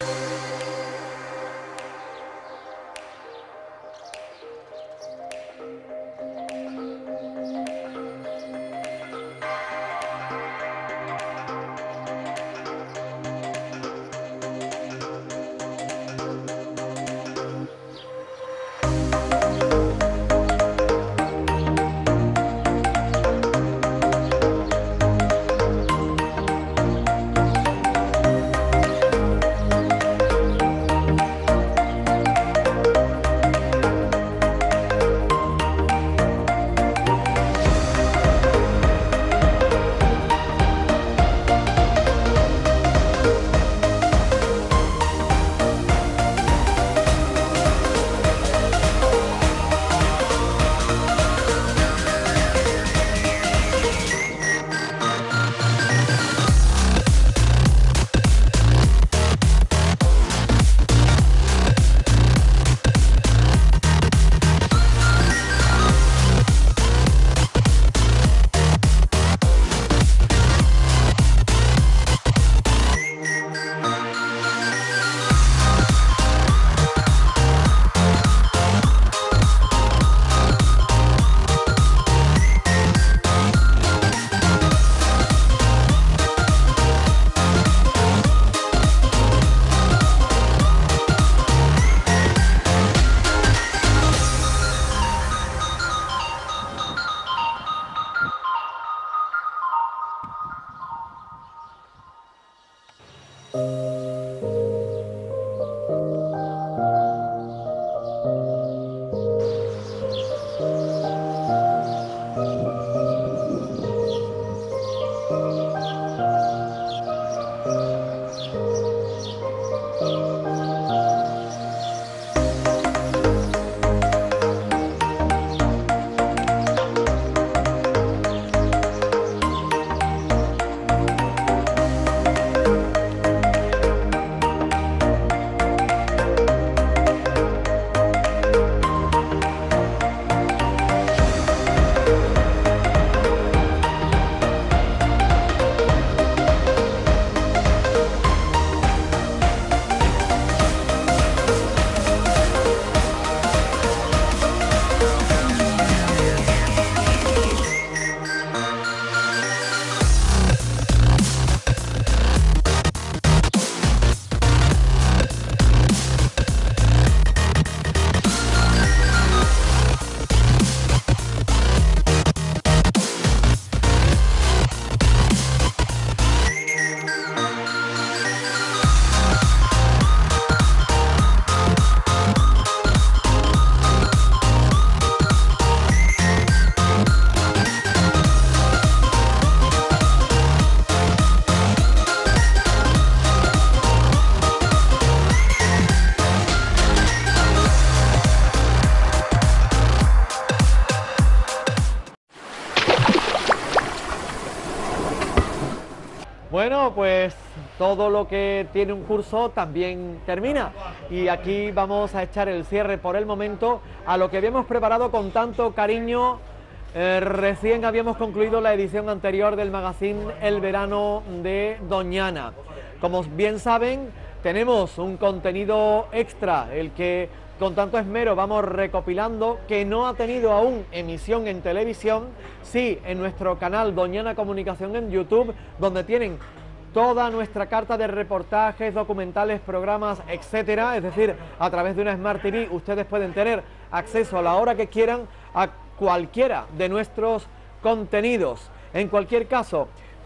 S1: Bueno, pues todo lo que tiene un curso también termina y aquí vamos a echar el cierre por el momento a lo que habíamos preparado con tanto cariño. Eh, recién habíamos concluido la edición anterior del magazine El Verano de Doñana. Como bien saben, tenemos un contenido extra, el que con tanto esmero vamos recopilando, que no ha tenido aún emisión en televisión, sí en nuestro canal Doñana Comunicación en YouTube, donde tienen toda nuestra carta de reportajes, documentales, programas, etcétera. Es decir, a través de una Smart T V ustedes pueden tener acceso a la hora que quieran a cualquiera de nuestros contenidos. En cualquier caso,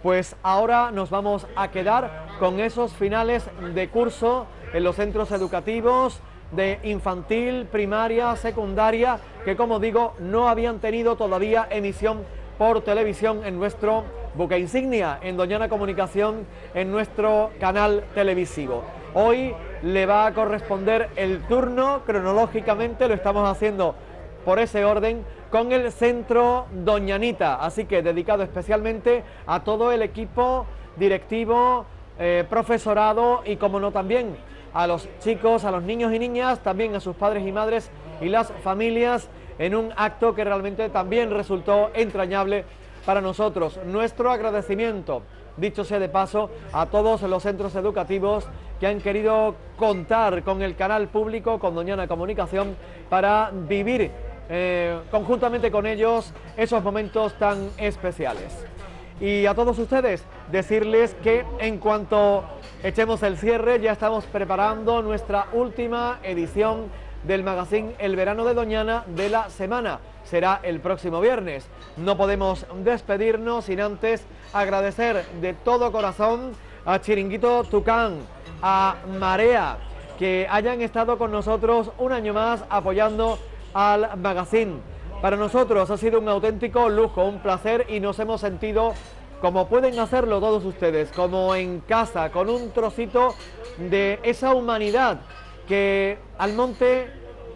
S1: pues ahora nos vamos a quedar con esos finales de curso en los centros educativos de infantil, primaria, secundaria, que como digo, no habían tenido todavía emisión por televisión en nuestro buque insignia, en Doñana Comunicación, en nuestro canal televisivo. Hoy le va a corresponder el turno, cronológicamente lo estamos haciendo por ese orden, con el Centro Doñanita, así que dedicado especialmente a todo el equipo directivo, eh, profesorado y como no también a los chicos, a los niños y niñas, también a sus padres y madres y las familias, en un acto que realmente también resultó entrañable para nosotros. Nuestro agradecimiento, dicho sea de paso, a todos los centros educativos que han querido contar con el canal público, con Doñana Comunicación, para vivir eh, conjuntamente con ellos esos momentos tan especiales. Y a todos ustedes decirles que en cuanto echemos el cierre, ya estamos preparando nuestra última edición del magazine El Verano de Doñana de la semana. Será el próximo viernes. No podemos despedirnos sin antes agradecer de todo corazón a Chiringuito Tucán, a Marea, que hayan estado con nosotros un año más apoyando al magazine. Para nosotros ha sido un auténtico lujo, un placer, y nos hemos sentido como pueden hacerlo todos ustedes, como en casa, con un trocito de esa humanidad que Almonte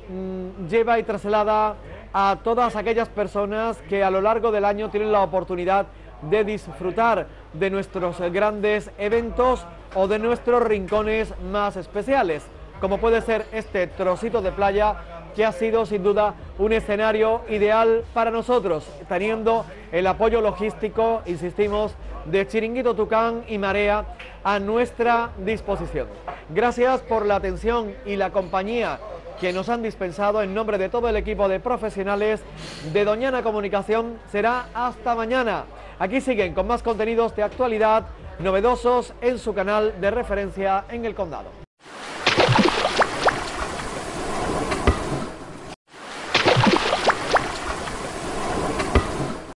S1: mmm, lleva y traslada a todas aquellas personas que a lo largo del año tienen la oportunidad de disfrutar de nuestros grandes eventos o de nuestros rincones más especiales, como puede ser este trocito de playa, que ha sido sin duda un escenario ideal para nosotros, teniendo el apoyo logístico, insistimos, de Chiringuito Tucán y Marea a nuestra disposición. Gracias por la atención y la compañía que nos han dispensado. En nombre de todo el equipo de profesionales de Doñana Comunicación, será hasta mañana. Aquí siguen con más contenidos de actualidad novedosos en su canal de referencia en el Condado.